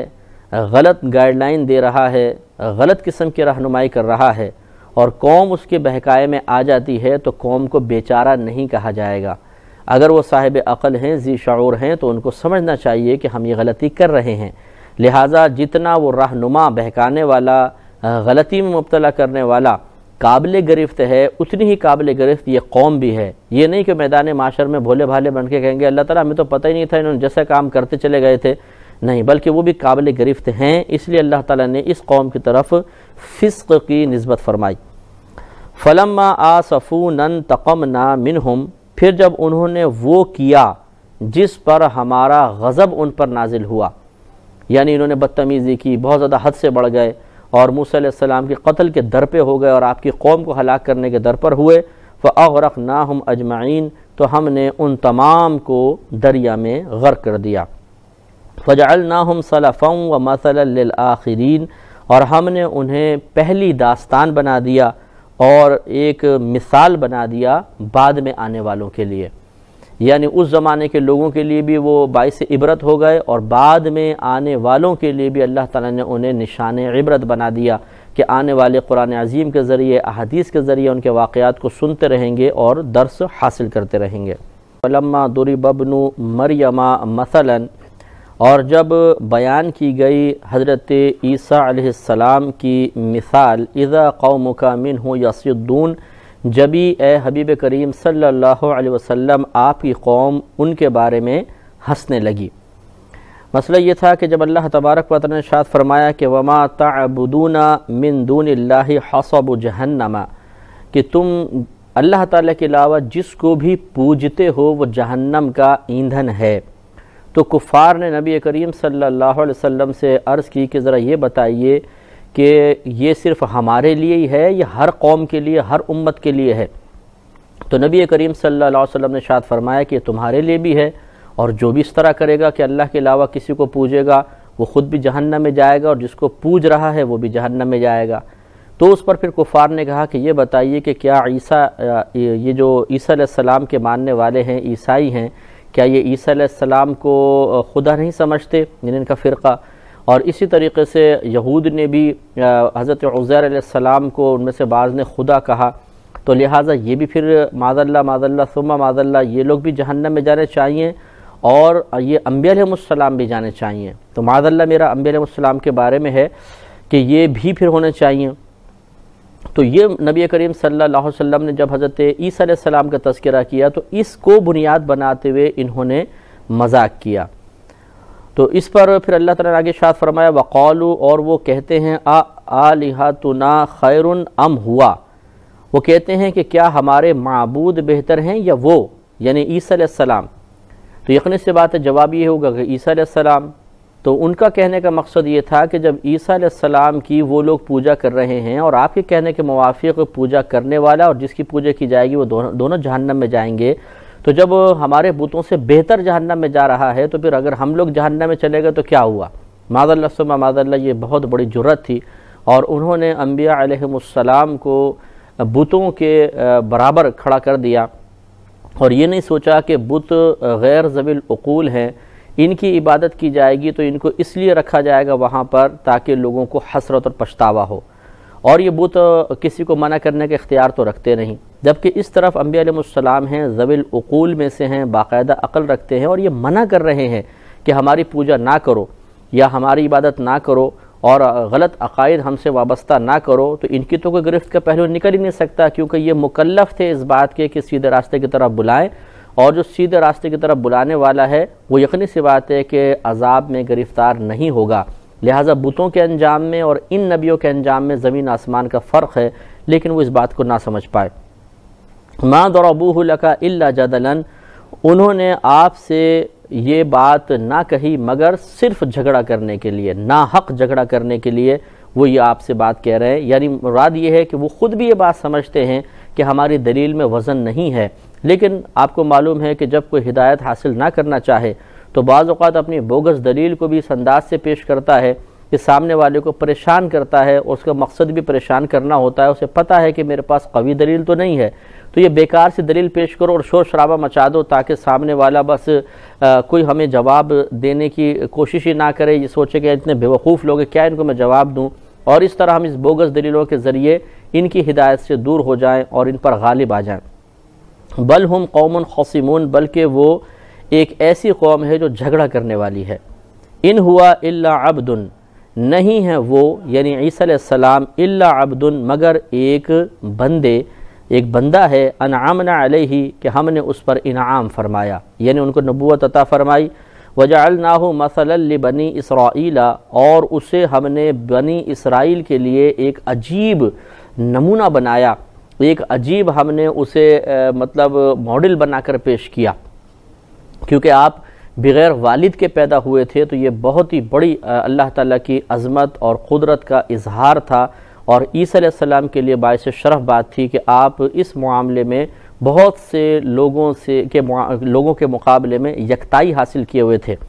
غلط گائیڈ لائن دے رہا ہے، غلط قسم کی رہنمائی کر رہا ہے، اور قوم اس کے بہکائے میں آ جاتی ہے، تو قوم کو بیچارہ نہیں کہا جائے گا۔ اگر وہ صاحب عقل ہیں، ذی شعور ہیں، تو ان کو سمجھنا چاہیے کہ ہم یہ غلطی کر رہے ہیں، لہٰذا جتنا وہ رہنما، بہکانے والا، غلطی میں مبتلا کرنے والا قابل گرفت ہے، اتنی ہی قابل گرفت یہ قوم بھی ہے۔ یہ نہیں کہ میدان معاشر میں بھولے بھالے بن کے کہیں گے اللہ تعالیٰ ہمیں تو پتہ ہی نہیں تھا، انہوں نے جیسا کام کرتے چلے گئے تھے، نہیں، بلکہ وہ بھی قابل گرفت ہیں، اس لیے اللہ تعالیٰ نے اس قوم کی طرف فسق کی نسبت فرمائی۔ فَلَمَّا آسَفُونَا انتَقَمْنَا مِنْهُمْ، پھر جب انہوں نے وہ کیا جس پر ہمارا غضب ان پر نازل ہوا، یعنی انہوں نے بدتمیزی کی، بہت زیادہ حد سے بڑھ گئے، اور موسیٰ علیہ السلام کے قتل کے در پہ ہو گئے اور آپ کی قوم کو ہلاک کرنے کے در پر ہوئے، فَأَغْرَقْنَاهُمْ أَجْمَعِينَ، تو ہم نے ان تمام کو دریا میں غرق کر دیا۔ فَجَعَلْنَاهُمْ سَلَفًا وَمَثَلًا لِلْآخِرِينَ، اور ہم نے انہیں پہلی داستان بنا دیا اور ایک مثال بنا دیا بعد میں آنے والوں کے لیے، یعنی اس زمانے کے لوگوں کے لیے بھی وہ باعث عبرت ہو گئے، اور بعد میں آنے والوں کے لیے بھی اللہ تعالیٰ نے انہیں نشان عبرت بنا دیا کہ آنے والے قرآن عظیم کے ذریعے، احادیث کے ذریعے ان کے واقعات کو سنتے رہیں گے اور درس حاصل کرتے رہیں گے۔ فَلَمَّا ضُرِبَ ابْنُ مَرْيَمَ مَثَلًا، اور جب بیان کی گئی حضرت عیسیٰ علیہ السلام کی مثال، اذا قومک منہ یصدون، جبھی اے حبیب کریم صلی اللہ علیہ وسلم آپ کی قوم ان کے بارے میں ہنسنے لگی۔ مسئلہ یہ تھا کہ جب اللہ تبارک و تعالی نے ارشاد فرمایا کہ وما تعبدون من دون اللہ حصب جہنم، کہ تم اللہ تعالیٰ کے علاوہ جس کو بھی پوجتے ہو وہ جہنم کا ایندھن ہے، تو کفار نے نبی کریم صلی اللہ علیہ وسلم سے عرض کی کہ ذرا یہ بتائیے کہ یہ صرف ہمارے لیے ہی ہے یا ہر قوم کے لیے، ہر امت کے لیے ہے؟ تو نبی کریم صلی اللہ علیہ وسلم نے ارشاد فرمایا کہ یہ تمہارے لیے بھی ہے، اور جو بھی اس طرح کرے گا کہ اللہ کے علاوہ کسی کو پوجے گا وہ خود بھی جہنم میں جائے گا، اور جس کو پوج رہا ہے وہ بھی جہنم میں جائے گا۔ تو اس پر پھر کفار نے کہا کہ یہ بتائیے کہ کیا عیسیٰ، یہ جو عیسیٰ علیہ السلام کے ماننے والے ہیں، عیسائی ہیں، کیا یہ عیسیٰ علیہ السلام کو خدا نہیں سمجھتے، یعنی ان کا فرقہ؟ اور اسی طریقے سے یہود نے بھی حضرت عزیر علیہ السلام کو ان میں سے بعض نے خدا کہا، تو لہٰذا یہ بھی پھر معاذ اللہ ثم معاذ اللہ یہ لوگ بھی جہنم میں جانے چاہیے، اور یہ انبیاء علیہ السلام بھی جانے چاہیے۔ تو معاذ اللہ میرا انبیاء علیہ السلام کے بارے میں ہے کہ یہ بھی پھر ہونے چاہیے۔ تو یہ نبی کریم صلی اللہ علیہ وسلم نے جب حضرت عیسیٰ علیہ السلام کا تذکرہ کیا تو اس کو بنیاد بناتے ہوئے انہوں نے مذاق کیا۔ تو اس پر پھر اللہ تعالیٰ نے آگے ارشاد فرمایا وقالوا، اور وہ کہتے ہیں آلہتنا خیر ام ہوا، وہ کہتے ہیں کہ کیا ہمارے معبود بہتر ہیں یا وہ، یعنی عیسیٰ علیہ السلام۔ تو یقینی سی بات ہے جواب یہ ہوگا کہ عیسیٰ علیہ السلام۔ تو ان کا کہنے کا مقصد یہ تھا کہ جب عیسیٰ علیہ السلام کی وہ لوگ پوجا کر رہے ہیں، اور آپ کے کہنے کے موافق پوجا کرنے والا اور جس کی پوجا کی جائے گی وہ دونوں جہنم میں جائیں گے، تو جب ہمارے بتوں سے بہتر جہنم میں جا رہا ہے تو پھر اگر ہم لوگ جہنم میں چلے گئے تو کیا ہوا؟ معاذ اللہ ثم معاذ اللہ، یہ بہت بڑی جرت تھی، اور انہوں نے انبیاء علیہم السلام کو بتوں کے برابر کھڑا کر دیا، اور یہ نہیں سوچا کہ بت غیر ذوی العقول ہیں، ان کی عبادت کی جائے گی تو ان کو اس لیے رکھا جائے گا وہاں پر تاکہ لوگوں کو حسرت اور پچھتاوا ہو، اور یہ بت کسی کو منع کرنے کا اختیار تو رکھتے نہیں، جبکہ اس طرف انبیاء علیہ السلام ہیں، ذوی العقول میں سے ہیں، باقاعدہ عقل رکھتے ہیں، اور یہ منع کر رہے ہیں کہ ہماری پوجا نہ کرو یا ہماری عبادت نہ کرو اور غلط عقائد ہم سے وابستہ نہ کرو، تو ان کی تو کوئی گرفت کا پہلو نکل ہی نہیں سکتا، کیونکہ یہ مکلف تھے اس بات کے کہ سیدھے راستے کی طرف بلائیں، اور جو سیدھے راستے کی طرف بلانے والا ہے وہ یقینی سی بات ہے کہ عذاب میں گرفتار نہیں ہوگا۔ لہٰذا بتوں کے انجام میں اور ان نبیوں کے انجام میں زمین آسمان کا فرق ہے، لیکن وہ اس بات کو نہ سمجھ پائے۔ ما ضربوہ لک الا جدلا، انہوں نے آپ سے یہ بات نہ کہی مگر صرف جھگڑا کرنے کے لیے، ناحق جھگڑا کرنے کے لیے وہ یہ آپ سے بات کہہ رہے ہیں، یعنی مراد یہ ہے کہ وہ خود بھی یہ بات سمجھتے ہیں کہ ہماری دلیل میں وزن نہیں ہے، لیکن آپ کو معلوم ہے کہ جب کوئی ہدایت حاصل نہ کرنا چاہے تو بعض اوقات اپنی بوگس دلیل کو بھی اس انداز سے پیش کرتا ہے کہ سامنے والے کو پریشان کرتا ہے، اور اس کا مقصد بھی پریشان کرنا ہوتا ہے، اسے پتہ ہے کہ میرے پاس قوی دلیل تو نہیں ہے، تو یہ بیکار سی دلیل پیش کرو اور شور شرابہ مچا دو تاکہ سامنے والا بس کوئی ہمیں جواب دینے کی کوشش ہی نہ کرے، یہ سوچے کہ اتنے بیوقوف لوگ ہیں، کیا ان کو میں جواب دوں، اور اس طرح ہم اس بوگس دلیلوں کے ذریعے ان کی ہدایت سے دور ہو جائیں اور ان پر غالب آ جائیں۔ بل ہم قوم خصمون، بلکہ وہ ایک ایسی قوم ہے جو جھگڑا کرنے والی ہے۔ ان ہوا الا عبد، نہیں ہے وہ یعنی عیسیٰ علیہ السلام الا عبد مگر ایک بندہ ہے، انعمنا علیہ کہ ہم نے اس پر انعام فرمایا، یعنی ان کو نبوت عطا فرمائی، وجعلناہ مثلا لبنی اسرائیل، اور اسے ہم نے بنی اسرائیل کے لیے ایک عجیب نمونہ بنایا، ایک عجیب ہم نے اسے مطلب ماڈل بنا کر پیش کیا، کیونکہ آپ بغیر والد کے پیدا ہوئے تھے، تو یہ بہت ہی بڑی اللہ تعالیٰ کی عظمت اور قدرت کا اظہار تھا، اور عیسیٰ علیہ السلام کے لیے باعث شرف بات تھی کہ آپ اس معاملے میں بہت سے لوگوں کے مقابلے میں یکتائی حاصل کیے ہوئے تھے۔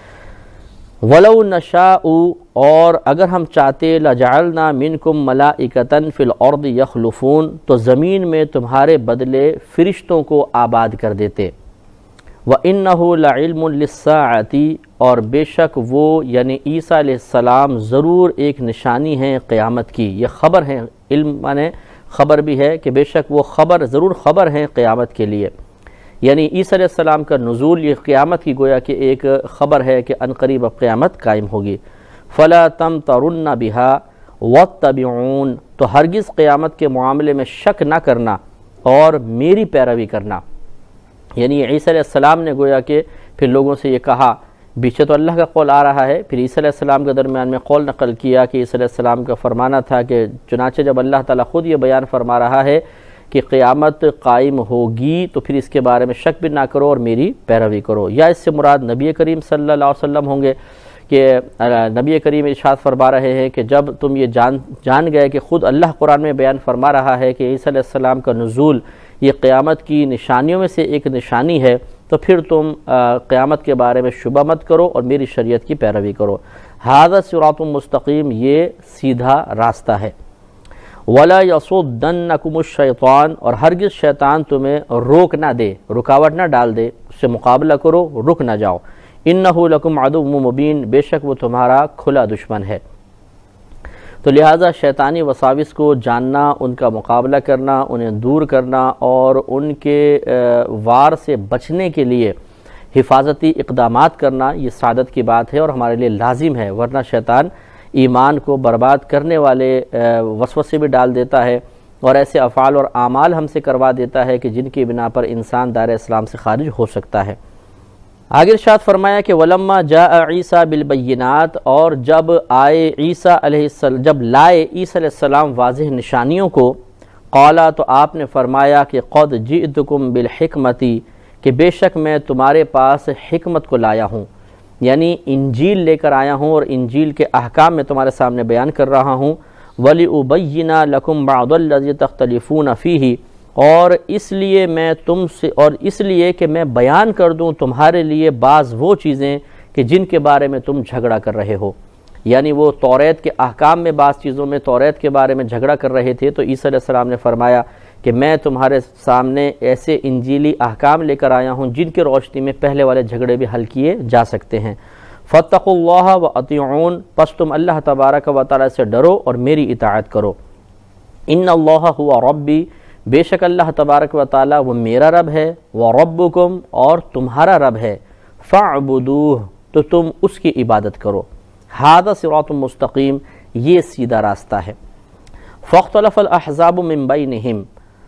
وَلَوْ نَشَاءُ، اور اگر ہم چاہتے لَجَعَلْنَا مِنْكُمْ مَلَائِكَةً فِي الْأَرْضِ يَخْلُفُونَ، تو زمین میں تمہارے بدلے فرشتوں کو آباد کر دیتے۔ وَإِنَّهُ لَعِلْمٌ لِلسَّاعَةِ، اور بے شک وہ یعنی عیسیٰ علیہ السلام ضرور ایک نشانی ہے قیامت کی، یہ خبر ہے، علم مانے خبر بھی ہے کہ بے شک وہ ضرور خبر ہیں قیامت کے لیے، یعنی عیسیٰ علیہ السلام کا نزول یہ قیامت کی گویا کہ ایک خبر ہے کہ عنقریب اب قیامت قائم ہوگی۔ فَلَا تَمْتَرُنَّ بِهَا وَاتَّبِعُونَ، تو ہرگز قیامت کے معاملے میں شک نہ کرنا اور میری پیروی کرنا، یعنی عیسیٰ علیہ السلام نے گویا کہ پھر لوگوں سے یہ کہا، پیچھے تو اللہ کا قول آ رہا ہے، پھر عیسیٰ علیہ السلام کے درمیان میں قول نقل کیا کہ عیسیٰ علیہ السلام کا فرمانا تھا کہ چنانچہ جب اللہ تعالیٰ خود یہ بیان فرما رہا ہے کہ قیامت قائم ہوگی تو پھر اس کے بارے میں شک بھی نہ کرو اور میری پیروی کرو، یا اس سے مراد نبی کریم صلی اللہ علیہ وسلم ہوں گے کہ نبی کریم ارشاد فرما رہے ہیں کہ جب تم یہ جان گئے کہ خود اللہ قرآن میں بیان فرما رہا ہے کہ عیسیٰ علیہ السلام کا نزول یہ قیامت کی نشانیوں میں سے ایک نشانی ہے، تو پھر تم قیامت کے بارے میں شبہ مت کرو اور میری شریعت کی پیروی کرو۔ ھذا صراط مستقیم، یہ سیدھا راستہ ہے۔ ولا یصدنکم الشیطان، اور ہرگز شیطان تمہیں روک نہ دے، رکاوٹ نہ ڈال دے، اس سے مقابلہ کرو، رک نہ جاؤ۔ انہ لکم عدو مبین، بے شک وہ تمہارا کھلا دشمن ہے۔ تو لہٰذا شیطانی وساوس کو جاننا، ان کا مقابلہ کرنا، انہیں دور کرنا اور ان کے وار سے بچنے کے لیے حفاظتی اقدامات کرنا، یہ سعادت کی بات ہے اور ہمارے لیے لازم ہے، ورنہ شیطان ایمان کو برباد کرنے والے وسوسے بھی ڈال دیتا ہے اور ایسے افعال اور اعمال ہم سے کروا دیتا ہے کہ جن کی بنا پر انسان دائرہ اسلام سے خارج ہو سکتا ہے۔ آگے ارشاد فرمایا کہ وَلَمَّا جَاءَ عِيسَى بِالْبَيِّنَاتِ، اور جب لائے عیسیٰ علیہ السلام واضح نشانیوں کو، قالا، تو آپ نے فرمایا کہ قَدْ جِئْتُكُمْ بِالْحِكْمَةِ، کہ بے شک میں تمہارے پاس حکمت کو لایا ہوں، یعنی انجیل لے کر آیا ہوں اور انجیل کے احکام میں تمہارے سامنے بیان کر رہا ہوں۔ وَلِأُبَيِّنَ لَكُمْ بَعْضَ الَّذِي تَخْتَلِفُونَ فِيهِ، اور اس لیے کہ میں بیان کر دوں تمہارے لیے بعض وہ چیزیں کہ جن کے بارے میں تم جھگڑا کر رہے ہو، یعنی وہ توریت کے احکام میں بعض چیزوں میں توریت کے بارے میں جھگڑا کر رہے تھے، تو عیسیٰ علیہ السلام نے فرمایا کہ میں تمہارے سامنے ایسے انجیلی احکام لے کر آیا ہوں جن کی روشنی میں پہلے والے جھگڑے بھی حل کیے جا سکتے ہیں۔ فاتقوا اللہ واطیعون، پس تم اللہ تبارک و تعالی سے ڈرو اور میری اطاعت کرو۔ ان اللہ هو ربی، بے شک اللہ تبارک و تعالی وہ میرا رب ہے، وربکم، اور تمہارا رب ہے، فاعبدوہ، تو تم اس کی عبادت کرو۔ ھذا صراط مستقیم، یہ سیدھا راستہ ہے۔ فاختلف الاحزاب من بینہم،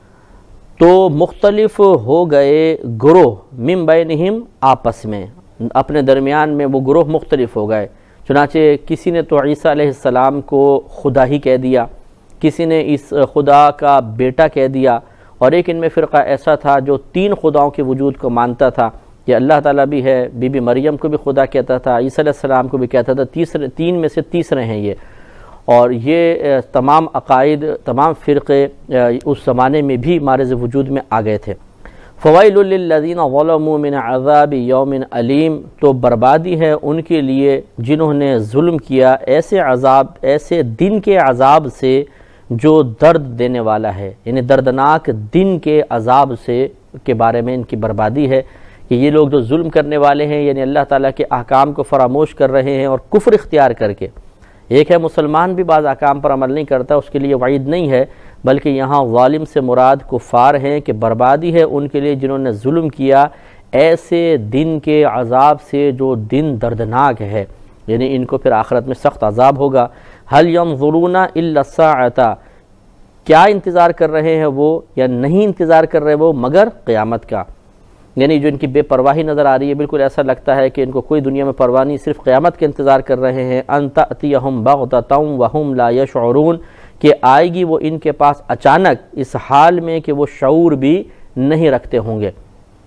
تو مختلف ہو گئے گروہ، من بینہم، آپس میں، اپنے درمیان میں وہ گروہ مختلف ہو گئے۔ چنانچہ کسی نے تو عیسیٰ علیہ السلام کو خدا ہی کہہ دیا، کسی نے اس خدا کا بیٹا کہہ دیا، اور ایک ان میں فرقہ ایسا تھا جو 3 خداؤں کے وجود کو مانتا تھا، کہ اللہ تعالیٰ بھی ہے، بی بی مریم کو بھی خدا کہتا تھا، عیسیٰ علیہ السلام کو بھی کہتا تھا، 3 میں سے تیسرے ہیں یہ۔ اور یہ تمام عقائد، تمام فرقے اس زمانے میں بھی مارز وجود میں آ گئے تھے۔ فویل للذین ظلموا من عذاب یوم علیم، تو بربادی ہے ان کے لیے جنہوں نے ظلم کیا ایسے عذاب، ایسے دن کے عذاب سے جو درد دینے والا ہے، یعنی دردناک دن کے عذاب سے کے بارے میں ان کی بربادی ہے، کہ یہ لوگ جو ظلم کرنے والے ہیں، یعنی اللہ تعالیٰ کے احکام کو فراموش کر رہے ہیں اور کفر اختیار کر کے۔ ایک ہے مسلمان بھی بعض احکام پر عمل نہیں کرتا، اس کے لیے وعید نہیں ہے، بلکہ یہاں ظالم سے مراد کفار ہیں، کہ بربادی ہے ان کے لیے جنہوں نے ظلم کیا ایسے دن کے عذاب سے جو دن دردناک ہے، یعنی ان کو پھر آخرت میں سخت عذاب ہوگا۔ هل ينظرون الا الساعة، کیا انتظار کر رہے ہیں وہ، یا نہیں انتظار کر رہے وہ مگر قیامت کا، یعنی جو ان کی بے پرواہی نظر آ رہی ہے، بالکل ایسا لگتا ہے کہ ان کو کوئی دنیا میں پرواہ نہیں، صرف قیامت کا انتظار کر رہے ہیں۔ ان تأتیہم بغتۃ وہم لا یشعرون، کہ آئے گی وہ ان کے پاس اچانک، اس حال میں کہ وہ شعور بھی نہیں رکھتے ہوں گے۔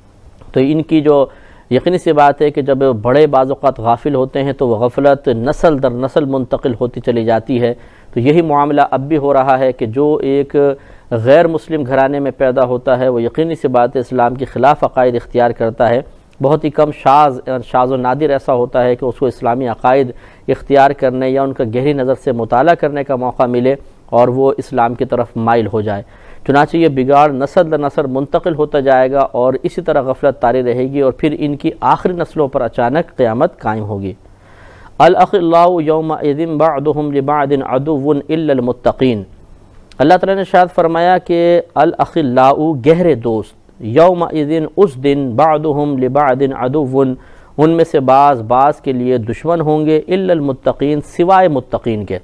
تو ان کی جو یقینی سی بات ہے کہ جب بڑے بعض اوقات غافل ہوتے ہیں تو وہ غفلت نسل در نسل منتقل ہوتی چلی جاتی ہے۔ تو یہی معاملہ اب بھی ہو رہا ہے کہ جو ایک غیر مسلم گھرانے میں پیدا ہوتا ہے وہ یقینی سی بات ہے اسلام کے خلاف عقائد اختیار کرتا ہے۔ بہت ہی کم شاذ و نادر ایسا ہوتا ہے کہ اس کو اسلامی عقائد اختیار کرنے یا ان کا گہری نظر سے مطالعہ کرنے کا موقع ملے اور وہ اسلام کی طرف مائل ہو جائے۔ چنانچہ یہ بگاڑ نسل در نسل منتقل ہوتا جائے گا اور اسی طرح غفلت طاری رہے گی، اور پھر ان کی آخری نسلوں پر اچانک قیامت قائم ہوگی۔ الاخلاء یومئذ بعضهم لبعض عدو الا المتقین، اللہ تعالیٰ نے ارشاد فرمایا کہ الاخلاء گہرے دوست، یومئذ اس دن، بعضهم لبعض عدو، ان میں سے بعض کے لیے دشمن ہوں گے، الا المتقین، سوائے متقین کے۔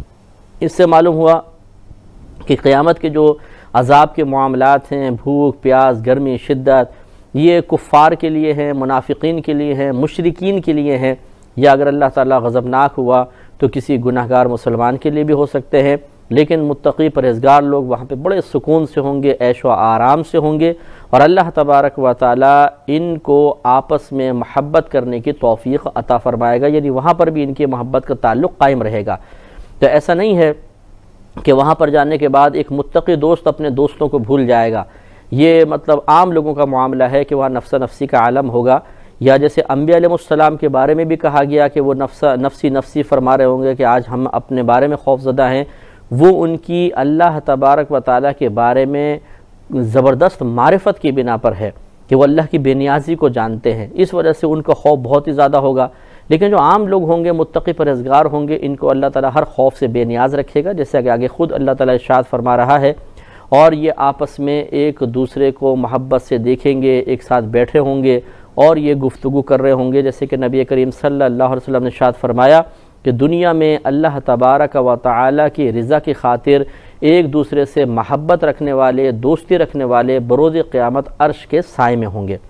اس سے معلوم ہوا کہ قیامت کے جو عذاب کے معاملات ہیں، بھوک، پیاس، گرمی، شدت، یہ کفار کے لیے ہیں، منافقین کے لیے ہیں، مشرکین کے لیے ہیں، یا اگر اللہ تعالیٰ غضبناک ہوا تو کسی گناہگار مسلمان کے لیے بھی ہو سکتے ہیں، لیکن متقی پرہیزگار لوگ وہاں پہ بڑے سکون سے ہوں گے، عیش و آرام سے ہوں گے، اور اللہ تبارک و تعالیٰ ان کو آپس میں محبت کرنے کی توفیق عطا فرمائے گا، یعنی وہاں پر بھی ان کی محبت کا تعلق قائم رہے گا۔ تو ایسا نہیں ہے کہ وہاں پر جانے کے بعد ایک متقی دوست اپنے دوستوں کو بھول جائے گا، یہ مطلب عام لوگوں کا معاملہ ہے کہ وہاں نفس نفسی کا عالم ہوگا، یا جیسے انبیاء علیہ السلام کے بارے میں بھی کہا گیا کہ وہ نفسی فرما رہے ہوں گے کہ آج ہم اپنے بارے میں خوف زدہ ہیں، وہ ان کی اللہ تبارک و تعالیٰ کے بارے میں زبردست معرفت کی بنا پر ہے کہ وہ اللہ کی بے نیازی کو جانتے ہیں، اس وجہ سے ان کا خوف بہت ہی زیادہ ہوگا۔ لیکن جو عام لوگ ہوں گے، متقی پرہیزگار ہوں گے، ان کو اللہ تعالیٰ ہر خوف سے بے نیاز رکھے گا، جیسے کہ آگے خود اللہ تعالیٰ ارشاد فرما رہا ہے، اور یہ آپس میں ایک دوسرے کو محبت سے دیکھیں گے، ایک ساتھ بیٹھے ہوں گے اور یہ گفتگو کر رہے ہوں گے، جیسے کہ نبی کریم صلی اللہ علیہ وسلم نے ارشاد فرمایا کہ دنیا میں اللہ تبارک و تعالیٰ کی رضا کی خاطر ایک دوسرے سے محبت رکھنے والے، دوستی رکھنے والے بروز قیامت عرش کے سائے میں ہوں گے۔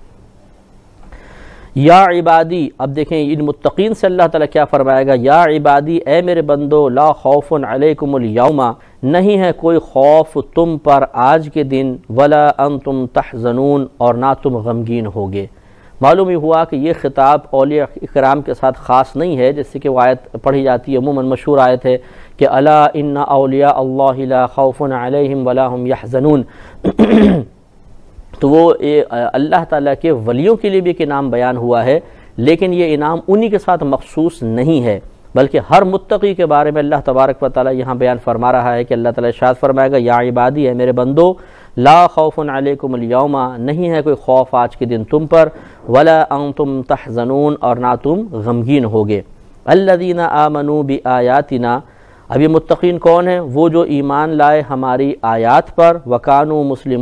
یا عبادی، اب دیکھیں ان متقین سے اللہ تعالیٰ کیا فرمائے گا، یا عبادی، اے میرے بندو، لا خوف علیکم الیوم، نہیں ہے کوئی خوف تم پر آج کے دن، ولا انتم تحزنون، اور نہ تم غمگین ہوگے۔ معلوم ہی ہوا کہ یہ خطاب اولیاء اکرام کے ساتھ خاص نہیں ہے، جیسے کہ وہ آیت پڑھی جاتی ہے، عموماً مشہور آیت ہے کہ الا ان اولیاء اللہ لا خوف علیہم ولا هم یحزنون، تو وہ اللہ تعالیٰ کے ولیوں کے لیے بھی ایک انعام بیان ہوا ہے، لیکن یہ انعام انہی کے ساتھ مخصوص نہیں ہے، بلکہ ہر متقی کے بارے میں اللہ تبارک و تعالی یہاں بیان فرما رہا ہے کہ اللہ تعالی ارشاد فرمائے گا یا عبادی، ہے میرے بندو، لا خوف علیکم اليوم، نہیں ہے کوئی خوف آج کے دن تم پر، ولا انتم تحزنون، اور نہ تم غمگین ہوگے، الذین آمنوا بآیاتنا، اب یہ متقین کون ہیں؟ وہ جو ایمان لائے ہماری آیات پر، وکانوا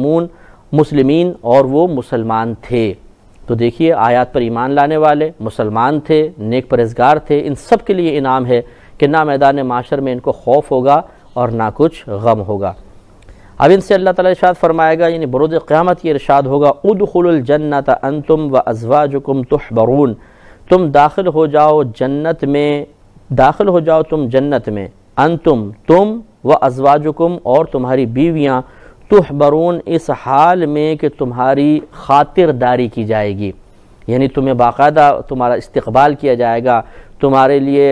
مسلمین، اور وہ مسلمان تھے۔ تو دیکھیے آیات پر ایمان لانے والے مسلمان تھے، نیک پرہیزگار تھے، ان سب کے لیے انعام ہے کہ نہ میدان معاشر میں ان کو خوف ہوگا اور نہ کچھ غم ہوگا۔ اب ان سے اللہ تعالیٰ ارشاد فرمائے گا، یعنی بروز قیامت یہ ارشاد ہوگا، ادخلوا الجنۃ انتم وازواجکم تحبرون، تم داخل ہو جاؤ جنت میں، داخل ہو جاؤ تم جنت میں، انتم تم، وازواجکم اور تمہاری بیویاں، تحبرون اس حال میں کہ تمہاری خاطر داری کی جائے گی، یعنی تمہیں باقاعدہ تمہارا استقبال کیا جائے گا، تمہارے لیے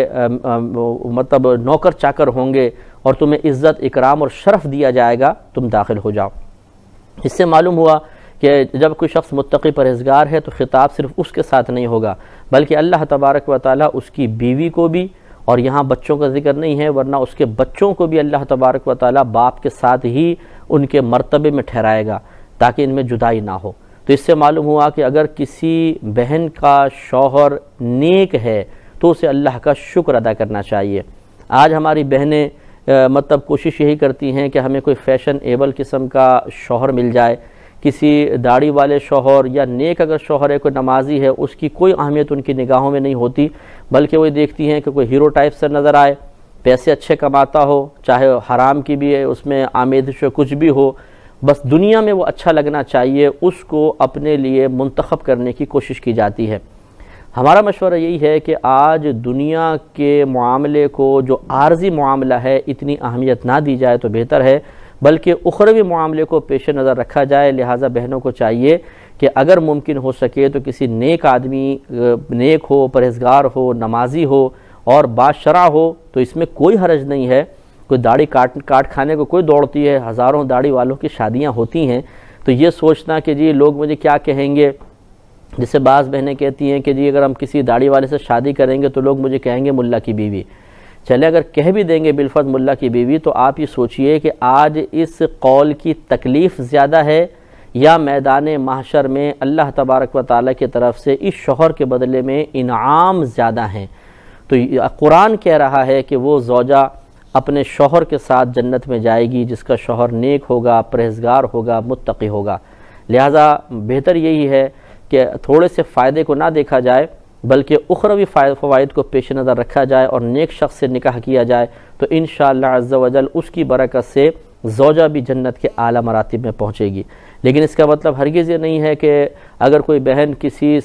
مطلب نوکر چاکر ہوں گے اور تمہیں عزت اکرام اور شرف دیا جائے گا، تم داخل ہو جاؤ۔ اس سے معلوم ہوا کہ جب کوئی شخص متقی پرہیزگار ہے تو خطاب صرف اس کے ساتھ نہیں ہوگا، بلکہ اللہ تبارک و تعالیٰ اس کی بیوی کو بھی، اور یہاں بچوں کا ذکر نہیں ہے ورنہ اس کے بچوں کو بھی اللہ تبارک و تعالیٰ باپ کے ساتھ ہی ان کے مرتبے میں ٹھہرائے گا تاکہ ان میں جدائی نہ ہو۔ تو اس سے معلوم ہوا کہ اگر کسی بہن کا شوہر نیک ہے تو اسے اللہ کا شکر ادا کرنا چاہیے۔ آج ہماری بہنیں مطلب کوشش یہی کرتی ہیں کہ ہمیں کوئی فیشن ایبل قسم کا شوہر مل جائے، کسی داڑھی والے شوہر یا نیک اگر شوہر ہے، کوئی نمازی ہے، اس کی کوئی اہمیت ان کی نگاہوں میں نہیں ہوتی، بلکہ وہ دیکھتی ہیں کہ کوئی ہیرو ٹائپ سے نظر آئے، پیسے اچھے کماتا ہو، چاہے حرام کی بھی ہے اس میں آمیزش کچھ بھی ہو، بس دنیا میں وہ اچھا لگنا چاہیے، اس کو اپنے لیے منتخب کرنے کی کوشش کی جاتی ہے۔ ہمارا مشورہ یہی ہے کہ آج دنیا کے معاملے کو جو عارضی معاملہ ہے اتنی اہمیت نہ دی جائے تو بہتر ہے، بلکہ اخروی معاملے کو پیش نظر رکھا جائے۔ لہٰذا بہنوں کو چاہیے کہ اگر ممکن ہو سکے تو کسی نیک آدمی، نیک ہو، پرہیزگار ہو، نمازی ہو اور باشرع ہو تو اس میں کوئی حرج نہیں ہے۔ کوئی داڑھی کاٹ کھانے کو کوئی دوڑتی ہے، ہزاروں داڑھی والوں کی شادیاں ہوتی ہیں، تو یہ سوچنا کہ جی لوگ مجھے کیا کہیں گے، جسے بعض بہنیں کہتی ہیں کہ جی اگر ہم کسی داڑھی والے سے شادی کریں گے تو لوگ مجھے کہیں گے ملا کی بیوی۔ چلے اگر کہہ بھی دیں گے بالفرض ملا کی بیوی، تو آپ یہ سوچئے کہ آج اس قول کی تکلیف زیادہ ہے یا میدان محشر میں اللہ تبارک و تعالیٰ کی طرف سے اس شوہر کے بدلے میں انعام زیادہ ہیں۔ تو قرآن کہہ رہا ہے کہ وہ زوجہ اپنے شوہر کے ساتھ جنت میں جائے گی جس کا شوہر نیک ہوگا، پرہیزگار ہوگا، متقی ہوگا۔ لہٰذا بہتر یہی ہے کہ تھوڑے سے فائدے کو نہ دیکھا جائے بلکہ اخروی فوائد کو پیش نظر رکھا جائے اور نیک شخص سے نکاح کیا جائے، تو انشاءاللہ عز و جل اس کی برکت سے زوجہ بھی جنت کے اعلیٰ مراتب میں پہنچے گی۔ لیکن اس کا مطلب ہرگز یہ نہیں ہے کہ اگر کوئی بہن کسی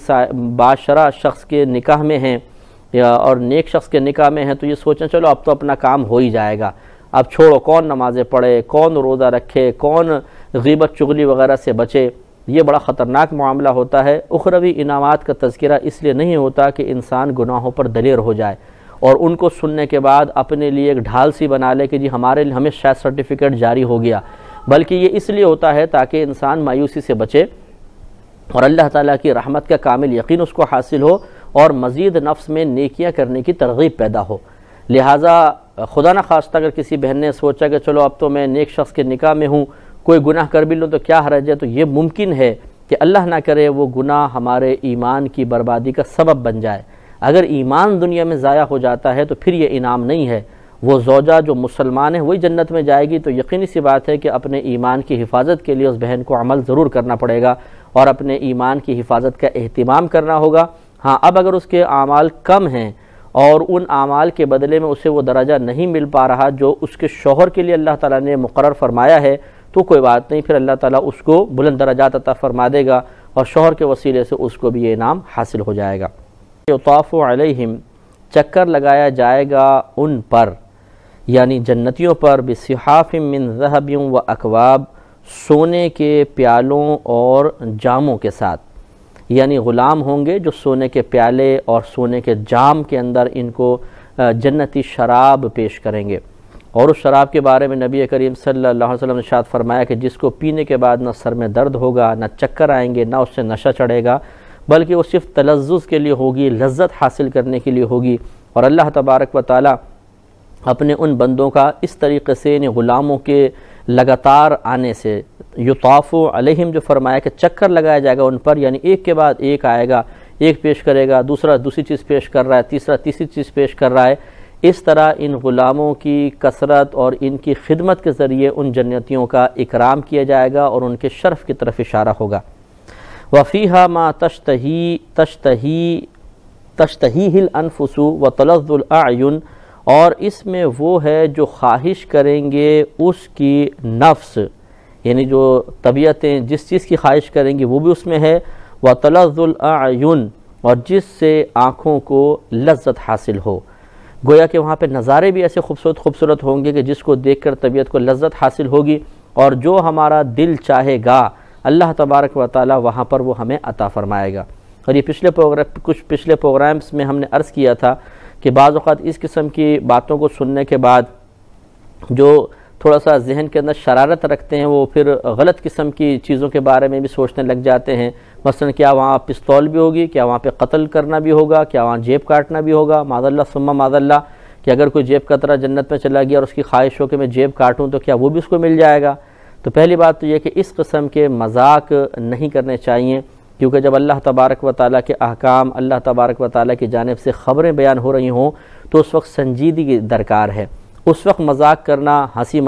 باشرع شخص کے نکاح میں ہیں اور نیک شخص کے نکاح میں ہیں تو یہ سوچیں چلو اب تو اپنا کام ہو ہی جائے گا، اب چھوڑو، کون نمازیں پڑھے، کون روزہ رکھے، کون غیبت چغلی وغیرہ سے بچے۔ یہ بڑا خطرناک معاملہ ہوتا ہے۔ اخروی انعامات کا تذکرہ اس لیے نہیں ہوتا کہ انسان گناہوں پر دلیر ہو جائے اور ان کو سننے کے بعد اپنے لیے ایک ڈھال سی بنا لے کہ جی ہمیں شاید سرٹیفکیٹ جاری ہو گیا، بلکہ یہ اس لیے ہوتا ہے تاکہ انسان مایوسی سے بچے اور اللہ تعالیٰ کی رحمت کا کامل یقین اس کو حاصل ہو اور مزید نفس میں نیکیاں کرنے کی ترغیب پیدا ہو۔ لہٰذا خدا نہ خواستہ اگر کسی بہن نے سوچا کہ چلو اب تو میں نیک شخص کے نکاح میں ہوں، کوئی گناہ کر بھی لوں تو کیا حرج ہے، تو یہ ممکن ہے کہ اللہ نہ کرے وہ گناہ ہمارے ایمان کی بربادی کا سبب بن جائے۔ اگر ایمان دنیا میں ضائع ہو جاتا ہے تو پھر یہ انعام نہیں ہے۔ وہ زوجہ جو مسلمان ہے وہی جنت میں جائے گی، تو یقینی سی بات ہے کہ اپنے ایمان کی حفاظت کے لیے اس بہن کو عمل ضرور کرنا پڑے گا اور اپنے ایمان کی حفاظت کا اہتمام کرنا ہوگا۔ ہاں اب اگر اس کے اعمال کم ہیں اور ان اعمال کے بدلے میں اسے وہ درجہ نہیں مل پا رہا جو اس کے شوہر کے لیے اللہ تعالیٰ نے مقرر فرمایا ہے، تو کوئی بات نہیں، پھر اللہ تعالیٰ اس کو بلند درجات عطا فرما دے گا اور شوہر کے وسیلے سے اس کو بھی یہ انعام حاصل ہو جائے گا۔ یطاف علیہم، چکر لگایا جائے گا ان پر، یعنی جنتیوں پر، بصحاف من ذہب و اکواب، سونے کے پیالوں اور جاموں کے ساتھ، یعنی غلام ہوں گے جو سونے کے پیالے اور سونے کے جام کے اندر ان کو جنتی شراب پیش کریں گے۔ اور اس شراب کے بارے میں نبی کریم صلی اللہ علیہ وسلم نے ارشاد فرمایا کہ جس کو پینے کے بعد نہ سر میں درد ہوگا، نہ چکر آئیں گے، نہ اس سے نشہ چڑھے گا، بلکہ وہ صرف تلذذ کے لیے ہوگی، لذت حاصل کرنے کے لیے ہوگی، اور اللہ تبارک و تعالی اپنے ان بندوں کا اس طریقے سے ان غلاموں کے لگاتار آنے سے یطاف علیہم جو فرمایا کہ چکر لگایا جائے گا ان پر، یعنی ایک کے بعد ایک آئے گا، ایک پیش کرے گا، دوسرا دوسری چیز پیش کر رہا ہے، تیسرا تیسری چیز پیش کر رہا ہے، اس طرح ان غلاموں کی کثرت اور ان کی خدمت کے ذریعے ان جنتیوں کا اکرام کیا جائے گا اور ان کے شرف کی طرف اشارہ ہوگا۔ وَفِيهَا مَا تَشْتَهِيهِ الْأَنفُسُ وَتَلَذُّ الْأَعْيُنُ، اور اس میں وہ ہے جو خواہش کریں گے اس کی نفس، یعنی جو طبیعتیں جس چیز کی خواہش کریں گی وہ بھی اس میں ہے، وَتَلَذُّ الْأَعْيُنُ، اور جس سے آنکھوں کو لذت حاصل ہو۔ گویا کہ وہاں پہ نظارے بھی ایسے خوبصورت ہوں گے کہ جس کو دیکھ کر طبیعت کو لذت حاصل ہوگی، اور جو ہمارا دل چاہے گا اللہ تبارک و تعالی وہاں پر وہ ہمیں عطا فرمائے گا۔ اور یہ کچھ پچھلے پروگرامز میں ہم نے عرض کیا تھا کہ بعض اوقات اس قسم کی باتوں کو سننے کے بعد جو تھوڑا سا ذہن کے اندر شرارت رکھتے ہیں وہ پھر غلط قسم کی چیزوں کے بارے میں بھی سوچنے لگ جاتے ہیں، مثلا کیا وہاں پستول بھی ہوگی، کیا وہاں پہ قتل کرنا بھی ہوگا، کیا وہاں جیب کاٹنا بھی ہوگا، معاذ اللہ ثم معاذ اللہ، کہ اگر کوئی جیب کترا جنت میں چلا گیا اور اس کی خواہش ہو کہ میں جیب کاٹوں تو کیا وہ بھی اس کو مل جائے گا؟ تو پہلی بات تو یہ کہ اس قسم کے مذاق نہیں کرنے چاہیے، کیونکہ جب اللہ تبارک و تعالیٰ کے احکام، اللہ تبارک و تعالیٰ کی جانب سے خبریں بیان ہو رہی ہوں تو اس وقت سنجیدگی درکار ہے۔ اس وقت مذاق کرنا، ہنسی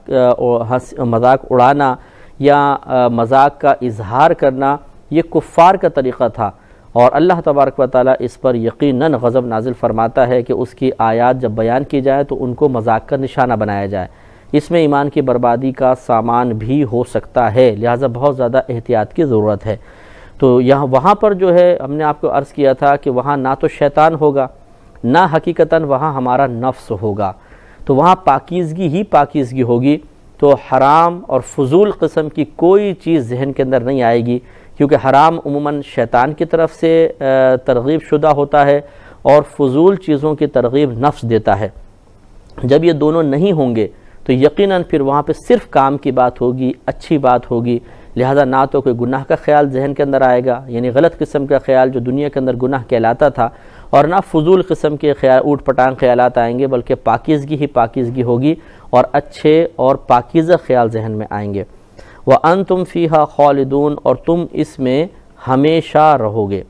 مذاق اڑانا یا مذاق کا اظہار کرنا یہ کفار کا طریقہ تھا، اور اللہ تبارک و تعالیٰ اس پر یقیناً غضب نازل فرماتا ہے کہ اس کی آیات جب بیان کی جائے تو ان کو مذاق کا نشانہ بنایا جائے۔ اس میں ایمان کی بربادی کا سامان بھی ہو سکتا ہے، لہٰذا بہت زیادہ احتیاط کی ضرورت ہے۔ تو وہاں پر جو ہے ہم نے آپ کو عرض کیا تھا کہ وہاں نہ تو شیطان ہوگا، نہ حقیقتاً وہاں ہمارا نفس ہوگا، تو وہاں پاکیزگی ہی پاکیزگی ہوگی، تو حرام اور فضول قسم کی کوئی چیز ذہن کے اندر نہیں آئے گی، کیونکہ حرام عموماً شیطان کی طرف سے ترغیب شدہ ہوتا ہے اور فضول چیزوں کی ترغیب نفس دیتا ہے۔ جب یہ دونوں نہیں ہوں گے تو یقیناً پھر وہاں پہ صرف کام کی بات ہوگی، اچھی بات ہوگی، لہذا نہ تو کوئی گناہ کا خیال ذہن کے اندر آئے گا، یعنی غلط قسم کا خیال جو دنیا کے اندر گناہ کہلاتا تھا، اور نہ فضول قسم کے خیال اوٹ پٹانگ خیالات آئیں گے، بلکہ پاکیزگی ہی پاکیزگی ہوگی اور اچھے اور پاکیزہ خیال ذہن میں آئیں گے۔ وَأَنْتُمْ فِيهَا خَالِدُونَ، اور تم اس میں ہمیشہ رہو گے۔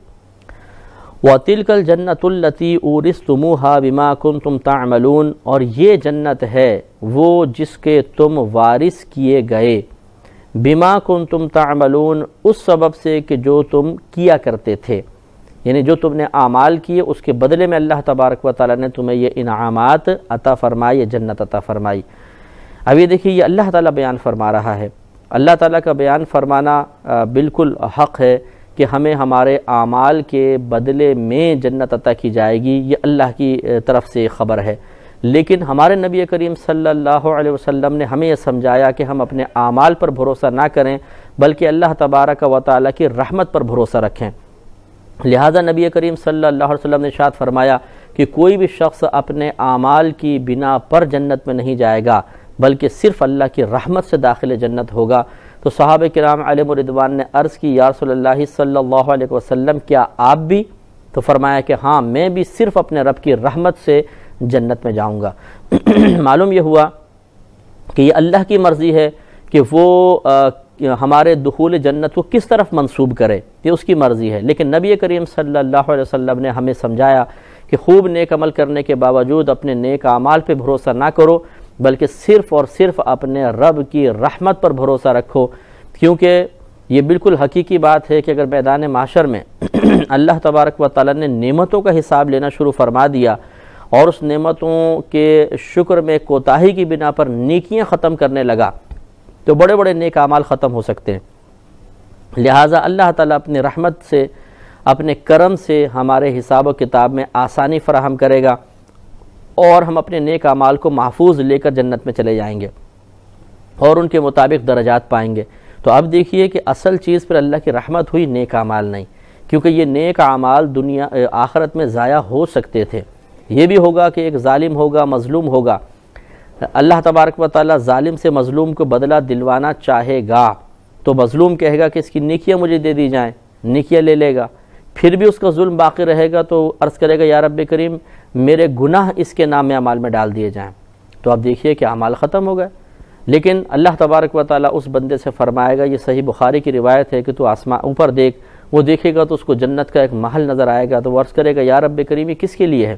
وَتِلْكَ الْجَنَّةُ الَّتِي أُورِثْتُمُوهَا بِمَا كُنْتُمْ تَعْمَلُونَ، اور یہ جنت ہے وہ جس کے تم وارث کیے گئے، بِمَا كُنْتُمْ تَعْمَلُونَ، اس سبب سے کہ جو تم کیا کرتے تھے، یعنی جو تم نے اعمال کیے اس کے بدلے میں اللہ تبارک و تعالیٰ نے تمہیں یہ انعامات عطا فرمائی، یہ جنت عطا فرمائی۔ اب یہ دیکھیے یہ اللہ تعالیٰ بیان فرما رہا ہے، اللہ تعالیٰ کا بیان فرمانا بالکل حق ہے کہ ہمیں ہمارے اعمال کے بدلے میں جنت عطا کی جائے گی، یہ اللہ کی طرف سے خبر ہے، لیکن ہمارے نبی کریم صلی اللہ علیہ وسلم نے ہمیں یہ سمجھایا کہ ہم اپنے اعمال پر بھروسہ نہ کریں بلکہ اللہ تبارک و تعالیٰ کی رحمت پر بھروسہ رکھیں۔ لہذا نبی کریم صلی اللہ علیہ وسلم نے ارشاد فرمایا کہ کوئی بھی شخص اپنے اعمال کی بنا پر جنت میں نہیں جائے گا بلکہ صرف اللہ کی رحمت سے داخل جنت ہوگا۔ تو صحابہ کرام علیہم رضوان نے عرض کی یا رسول اللہ صلی اللہ علیہ وسلم کیا آپ بھی؟ تو فرمایا کہ ہاں میں بھی صرف اپنے رب کی رحمت سے جنت میں جاؤں گا۔ معلوم یہ ہوا کہ یہ اللہ کی مرضی ہے کہ وہ ہمارے دخول جنت کو کس طرف منسوب کرے، یہ اس کی مرضی ہے، لیکن نبی کریم صلی اللہ علیہ وسلم نے ہمیں سمجھایا کہ خوب نیک عمل کرنے کے باوجود اپنے نیک اعمال پہ بھروسہ نہ کرو بلکہ صرف اور صرف اپنے رب کی رحمت پر بھروسہ رکھو، کیونکہ یہ بالکل حقیقی بات ہے کہ اگر میدان محشر میں اللہ تبارک و تعالیٰ نے نعمتوں کا حساب لینا شروع فرما دیا اور اس نعمتوں کے شکر میں کوتاہی کی بنا پر نیکیاں ختم کرنے لگا تو بڑے بڑے نیک اعمال ختم ہو سکتے ہیں۔ لہٰذا اللہ تعالیٰ اپنی رحمت سے، اپنے کرم سے ہمارے حساب و کتاب میں آسانی فراہم کرے گا اور ہم اپنے نیک اعمال کو محفوظ لے کر جنت میں چلے جائیں گے اور ان کے مطابق درجات پائیں گے۔ تو اب دیکھیے کہ اصل چیز پر اللہ کی رحمت ہوئی، نیک اعمال نہیں، کیونکہ یہ نیک اعمال آخرت میں ضائع ہو سکتے تھے۔ یہ بھی ہوگا کہ ایک ظالم ہوگا، مظلوم ہوگا، اللہ تبارک و تعالیٰ ظالم سے مظلوم کو بدلہ دلوانا چاہے گا تو مظلوم کہے گا کہ اس کی نیکیاں مجھے دے دی جائیں، نیکیاں لے لے گا، پھر بھی اس کا ظلم باقی رہے گا تو عرض کرے گا یا رب کریم میرے گناہ اس کے نام اعمال میں ڈال دیے جائیں، تو آپ دیکھیے کہ اعمال ختم ہو گئے۔ لیکن اللہ تبارک و تعالیٰ اس بندے سے فرمائے گا، یہ صحیح بخاری کی روایت ہے کہ تو آسمان اوپر دیکھ، وہ دیکھے گا تو اس کو جنت کا ایک محل نظر آئے گا، تو وہ عرض کرے گا یا رب کریم یہ کس کے لیے ہے؟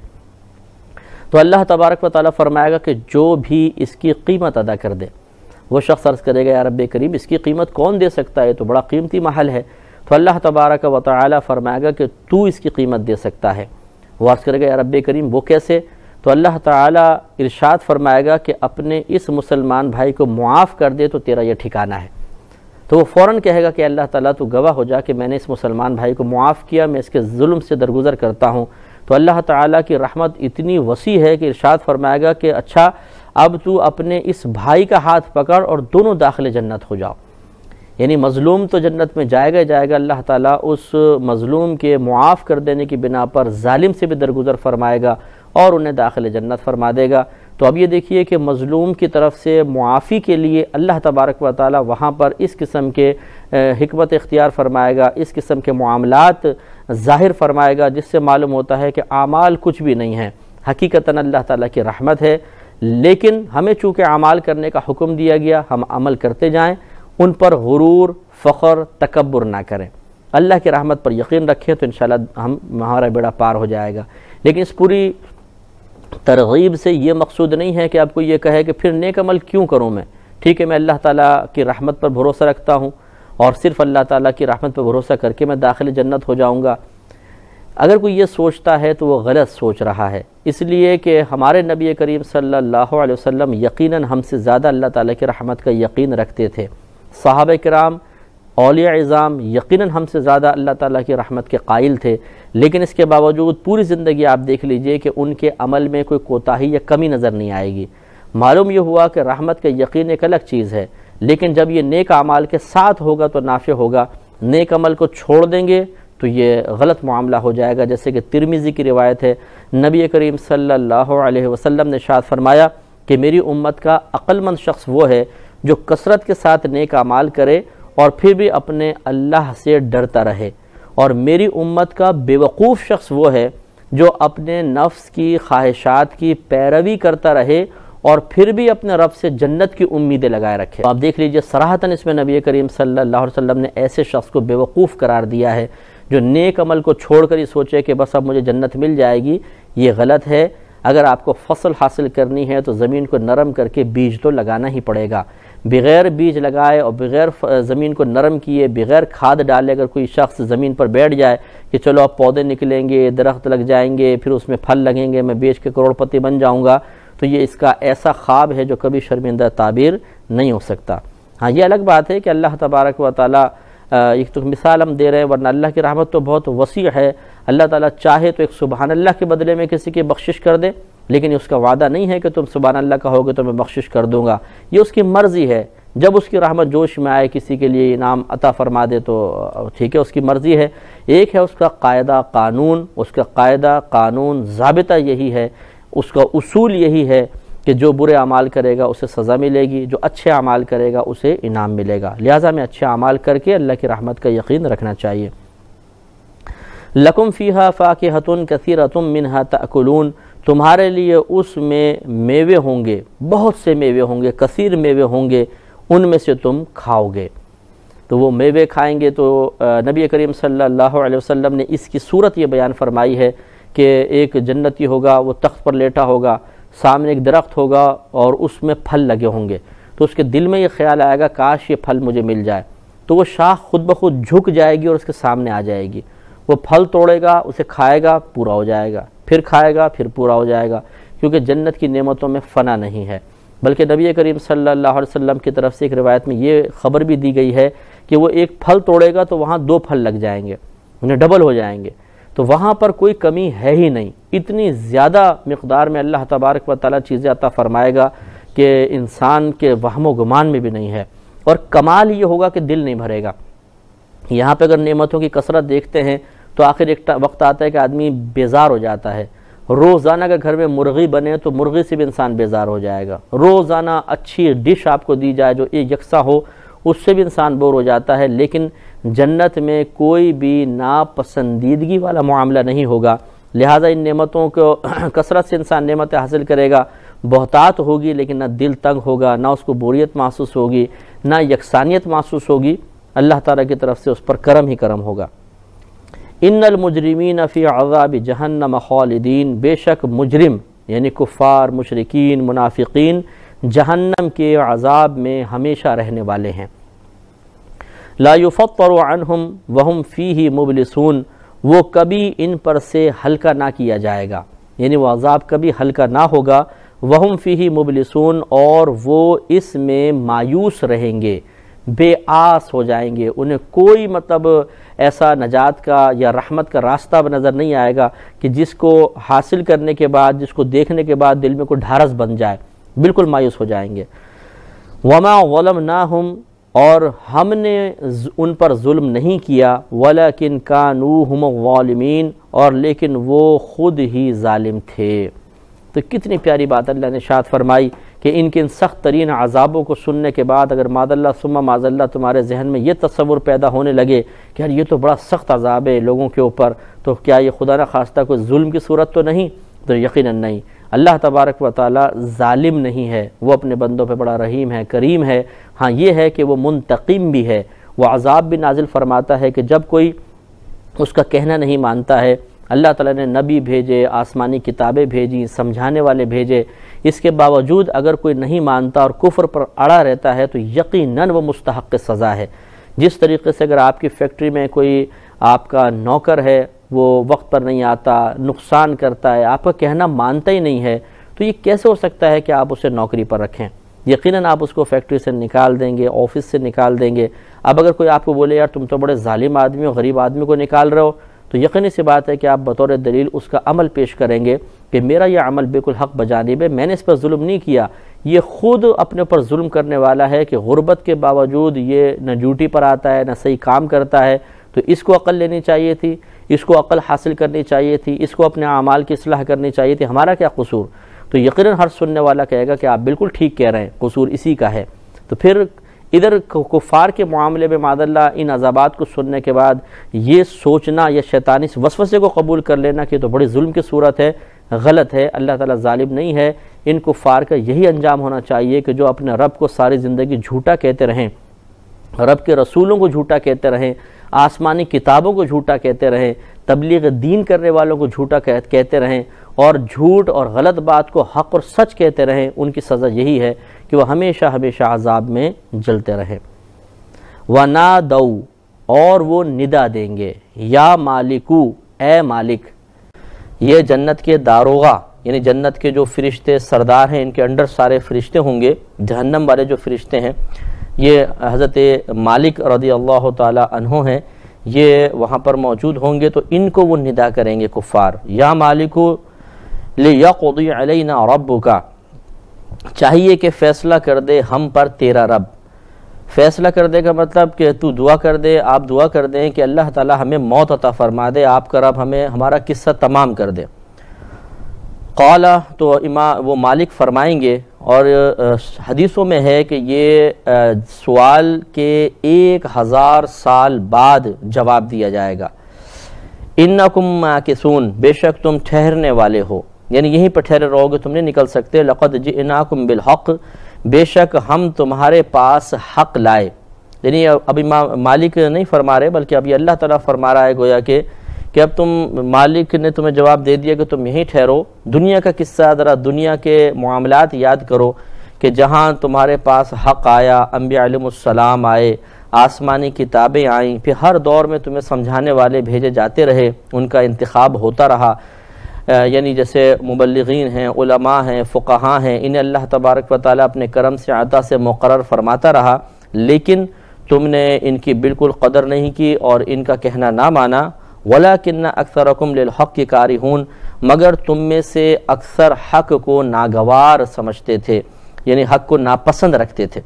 تو اللہ تبارک و تعالیٰ فرمائے گا کہ جو بھی اس کی قیمت ادا کر دے۔ وہ شخص عرض کرے گا یا رب کریم اس کی قیمت کون دے سکتا ہے، تو بڑا قیمتی محل ہے۔ تو اللہ تبارک و تعالیٰ فرمائے گا کہ تو اس کی قیمت دے سکتا ہے۔ وہ عرض کرے گا یا رب کریم وہ کیسے؟ تو اللہ تعالیٰ ارشاد فرمائے گا کہ اپنے اس مسلمان بھائی کو معاف کر دے تو تیرا یہ ٹھکانہ ہے۔ تو وہ فوراً کہے گا کہ اللہ تعالیٰ تو گواہ ہو جا کہ میں نے اس مسلمان بھائی کو معاف کیا، میں اس کے ظلم سے درگزر کرتا ہوں۔ تو اللہ تعالیٰ کی رحمت اتنی وسیع ہے کہ ارشاد فرمائے گا کہ اچھا اب تو اپنے اس بھائی کا ہاتھ پکڑ اور دونوں داخل جنت ہو جاؤ۔ یعنی مظلوم تو جنت میں جائے گا، اللہ تعالیٰ اس مظلوم کے معاف کر دینے کی بنا پر ظالم سے بھی درگزر فرمائے گا اور انہیں داخل جنت فرما دے گا۔ تو اب یہ دیکھیے کہ مظلوم کی طرف سے معافی کے لیے اللہ تبارک و تعالیٰ وہاں پر اس قسم کے حکمت اختیار فرمائے گا، اس قسم کے معاملات ظاہر فرمائے گا، جس سے معلوم ہوتا ہے کہ اعمال کچھ بھی نہیں ہیں، حقیقتاً اللہ تعالیٰ کی رحمت ہے۔ لیکن ہمیں چونکہ اعمال کرنے کا حکم دیا گیا، ہم عمل کرتے جائیں، ان پر غرور، فخر، تکبر نہ کریں، اللہ کی رحمت پر یقین رکھیں تو انشاءاللہ ہمارا بیڑا پار ہو جائے گا۔ لیکن اس پوری ترغیب سے یہ مقصود نہیں ہے کہ آپ کو یہ کہے کہ پھر نیک عمل کیوں کروں میں، ٹھیک ہے میں اللہ تعالیٰ کی رحمت پر بھروسہ رکھتا ہوں اور صرف اللہ تعالیٰ کی رحمت پر بھروسہ کر کے میں داخل جنت ہو جاؤں گا۔ اگر کوئی یہ سوچتا ہے تو وہ غلط سوچ رہا ہے، اس لیے کہ ہمارے نبی کریم صلی اللہ علیہ وسلم یقیناً ہم سے زیادہ اللہ تعالیٰ کی رحمت کا یقین رکھتے تھے۔ صحابہ کرام، اولیاء اعظام یقیناً ہم سے زیادہ اللہ تعالیٰ کی رحمت کے قائل تھے، لیکن اس کے باوجود پوری زندگی آپ دیکھ لیجئے کہ ان کے عمل میں کوئی کوتاہی یا کمی نظر نہیں آئے گی۔ معلوم یہ ہوا کہ رحمت کا یقین ایک الگ چیز ہے، لیکن جب یہ نیک اعمال کے ساتھ ہوگا تو نافع ہوگا، نیک عمل کو چھوڑ دیں گے تو یہ غلط معاملہ ہو جائے گا۔ جیسے کہ ترمذی کی روایت ہے، نبی کریم صلی اللہ علیہ وسلم نے ارشاد فرمایا کہ میری امت کا عقل مند شخص وہ ہے جو کثرت کے ساتھ نیک اعمال کرے اور پھر بھی اپنے اللہ سے ڈرتا رہے، اور میری امت کا بیوقوف شخص وہ ہے جو اپنے نفس کی خواہشات کی پیروی کرتا رہے اور پھر بھی اپنے رب سے جنت کی امیدیں لگائے رکھے۔ آپ دیکھ لیجئے صراحتاً اس میں نبی کریم صلی اللہ علیہ وسلم نے ایسے شخص کو بیوقوف قرار دیا ہے جو نیک عمل کو چھوڑ کر یہ سوچے کہ بس اب مجھے جنت مل جائے گی۔ یہ غلط ہے۔ اگر آپ کو فصل حاصل کرنی ہے تو زمین کو نرم کر کے بیج تو لگانا ہی پڑے گا۔ بغیر بیج لگائے اور بغیر زمین کو نرم کیے، بغیر کھاد ڈالے اگر کوئی شخص زمین پر بیٹھ جائے کہ چلو اب پودے نکلیں گے، درخت لگ جائیں گے، پھر اس میں پھل لگیں گے، میں بیچ کے کروڑ پتی بن جاؤں گا، تو یہ اس کا ایسا خواب ہے جو کبھی شرمندہ تعبیر نہیں ہو سکتا۔ ہاں یہ الگ بات ہے کہ اللہ تبارک و تعالیٰ ایک تو مثال ہم دے رہے ہیں، ورنہ اللہ کی رحمت تو بہت وسیع ہے۔ اللہ تعالیٰ چاہے تو ایک سبحان اللہ کے بدلے میں کسی کی بخشش کر دے، لیکن اس کا وعدہ نہیں ہے کہ تم سبحان اللہ کہو گے تو میں بخشش کر دوں گا۔ یہ اس کی مرضی ہے، جب اس کی رحمت جوش میں آئے کسی کے لیے انعام عطا فرما دے تو ٹھیک ہے، اس کی مرضی ہے۔ ایک ہے اس کا قاعدہ قانون، اس کا قاعدہ قانون ضابطہ یہی ہے، اس کا اصول یہی ہے کہ جو برے اعمال کرے گا اسے سزا ملے گی، جو اچھے اعمال کرے گا اسے انعام ملے گا۔ لہٰذا میں اچھے اعمال کر کے اللہ کی رحمت کا یقین رکھنا چاہیے۔ لَكُمْ فِيهَا فَاكِهَةٌ كَثِيرَةٌ مِّنْهَا تَأْكُلُونَ، تمہارے لیے اس میں میوے ہوں گے، بہت سے میوے ہوں گے، کثیر میوے ہوں گے، ان میں سے تم کھاؤ گے۔ تو وہ میوے کھائیں گے تو نبی کریم صلی اللہ علیہ وسلم نے اس کی صورت یہ بیان فرمائی ہے کہ ایک جنتی ہوگا، وہ تخت پر لیٹا ہوگا، سامنے ایک درخت ہوگا اور اس میں پھل لگے ہوں گے، تو اس کے دل میں یہ خیال آئے گا کاش یہ پھل مجھے مل جائے، تو وہ شاخ خود بخود جھک جائے گی اور اس کے سامنے آ جائے گی، وہ پھل توڑے گا، اسے کھائے گا، پورا ہو جائے گا، پھر کھائے گا، پھر پورا ہو جائے گا، کیونکہ جنت کی نعمتوں میں فنا نہیں ہے۔ بلکہ نبی کریم صلی اللہ علیہ وسلم کی طرف سے ایک روایت میں یہ خبر بھی دی گئی ہے کہ وہ ایک پھل توڑے گا تو وہاں 2 پھل لگ جائیں گے، انہیں ڈبل ہو جائیں گے، تو وہاں پر کوئی کمی ہے ہی نہیں، اتنی زیادہ مقدار میں اللہ تبارک و تعالیٰ چیزیں عطا فرمائے گا کہ انسان کے وہم و گمان میں بھی نہیں ہے۔ اور کمال یہ ہوگا کہ دل نہیں بھرے گا۔ یہاں پہ اگر نعمتوں کی کثرت دیکھتے ہیں تو آخر ایک وقت آتا ہے کہ آدمی بیزار ہو جاتا ہے۔ روزانہ اگر گھر میں مرغی بنے تو مرغی سے بھی انسان بیزار ہو جائے گا، روزانہ اچھی ڈش آپ کو دی جائے جو ایک یکساں ہو، اس سے بھی انسان بور ہو جاتا ہے۔ لیکن جنت میں کوئی بھی ناپسندیدگی والا معاملہ نہیں ہوگا، لہٰذا ان نعمتوں کو کثرت سے انسان نعمتیں حاصل کرے گا، بہتات ہوگی لیکن نہ دل تنگ ہوگا، نہ اس کو بوریت محسوس ہوگی، نہ یکسانیت محسوس ہوگی، اللہ تعالیٰ کی طرف سے اس پر کرم ہی کرم ہوگا۔ ان المجرمین فی عذاب جہنم خالدین، بے شک مجرم یعنی کفار، مشرکین، منافقین جہنم کے عذاب میں ہمیشہ رہنے والے ہیں۔ لا یفطر عنہم وہم فیہ مبلسون، وہ کبھی ان پر سے ہلکا نہ کیا جائے گا، یعنی وہ عذاب کبھی ہلکا نہ ہوگا، وہم فیہ مبلسون، اور وہ اس میں مایوس رہیں گے، بے آس ہو جائیں گے، انہیں کوئی مطلب ایسا نجات کا یا رحمت کا راستہ نظر نہیں آئے گا کہ جس کو حاصل کرنے کے بعد، جس کو دیکھنے کے بعد دل میں کوئی ڈھارس بن جائے، بالکل مایوس ہو جائیں گے۔ وما ظلمناہم، اور ہم نے ان پر ظلم نہیں کیا، ولیکن کانوا ھم الظالمین، اور لیکن وہ خود ہی ظالم تھے۔ تو کتنی پیاری بات اللہ نے ارشاد فرمائی کہ ان کے ان سخت ترین عذابوں کو سننے کے بعد اگر معاذ اللہ ثم معاذ اللہ تمہارے ذہن میں یہ تصور پیدا ہونے لگے کہ یار یہ تو بڑا سخت عذاب ہے لوگوں کے اوپر، تو کیا یہ خدا نہ خواستہ کوئی ظلم کی صورت تو نہیں؟ تو یقیناً نہیں، اللہ تبارک و تعالی ظالم نہیں ہے، وہ اپنے بندوں پہ بڑا رحیم ہے، کریم ہے۔ ہاں یہ ہے کہ وہ منتقم بھی ہے، وہ عذاب بھی نازل فرماتا ہے کہ جب کوئی اس کا کہنا نہیں مانتا ہے، اللہ تعالیٰ نے نبی بھیجے، آسمانی کتابیں بھیجی، سمجھانے والے بھیجے، اس کے باوجود اگر کوئی نہیں مانتا اور کفر پر اڑا رہتا ہے تو یقیناً وہ مستحق سزا ہے۔ جس طریقے سے اگر آپ کی فیکٹری میں کوئی آپ کا نوکر ہے، وہ وقت پر نہیں آتا، نقصان کرتا ہے، آپ کا کہنا مانتا ہی نہیں ہے، تو یہ کیسے ہو سکتا ہے کہ آپ اسے نوکری پر رکھیں؟ یقیناً آپ اس کو فیکٹری سے نکال دیں گے، آفس سے نکال دیں گے۔ اب اگر کوئی آپ کو بولے یار تم تو بڑے ظالم آدمی ہو، غریب آدمی کو نکال رہے ہو، تو یقینی سی بات ہے کہ آپ بطور دلیل اس کا عمل پیش کریں گے کہ میرا یہ عمل بالکل حق بجانب ہے، میں نے اس پر ظلم نہیں کیا، یہ خود اپنے اوپر ظلم کرنے والا ہے کہ غربت کے باوجود یہ نہ ڈیوٹی پر آتا ہے، نہ صحیح کام کرتا ہے، تو اس کو عقل لینی چاہیے تھی، اس کو عقل حاصل کرنی چاہیے تھی، اس کو اپنے اعمال کی اصلاح کرنی چاہیے تھی، ہمارا کیا قصور؟ تو یقیناً ہر سننے والا کہے گا کہ آپ بالکل ٹھیک کہہ رہے ہیں، قصور اسی کا ہے۔ تو پھر ادھر کفار کے معاملے میں معاذ اللہ ان عذابات کو سننے کے بعد یہ سوچنا یا شیطانی وسوسے کو قبول کر لینا کہ تو بڑی ظلم کی صورت ہے، غلط ہے۔ اللہ تعالیٰ ظالم نہیں ہے، ان کفار کا یہی انجام ہونا چاہیے کہ جو اپنے رب کو ساری زندگی جھوٹا کہتے رہیں، رب کے رسولوں کو جھوٹا کہتے رہیں، آسمانی کتابوں کو جھوٹا کہتے رہیں، تبلیغ دین کرنے والوں کو جھوٹا کہتے رہیں، اور جھوٹ اور غلط بات کو حق اور سچ کہتے رہیں، ان کی سزا یہی ہے کہ وہ ہمیشہ ہمیشہ عذاب میں جلتے رہیں۔ وَنَادَوْا، اور وہ ندا دیں گے، یا مالکو، اے مالک۔ یہ جنت کے داروغہ یعنی جنت کے جو فرشتے سردار ہیں، ان کے انڈر سارے فرشتے ہوں گے، جہنم والے جو فرشتے ہیں یہ حضرت مالک رضی اللہ تعالی عنہ ہیں، یہ وہاں پر موجود ہوں گے، تو ان کو وہ ندا کریں گے کفار، یا مالکو لِيَقْضِي عَلَيْنَا رَبُّكَ، چاہیے کہ فیصلہ کر دے ہم پر تیرا رب۔ فیصلہ کر دے کا مطلب کہ تو دعا کر دے، آپ دعا کر دیں کہ اللہ تعالی ہمیں موت عطا فرما دے، آپ کا رب ہمیں ہمارا قصہ تمام کر دے۔ قال، تو وہ مالک فرمائیں گے، اور حدیثوں میں ہے کہ یہ سوال کے 1000 سال بعد جواب دیا جائے گا۔ انکم ماکثون، بے شک تم ٹھہرنے والے ہو، یعنی یہیں پر ٹھہرے رہو گے، تم نہیں نکل سکتے۔ لقد جئناکم بالحق، بے شک ہم تمہارے پاس حق لائے، یعنی ابھی مالک نہیں فرما رہے بلکہ ابھی اللہ تعالیٰ فرما رہا ہے گویا کہ اب تم، مالک نے تمہیں جواب دے دیا کہ تم یہیں ٹھہرو، دنیا کا قصہ ذرا دنیا کے معاملات یاد کرو کہ جہاں تمہارے پاس حق آیا، انبیاء علیہ السلام آئے، آسمانی کتابیں آئیں، پھر ہر دور میں تمہیں سمجھانے والے بھیجے جاتے رہے، ان کا انتخاب ہوتا رہا، یعنی جیسے مبلغین ہیں، علماء ہیں، فقہاء ہیں، انہیں اللہ تبارک و تعالیٰ اپنے کرم سے عطا سے مقرر فرماتا رہا، لیکن تم نے ان کی بالکل قدر نہیں کی اور ان کا کہنا نہ مانا۔ وَلَكِنَّ أَكْثَرَكُمْ لِلْحَقِّ كَارِهُونَ، مگر تم میں سے اکثر حق کو ناگوار سمجھتے تھے، یعنی حق کو ناپسند رکھتے تھے۔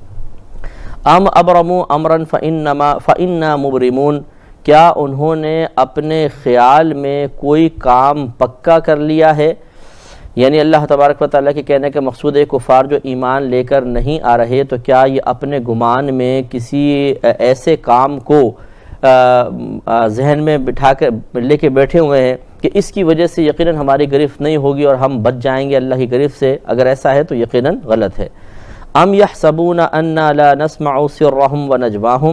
ام ابرموا امرا فإنا مبرمون، کیا انہوں نے اپنے خیال میں کوئی کام پکا کر لیا ہے؟ یعنی اللہ تبارک و تعالیٰ کے کہنے کا مقصود ہے کفار جو ایمان لے کر نہیں آ رہے، تو کیا یہ اپنے گمان میں کسی ایسے کام کو ذہن میں بٹھا کر لے کے بیٹھے ہوئے ہیں کہ اس کی وجہ سے یقیناً ہماری گرفت نہیں ہوگی اور ہم بچ جائیں گے اللہ کی گرفت سے، اگر ایسا ہے تو یقیناً غلط ہے۔ ام یحسبون انا لا نسمع سرهم ونجواهم،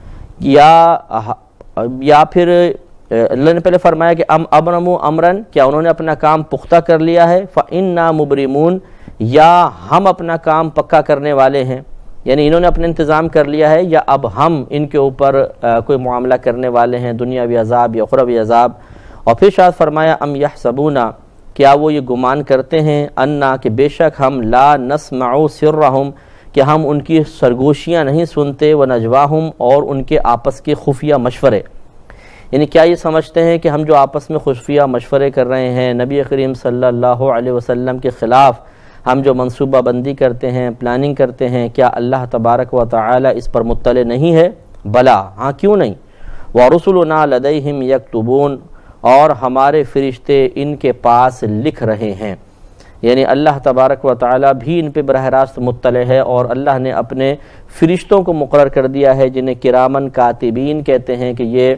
یا پھر اللہ نے پہلے فرمایا کہ ام ابرموا امرا، کیا انہوں نے اپنا کام پختہ کر لیا ہے، فانا مبرمون، یا ہم اپنا کام پکا کرنے والے ہیں، یعنی انہوں نے اپنا انتظام کر لیا ہے یا اب ہم ان کے اوپر کوئی معاملہ کرنے والے ہیں، دنیاوی عذاب یا اخروی عذاب۔ اور پھر شاید فرمایا ام یحسبون، کیا وہ یہ گمان کرتے ہیں، انا کہ بے شک ہم لا نسمع سرهم، کہ ہم ان کی سرگوشیاں نہیں سنتے، ونجواہم، اور ان کے آپس کے خفیہ مشورے، یعنی کیا یہ سمجھتے ہیں کہ ہم جو آپس میں خفیہ مشورے کر رہے ہیں، نبی کریم صلی اللہ علیہ وسلم کے خلاف ہم جو منصوبہ بندی کرتے ہیں، پلاننگ کرتے ہیں، کیا اللہ تبارک و تعالی اس پر مطلع نہیں ہے؟ بلا، ہاں کیوں نہیں۔ وَرُسُلُنَا لَدَيْهِمْ يَكْتُبُونَ، اور ہمارے فرشتے ان کے پاس لکھ رہے ہیں، یعنی اللہ تبارک و تعالی بھی ان پہ براہ راست مطلع ہے، اور اللہ نے اپنے فرشتوں کو مقرر کر دیا ہے جنہیں کرامن کاتبین کہتے ہیں، کہ یہ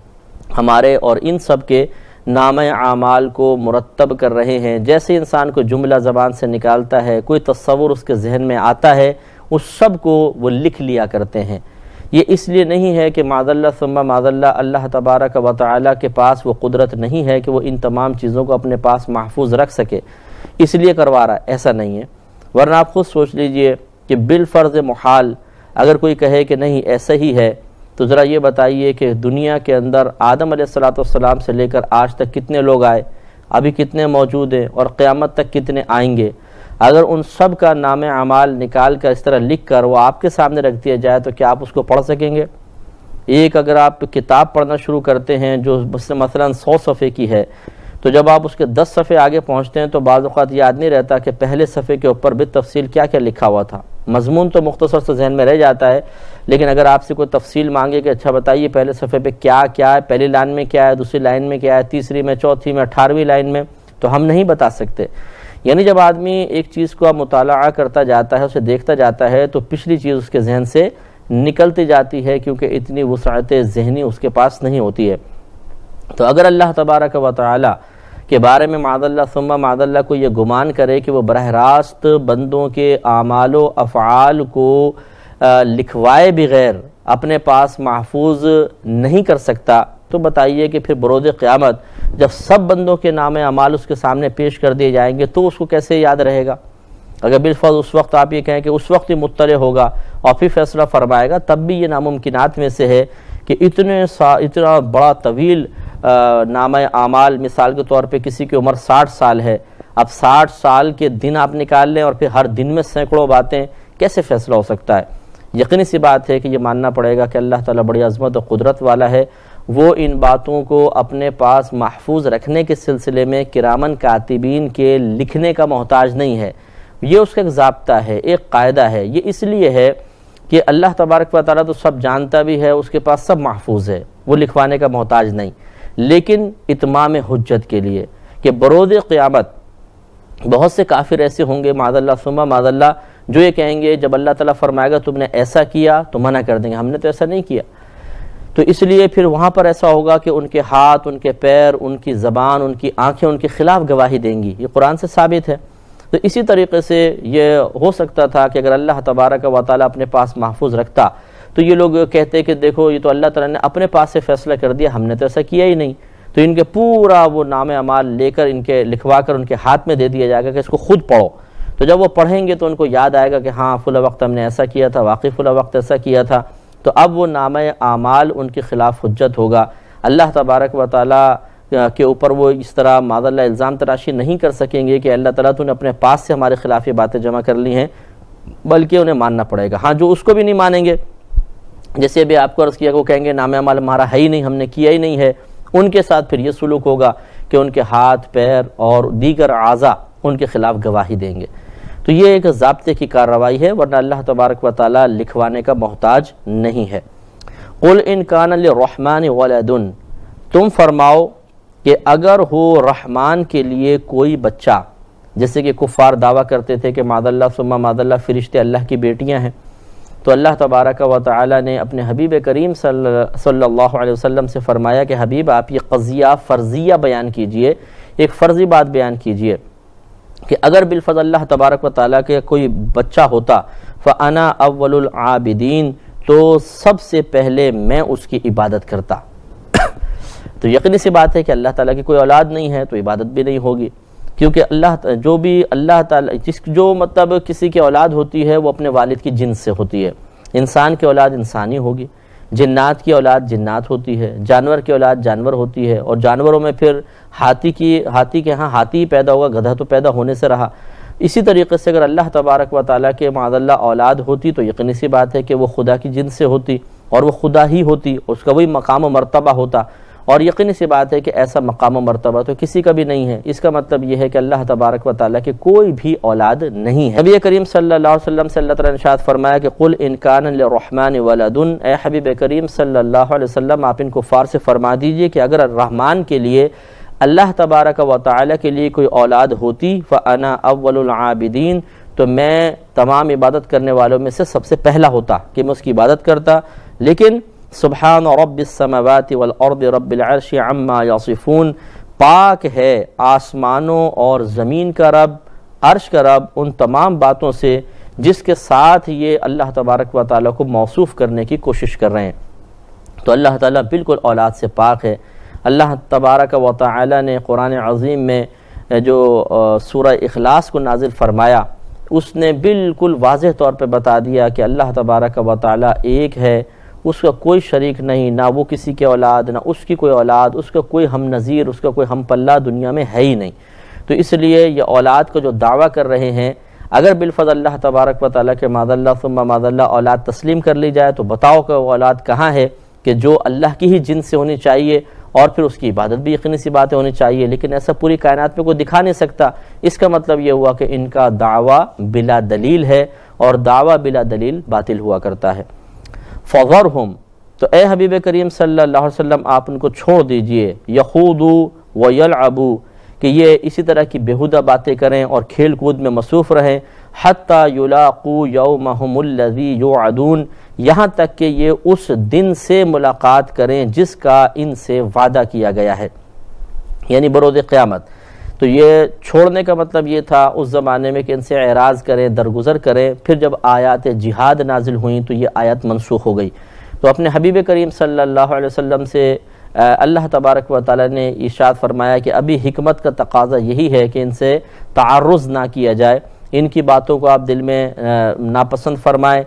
ہمارے اور ان سب کے نام اعمال کو مرتب کر رہے ہیں۔ جیسے انسان کو جملہ زبان سے نکالتا ہے، کوئی تصور اس کے ذہن میں آتا ہے، اس سب کو وہ لکھ لیا کرتے ہیں۔ یہ اس لیے نہیں ہے کہ معاذ اللہ ثم معاذ اللہ اللہ تبارک و تعالی کے پاس وہ قدرت نہیں ہے کہ وہ ان تمام چیزوں کو اپنے پاس محفوظ رکھ سکے، اس لیے کروا رہا ہے، ایسا نہیں ہے۔ ورنہ آپ خود سوچ لیجئے کہ بالفرض محال اگر کوئی کہے کہ نہیں ایسا ہی ہے، تو ذرا یہ بتائیے کہ دنیا کے اندر آدم علیہ السلام سے لے کر آج تک کتنے لوگ آئے، ابھی کتنے موجود ہیں، اور قیامت تک کتنے آئیں گے؟ اگر ان سب کا نام اعمال نکال کر اس طرح لکھ کر وہ آپ کے سامنے رکھ دیا جائے تو کیا آپ اس کو پڑھ سکیں گے؟ ایک اگر آپ کتاب پڑھنا شروع کرتے ہیں جو مثلا 100 صفحے کی ہے، تو جب آپ اس کے 10 صفحے آگے پہنچتے ہیں تو بعض اوقات یاد نہیں رہتا کہ پہلے صفحے کے اوپر بالتفصیل کیا کیا لکھا ہوا تھا۔ مضمون تو مختصر سے ذہن میں رہ جاتا ہے، لیکن اگر آپ سے کوئی تفصیل مانگے کہ اچھا بتائیے پہلے صفحے پہ کیا کیا ہے، پہلی لائن میں کیا ہے، دوسری لائن میں کیا ہے، تیسری میں، چوتھی میں، 18ویں لائن میں، تو ہم نہیں بتا سکتے۔ یعنی جب آدمی ایک چیز کو مطالعہ کرتا جاتا ہے، اسے دیکھتا جاتا ہے، تو پچھلی چیز اس کے ذہن سے نکلتی جاتی ہے، کیونکہ اتنی وسعت ذہنی اس کے پاس نہیں ہوتی ہے۔ تو اگر اللہ تبارک و تعالی کے بارے میں معاذ اللہ ثم معاذ اللہ کو یہ گمان کرے کہ وہ براہ راست بندوں کے اعمال و افعال کو لکھوائے بغیر اپنے پاس محفوظ نہیں کر سکتا، تو بتائیے کہ پھر بروز قیامت جب سب بندوں کے نام اعمال اس کے سامنے پیش کر دیے جائیں گے تو اس کو کیسے یاد رہے گا؟ اگر بالفرض اس وقت آپ یہ کہیں کہ اس وقت ہی مطلع ہوگا اور پھر فیصلہ فرمائے گا، تب بھی یہ ناممکنات میں سے ہے کہ اتنا بڑا طویل نامہ اعمال، مثال کے طور پہ کسی کی عمر 60 سال ہے، اب 60 سال کے دن آپ نکال لیں اور پھر ہر دن میں سینکڑوں باتیں، کیسے فیصلہ ہو سکتا ہے؟ یقینی سی بات ہے کہ یہ ماننا پڑے گا کہ اللہ تعالیٰ بڑی عظمت و قدرت والا ہے، وہ ان باتوں کو اپنے پاس محفوظ رکھنے کے سلسلے میں کرامن کاتبین کے لکھنے کا محتاج نہیں ہے۔ یہ اس کا ایک ضابطہ ہے، ایک قاعدہ ہے۔ یہ اس لیے ہے کہ اللہ تبارک و تعالیٰ تو سب جانتا بھی ہے، اس کے پاس سب محفوظ ہے، وہ لکھوانے کا محتاج نہیں، لیکن اتمام حجت کے لیے کہ بروز قیامت بہت سے کافر ایسے ہوں گے معاذ اللہ ثم معاذ اللہ جو یہ کہیں گے جب اللہ تعالیٰ فرمائے گا تم نے ایسا کیا تو منع کر دیں گے ہم نے تو ایسا نہیں کیا۔ تو اس لیے پھر وہاں پر ایسا ہوگا کہ ان کے ہاتھ، ان کے پیر، ان کی زبان، ان کی آنکھیں ان کے خلاف گواہی دیں گی، یہ قرآن سے ثابت ہے۔ تو اسی طریقے سے یہ ہو سکتا تھا کہ اگر اللہ تبارک و تعالیٰ اپنے پاس محفوظ رکھتا تو یہ لوگ کہتے کہ دیکھو یہ تو اللہ تعالیٰ نے اپنے پاس سے فیصلہ کر دیا، ہم نے تو ایسا کیا ہی نہیں، تو ان کے پورا وہ نام اعمال لے کر ان کے لکھوا کر ان کے ہاتھ میں دے دیا جائے گا کہ اس کو خود پڑھو۔ تو جب وہ پڑھیں گے تو ان کو یاد آئے گا کہ ہاں فلاں وقت ہم نے ایسا کیا تھا، واقعی فلاں وقت ایسا کیا تھا، تو اب وہ نامہ اعمال ان کے خلاف حجت ہوگا۔ اللہ تبارک و تعالیٰ کے اوپر وہ اس طرح معاذ اللہ الزام تراشی نہیں کر سکیں گے کہ اللہ تعالیٰ تو نے اپنے پاس سے ہمارے خلاف یہ باتیں جمع کر لی ہیں، بلکہ انہیں ماننا پڑے گا۔ ہاں جو اس کو بھی نہیں مانیں گے، جیسے ابھی آپ کو عرض کیا کہ وہ کہیں گے نام اعمال ہمارا ہے ہی نہیں، ہم نے کیا ہی نہیں ہے، ان کے ساتھ پھر یہ سلوک ہوگا کہ ان کے ہاتھ، پیر اور دیگر اعضاء ان کے خلاف گواہی دیں گے۔ تو یہ ایک ضابطے کی کارروائی ہے، ورنہ اللہ تبارک و تعالیٰ لکھوانے کا محتاج نہیں ہے۔ قل ان کان للرحمن ولد، تم فرماؤ کہ اگر ہو رحمان کے لیے کوئی بچہ، جیسے کہ کفار دعویٰ کرتے تھے کہ معاذ اللہ ثم معاذ اللہ فرشتے اللہ کی بیٹیاں ہیں، تو اللہ تبارک و تعالی نے اپنے حبیب کریم صلی اللہ علیہ وسلم سے فرمایا کہ حبیب آپ یہ قضیہ فرضیہ بیان کیجئے، ایک فرضی بات بیان کیجئے کہ اگر بالفضل اللہ تبارک و تعالیٰ کے کوئی بچہ ہوتا فَأَنَا أَوَّلُ الْعَابِدِينَ، تو سب سے پہلے میں اس کی عبادت کرتا۔ تو یقینی سی بات ہے کہ اللہ تعالیٰ کی کوئی اولاد نہیں ہے تو عبادت بھی نہیں ہوگی، کیونکہ اللہ تعالیٰ جو مطلب کسی کی اولاد ہوتی ہے وہ اپنے والد کی جنس سے ہوتی ہے۔ انسان کی اولاد انسانی ہوگی، جنات کی اولاد جنات ہوتی ہے، جانور کی اولاد جانور ہوتی ہے، اور جانوروں میں پھر ہاتھی کے ہاں ہاتھی ہی پیدا ہوگا، گدھا تو پیدا ہونے سے رہا۔ اسی طریقے سے اگر اللہ تبارک و تعالیٰ کے معاذ اللہ اولاد ہوتی تو یقینی سی بات ہے کہ وہ خدا کی جنس سے ہوتی اور وہ خدا ہی ہوتی، اس کا وہی مقام و مرتبہ ہوتا، اور یقینی سی بات ہے کہ ایسا مقام و مرتبہ تو کسی کا بھی نہیں ہے۔ اس کا مطلب یہ ہے کہ اللہ تبارک و تعالیٰ کے کوئی بھی اولاد نہیں ہے۔ نبی کریم صلی اللہ علیہ وسلم سے اللہ تعالیٰ نے ارشاد فرمایا کہ قُلْ إِنْ كَانَ لِلرَّحْمَنِ وَلَدٌ، اے حبیب کریم صلی اللہ علیہ وسلم آپ ان کفار سے فرما دیجئے کہ اگر الرحمن کے لیے، اللہ تبارک و تعالیٰ کے لیے کوئی اولاد ہوتی فَأَنَا أَوَّلُ الْعَابِدِينَ، تو میں تمام عبادت کرنے والوں میں سے سب سے پہلا ہوتا کہ میں اس کی عبادت کرتا۔ لیکن سبحان رب السماوات والارض رب العرش عما یصفون، پاک ہے آسمانوں اور زمین کا رب، عرش کا رب ان تمام باتوں سے جس کے ساتھ یہ اللہ تبارک و تعالیٰ کو موصوف کرنے کی کوشش کر رہے ہیں۔ تو اللہ تعالیٰ بالکل اولاد سے پاک ہے۔ اللہ تبارک و تعالیٰ نے قرآن عظیم میں جو سورہ اخلاص کو نازل فرمایا، اس نے بالکل واضح طور پہ بتا دیا کہ اللہ تبارک و تعالیٰ ایک ہے، اس کا کوئی شریک نہیں، نہ وہ کسی کے اولاد، نہ اس کی کوئی اولاد، اس کا کوئی ہم نظیر، اس کا کوئی ہم پلہ دنیا میں ہے ہی نہیں۔ تو اس لیے یہ اولاد کو جو دعویٰ کر رہے ہیں، اگر بالفضل اللہ تبارک و تعالیٰ کے معاذ اللہ ثم معاذ اللہ اولاد تسلیم کر لی جائے تو بتاؤ کہ وہ اولاد کہاں ہے کہ جو اللہ کی ہی جنس سے ہونی چاہیے، اور پھر اس کی عبادت بھی یقینی سی باتیں ہونی چاہیے، لیکن ایسا پوری کائنات میں کوئی دکھا نہیں سکتا۔ اس کا مطلب یہ ہوا کہ ان کا دعویٰ بلا دلیل ہے، اور دعویٰ بلا دلیل باطل ہوا کرتا ہے۔ فَذَرْهُمْ، تو اے حبیب کریم صلی اللہ علیہ وسلم آپ ان کو چھوڑ دیجئے، یخوضوا ویلعبوا، کہ یہ اسی طرح کی بیہودہ باتیں کریں اور کھیل کود میں مصروف رہیں، حتی یلاقوا یومہم الذی یوعدون، یہاں تک کہ یہ اس دن سے ملاقات کریں جس کا ان سے وعدہ کیا گیا ہے، یعنی بروز قیامت۔ تو یہ چھوڑنے کا مطلب یہ تھا اس زمانے میں کہ ان سے اعراض کریں، درگزر کریں، پھر جب آیات جہاد نازل ہوئیں تو یہ آیت منسوخ ہو گئی۔ تو اپنے حبیب کریم صلی اللہ علیہ وسلم سے اللہ تبارک و تعالیٰ نے ارشاد فرمایا کہ ابھی حکمت کا تقاضا یہی ہے کہ ان سے تعرض نہ کیا جائے، ان کی باتوں کو آپ دل میں ناپسند فرمائیں،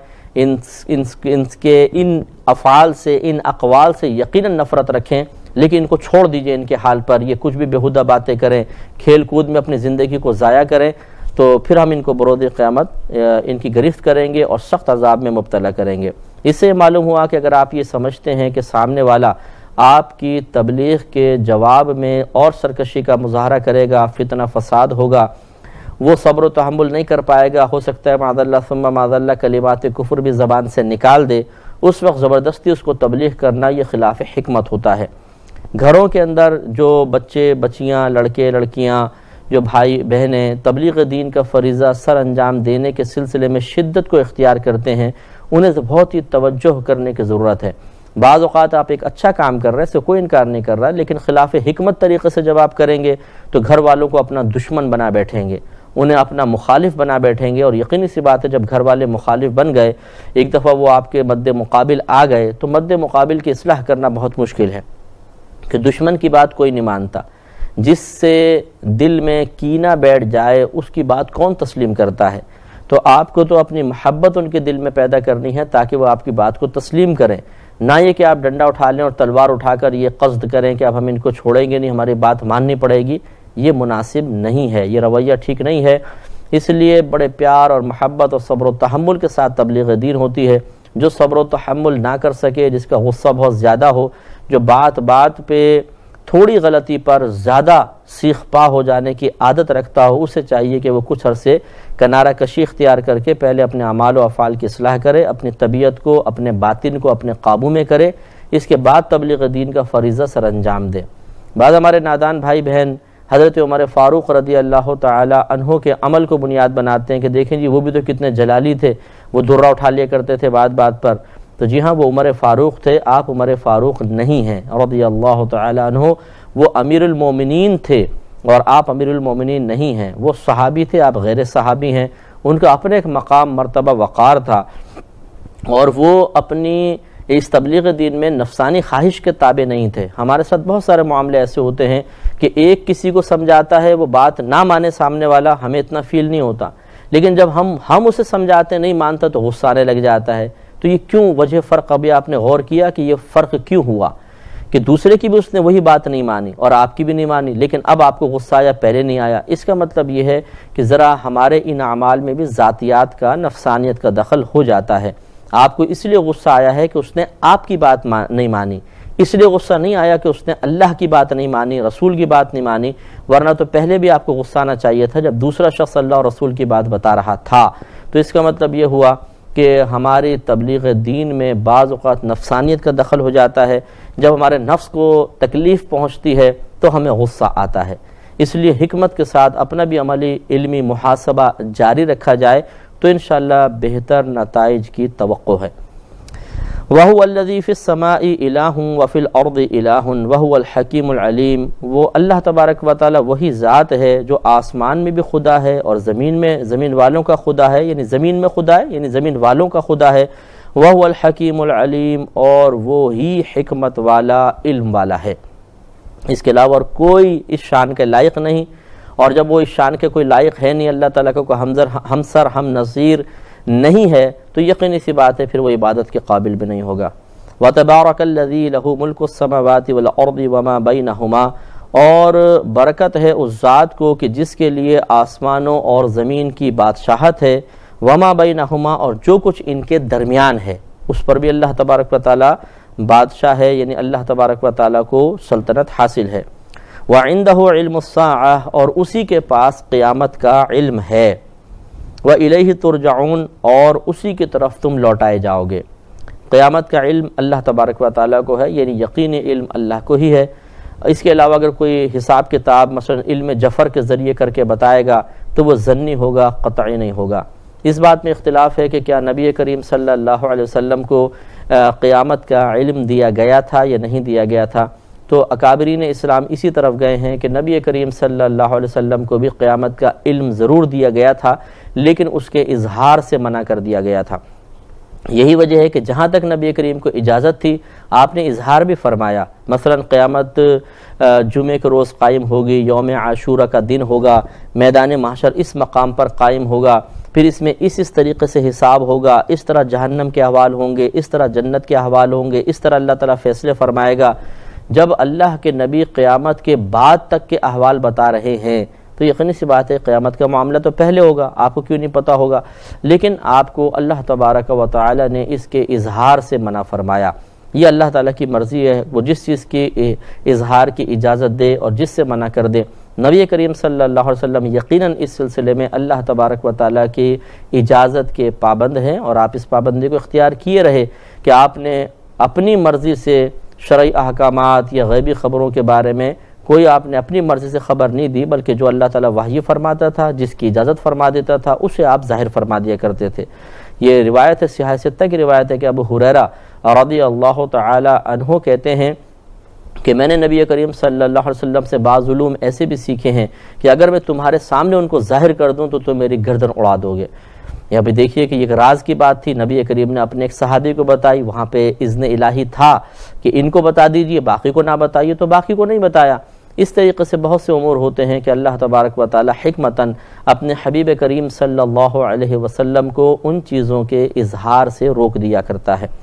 ان افعال سے، ان اقوال سے یقیناً نفرت رکھیں، لیکن ان کو چھوڑ دیجئے ان کے حال پر، یہ کچھ بھی بیہودہ باتیں کریں، کھیل کود میں اپنی زندگی کو ضائع کریں، تو پھر ہم ان کو بروز قیامت ان کی گرفت کریں گے اور سخت عذاب میں مبتلا کریں گے۔ اس سے معلوم ہوا کہ اگر آپ یہ سمجھتے ہیں کہ سامنے والا آپ کی تبلیغ کے جواب میں اور سرکشی کا مظاہرہ کرے گا، فتنہ فساد ہوگا، وہ صبر و تحمل نہیں کر پائے گا، ہو سکتا ہے معاذ اللہ ثم معاذ اللہ کلمات کفر بھی زبان سے نکال دے، اس وقت زبردستی اس کو تبلیغ کرنا یہ خلاف حکمت ہوتا ہے۔ گھروں کے اندر جو بچے بچیاں، لڑکے لڑکیاں، جو بھائی بہنیں تبلیغ دین کا فریضہ سر انجام دینے کے سلسلے میں شدت کو اختیار کرتے ہیں، انہیں بہت ہی توجہ کرنے کی ضرورت ہے۔ بعض اوقات آپ ایک اچھا کام کر رہے ہیں، اس سے کوئی انکار نہیں کر رہا، لیکن خلاف حکمت طریقے سے جب آپ کریں گے تو گھر والوں کو اپنا دشمن بنا بیٹھیں گے، انہیں اپنا مخالف بنا بیٹھیں گے، اور یقینی سی بات ہے جب گھر والے مخالف بن گئے، ایک دفعہ وہ آپ کے مد مقابل آ گئے تو مد مقابل کی اصلاح کرنا بہت مشکل ہے، کہ دشمن کی بات کوئی نہیں مانتا، جس سے دل میں کینہ بیٹھ جائے اس کی بات کون تسلیم کرتا ہے؟ تو آپ کو تو اپنی محبت ان کے دل میں پیدا کرنی ہے تاکہ وہ آپ کی بات کو تسلیم کریں، نہ یہ کہ آپ ڈنڈا اٹھا لیں اور تلوار اٹھا کر یہ قصد کریں کہ اب ہم ان کو چھوڑیں گے نہیں، ہماری بات ماننی پڑے گی۔ یہ مناسب نہیں ہے، یہ رویہ ٹھیک نہیں ہے۔ اس لیے بڑے پیار اور محبت اور صبر و تحمل کے ساتھ تبلیغ دین ہوتی ہے۔ جو صبر و تحمل نہ کر سکے، جس کا غصہ بہت زیادہ ہو، جو بات بات پہ تھوڑی غلطی پر زیادہ سیخ پا ہو جانے کی عادت رکھتا ہو، اسے چاہیے کہ وہ کچھ عرصے کنارہ کشی اختیار کر کے پہلے اپنے اعمال و افعال کی اصلاح کرے، اپنی طبیعت کو، اپنے باطن کو اپنے قابو میں کرے، اس کے بعد تبلیغ دین کا فریضہ سر انجام دے۔ بعض ہمارے نادان بھائی بہن حضرت عمر فاروق رضی اللہ تعالی عنہ کے عمل کو بنیاد بناتے ہیں کہ دیکھیں جی وہ بھی تو کتنے جلالی تھے، وہ درہ اٹھا لیا کرتے تھے بات بات پر. تو جی ہاں وہ عمر فاروق تھے، آپ عمر فاروق نہیں ہیں رضی اللہ تعالی عنہ. وہ امیر المومنین تھے اور آپ امیر المومنین نہیں ہیں. وہ صحابی تھے، آپ غیر صحابی ہیں. ان کا اپنے ایک مقام، مرتبہ، وقار تھا، اور وہ اپنی اس تبلیغ دین میں نفسانی خواہش کے تابع نہیں تھے. ہمارے ساتھ بہت سارے معاملے ایسے ہوتے ہیں کہ ایک کسی کو سمجھاتا ہے، وہ بات نہ مانے سامنے والا، ہمیں اتنا فیل نہیں ہوتا، لیکن جب ہم اسے سمجھاتے نہیں مانتا تو غصہ آنے لگ جاتا ہے. تو یہ کیوں وجہ فرق؟ ابھی آپ نے غور کیا کہ یہ فرق کیوں ہوا کہ دوسرے کی بھی اس نے وہی بات نہیں مانی اور آپ کی بھی نہیں مانی، لیکن اب آپ کو غصہ آیا، پہلے نہیں آیا؟ اس کا مطلب یہ ہے کہ ذرا ہمارے ان اعمال میں بھی ذاتیات کا، نفسانیت کا دخل ہو جاتا ہے. آپ کو اس لیے غصہ آیا ہے کہ اس نے آپ کی بات نہیں مانی، اس لیے غصہ نہیں آیا کہ اس نے اللہ کی بات نہیں مانی، رسول کی بات نہیں مانی، ورنہ تو پہلے بھی آپ کو غصہ آنا چاہیے تھا جب دوسرا شخص اللہ اور رسول کی بات بتا رہا تھا. تو اس کا مطلب یہ ہوا کہ ہماری تبلیغ دین میں بعض اوقات نفسانیت کا دخل ہو جاتا ہے. جب ہمارے نفس کو تکلیف پہنچتی ہے تو ہمیں غصہ آتا ہے. اس لیے حکمت کے ساتھ اپنا بھی عملی علمی محاسبہ جاری رکھا جائے تو انشاءاللہ بہتر نتائج کی توقع ہے. وَهُوَ الَّذِي فِي السَّمَاءِ إِلَٰهٌ وَفِي الْأَرْضِ إِلَٰهٌ وَهُوَ الْحَكِيمُ الْعَلِيمُ. وہ اللہ تبارک و تعالی وہی ذات ہے جو آسمان میں بھی خدا ہے اور زمین میں، زمین والوں کا خدا ہے، یعنی زمین میں خدا ہے، یعنی زمین والوں کا خدا ہے. وَهُوَ الْحَكِيمُ الْعَلِيمُ، اور وہ ہی حکمت والا، علم والا ہے. اس کے علاوہ اور کوئی اس شان کے لائق نہیں، اور جب وہ اس شان کے کوئی لائق ہے نہیں، اللہ تعالیٰ کو ہمسر ہم نظیر نہیں ہے، تو یقینی سی بات ہے پھر وہ عبادت کے قابل بھی نہیں ہوگا. وَتَبَارَكَ الَّذِي لَهُ مُلْكُ السَّمَاوَاتِ وَالْأَرْضِ وَمَا بَيْنَهُمَا، اور برکت ہے اس ذات کو کہ جس کے لیے آسمانوں اور زمین کی بادشاہت ہے، وَمَا بَيْنَهُمَا، اور جو کچھ ان کے درمیان ہے اس پر بھی اللہ تبارک و تعالی بادشاہ ہے، یعنی اللہ تبارک و تعالی کو سلطنت حاصل ہے. وَعِنْدَهُ عِلْمُ السَّاعَةِ، اور اسی کے پاس قیامت کا علم ہے. وَإِلَيْهِ تُرْجَعُونَ، اور اسی کی طرف تم لوٹائے جاؤ گے. قیامت کا علم اللہ تبارک و تعالیٰ کو ہے، یعنی یقینی علم اللہ کو ہی ہے. اس کے علاوہ اگر کوئی حساب کتاب مثلا علم جفر کے ذریعے کر کے بتائے گا تو وہ ظنی ہوگا، قطعی نہیں ہوگا. اس بات میں اختلاف ہے کہ کیا نبی کریم صلی اللہ علیہ وسلم کو قیامت کا علم دیا گیا تھا یا نہیں دیا گیا تھا. تو اکابرین اسلام اسی طرف گئے ہیں کہ نبی کریم صلی اللہ علیہ وسلم کو بھی قیامت کا علم ضرور دیا گیا تھا، لیکن اس کے اظہار سے منع کر دیا گیا تھا. یہی وجہ ہے کہ جہاں تک نبی کریم کو اجازت تھی آپ نے اظہار بھی فرمایا. مثلا قیامت جمعے کے روز قائم ہوگی، یوم عاشورہ کا دن ہوگا، میدان محشر اس مقام پر قائم ہوگا، پھر اس میں اس طریقے سے حساب ہوگا، اس طرح جہنم کے احوال ہوں گے، اس طرح جنت کے احوال ہوں گے، اس طرح اللہ تعالیٰ فیصلے فرمائے گا. جب اللہ کے نبی قیامت کے بعد تک کے احوال بتا رہے ہیں تو یقینی سی بات ہے قیامت کا معاملہ تو پہلے ہوگا، آپ کو کیوں نہیں پتہ ہوگا؟ لیکن آپ کو اللہ تبارک و تعالی نے اس کے اظہار سے منع فرمایا. یہ اللہ تعالیٰ کی مرضی ہے، وہ جس چیز کی اظہار کی اجازت دے اور جس سے منع کر دے. نبی کریم صلی اللہ علیہ وسلم یقیناً اس سلسلے میں اللہ تبارک و تعالیٰ کی اجازت کے پابند ہیں، اور آپ اس پابندی کو اختیار کیے رہے کہ آپ نے اپنی مرضی سے شرعی احکامات یا غیبی خبروں کے بارے میں کوئی آپ نے اپنی مرضی سے خبر نہیں دی، بلکہ جو اللہ تعالیٰ وحی فرماتا تھا، جس کی اجازت فرما دیتا تھا، اسے آپ ظاہر فرما دیا کرتے تھے. یہ روایت ہے، صحیح ستہ کی روایت ہے کہ ابو ہریرہ رضی اللہ تعالی عنہ کہتے ہیں کہ میں نے نبی کریم صلی اللہ علیہ وسلم سے بعض علوم ایسے بھی سیکھے ہیں کہ اگر میں تمہارے سامنے ان کو ظاہر کر دوں تو تم میری گردن اڑا دو گے. یہاں پہ دیکھیے کہ یہ ایک راز کی بات تھی، نبی کریم نے اپنے ایک صحابی کو بتائی، وہاں پہ اذن الہی تھا کہ ان کو بتا دیجئے، باقی کو نہ بتائیے، تو باقی کو نہیں بتایا. اس طریقے سے بہت سے امور ہوتے ہیں کہ اللہ تبارک و تعالی حکمتاً اپنے حبیب کریم صلی اللہ علیہ وسلم کو ان چیزوں کے اظہار سے روک دیا کرتا ہے.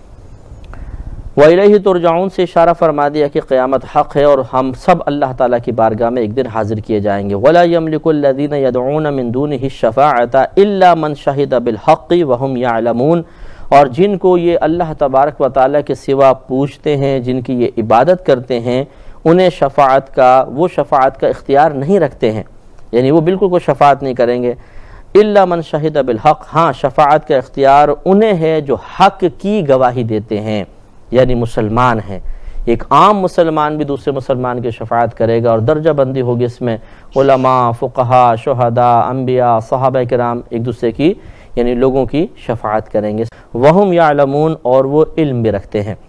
وَإِلَيْهِ تُرْجَعُونَ سے اشارہ فرما دیا کہ قیامت حق ہے اور ہم سب اللہ تعالیٰ کی بارگاہ میں ایک دن حاضر کیے جائیں گے. وَلَا يَمْلِكُ الَّذِينَ يَدْعُونَ مِن دُونِهِ الشَّفَاعَةَ إِلَّا مَنْ شَهِدَ بِالْحَقِّ وَهُمْ يَعْلَمُونَ، اور جن کو یہ اللہ تبارک و تعالیٰ کے سوا پوچھتے ہیں، جن کی یہ عبادت کرتے ہیں، انہیں وہ شفاعت کا اختیار نہیں رکھتے ہیں، یعنی وہ بالکل کوئی شفاعت نہیں کریں گے. إِلَّا مَنْ شَهِدَ بِالْحَقِّ، ہاں شفاعت کا اختیار انہیں ہے جو حق کی گواہی دیتے ہیں، یعنی مسلمان ہیں. ایک عام مسلمان بھی دوسرے مسلمان کی شفاعت کرے گا، اور درجہ بندی ہوگی اس میں، علماء، فقہاء، شہداء، انبیاء، صحابہ کرام ایک دوسرے کی یعنی لوگوں کی شفاعت کریں گے۔ وہم یعلمون، اور وہ علم بھی رکھتے ہیں،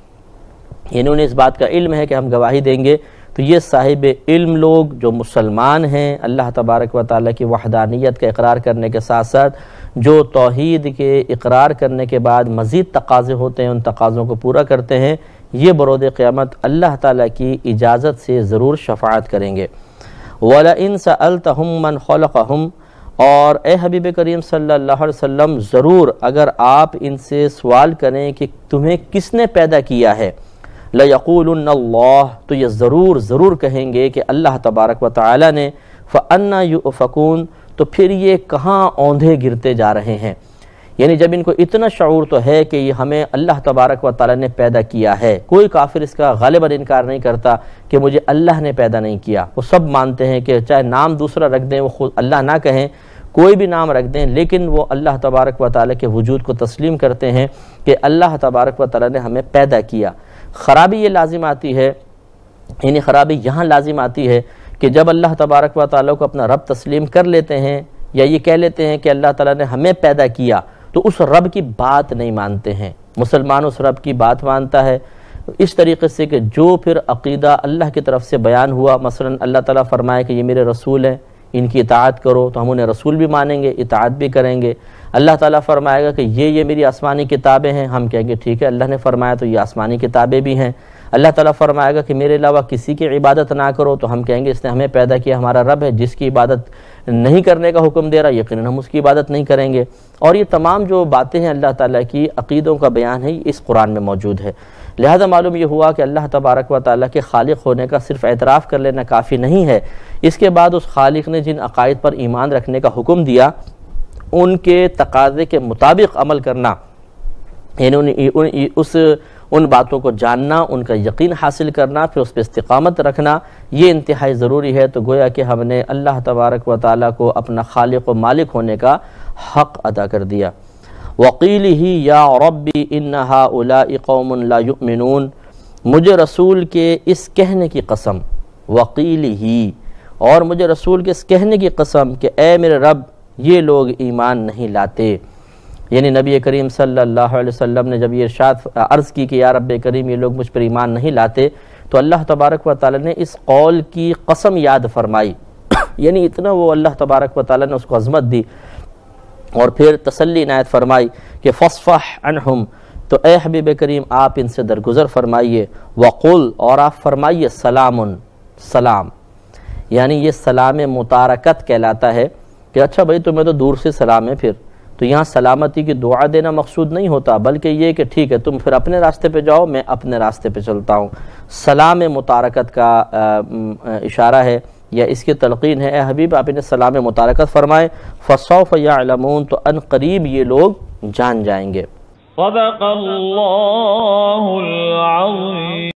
یعنی انہیں اس بات کا علم ہے کہ ہم گواہی دیں گے، تو یہ صاحب علم لوگ جو مسلمان ہیں، اللہ تبارک و تعالیٰ کی وحدانیت کا اقرار کرنے کے ساتھ ساتھ جو توحید کے اقرار کرنے کے بعد مزید تقاضے ہوتے ہیں ان تقاضوں کو پورا کرتے ہیں، یہ برود قیامت اللہ تعالیٰ کی اجازت سے ضرور شفاعت کریں گے۔ وَلَئِن سَأَلْتَهُم مَّنْ خَلَقَهُم، اور اے حبیب کریم صلی اللہ علیہ وسلم ضرور اگر آپ ان سے سوال کریں کہ تمہیں کس نے پیدا کیا ہے، لَيَقُولُنَّ اللَّهُ، تو یہ ضرور کہیں گے کہ اللہ تبارک و تعالیٰ نے، فَأَنَّا يُؤْفَكُونَ، تو پھر یہ کہاں اوندھے گرتے جا رہے ہیں، یعنی جب ان کو اتنا شعور تو ہے کہ یہ ہمیں اللہ تبارک و تعالیٰ نے پیدا کیا ہے، کوئی کافر اس کا غالباً انکار نہیں کرتا کہ مجھے اللہ نے پیدا نہیں کیا، وہ سب مانتے ہیں کہ چاہے نام دوسرا رکھ دیں، وہ خود اللہ نہ کہیں، کوئی بھی نام رکھ دیں، لیکن وہ اللہ تبارک و تعالیٰ کے وجود کو تسلیم کرتے ہیں کہ اللہ تبارک و تعالیٰ نے ہمیں پیدا کیا۔ خرابی یہ لازم آتی ہے، یعنی خرابی یہاں لازم آتی ہے کہ جب اللہ تبارک و تعالیٰ کو اپنا رب تسلیم کر لیتے ہیں، یا یہ کہہ لیتے ہیں کہ اللہ تعالیٰ نے ہمیں پیدا کیا، تو اس رب کی بات نہیں مانتے ہیں۔ مسلمان اس رب کی بات مانتا ہے اس طریقے سے کہ جو پھر عقیدہ اللہ کی طرف سے بیان ہوا، مثلا اللہ تعالیٰ فرمائے کہ یہ میرے رسول ہیں، ان کی اطاعت کرو، تو ہم انہیں رسول بھی مانیں گے، اطاعت بھی کریں گے۔ اللہ تعالیٰ فرمائے گا کہ یہ میری آسمانی کتابیں ہیں، ہم کہیں گے ٹھیک ہے، اللہ نے فرمایا تو یہ آسمانی کتابیں بھی ہیں۔ اللہ تعالیٰ فرمائے گا کہ میرے علاوہ کسی کی عبادت نہ کرو، تو ہم کہیں گے اس نے ہمیں پیدا کیا، ہمارا رب ہے، جس کی عبادت نہیں کرنے کا حکم دے رہا یقیناً ہم اس کی عبادت نہیں کریں گے۔ اور یہ تمام جو باتیں ہیں اللہ تعالیٰ کی عقیدوں کا بیان ہے، اس قرآن میں موجود ہے۔ لہذا معلوم یہ ہوا کہ اللہ تبارک و تعالیٰ کے خالق ہونے کا صرف اعتراف کر لینا کافی نہیں ہے، اس کے بعد اس خالق نے جن عقائد پر ایمان رکھنے کا حکم دیا ان کے تقاضے کے مطابق عمل کرنا، یعنی ان باتوں کو جاننا، ان کا یقین حاصل کرنا، پھر اس پہ استقامت رکھنا، یہ انتہائی ضروری ہے۔ تو گویا کہ ہم نے اللہ تبارک و تعالیٰ کو اپنا خالق و مالک ہونے کا حق ادا کر دیا۔ وَقِيلِهِ يَا رَبِّ إِنَّ هَؤُلَاءِ قَوْمٌ لَا يُؤْمِنُونَ، مجھے رسول کے اس کہنے کی قسم، وَقِيلِهِ، اور مجھے رسول کے اس کہنے کی قسم کہ اے میرے رب یہ لوگ ایمان نہیں لاتے، یعنی نبی کریم صلی اللہ علیہ وسلم نے جب یہ ارشاد عرض کی کہ یا رب کریم یہ لوگ مجھ پر ایمان نہیں لاتے، تو اللہ تبارک و تعالیٰ نے اس قول کی قسم یاد فرمائی، یعنی اتنا وہ اللہ تبارک و تعالیٰ نے اس کو عظمت دی، اور پھر تسلی عنایت فرمائی کہ فَاصْفَحْ عَنْهُمْ، تو اے حبیب کریم آپ ان سے درگزر فرمائیے، وَقُلْ، اور آپ فرمائیے سلام، سلام، یعنی یہ سلام متارکت کہلاتا ہے کہ اچھا بھائی تمہیں تو دور سے سلام ہے، پھر تو یہاں سلامتی کی دعا دینا مقصود نہیں ہوتا، بلکہ یہ کہ ٹھیک ہے تم پھر اپنے راستے پہ جاؤ، میں اپنے راستے پہ چلتا ہوں۔ سلام متارکت کا اشارہ ہے یا اس کی تلقین ہے، اے حبیب آپ انہیں سلام متارکت فرمائیں، فَسَوْفَ يَعْلَمُونَ، تو ان قریب یہ لوگ جان جائیں گے۔ صدق اللہ العظیم۔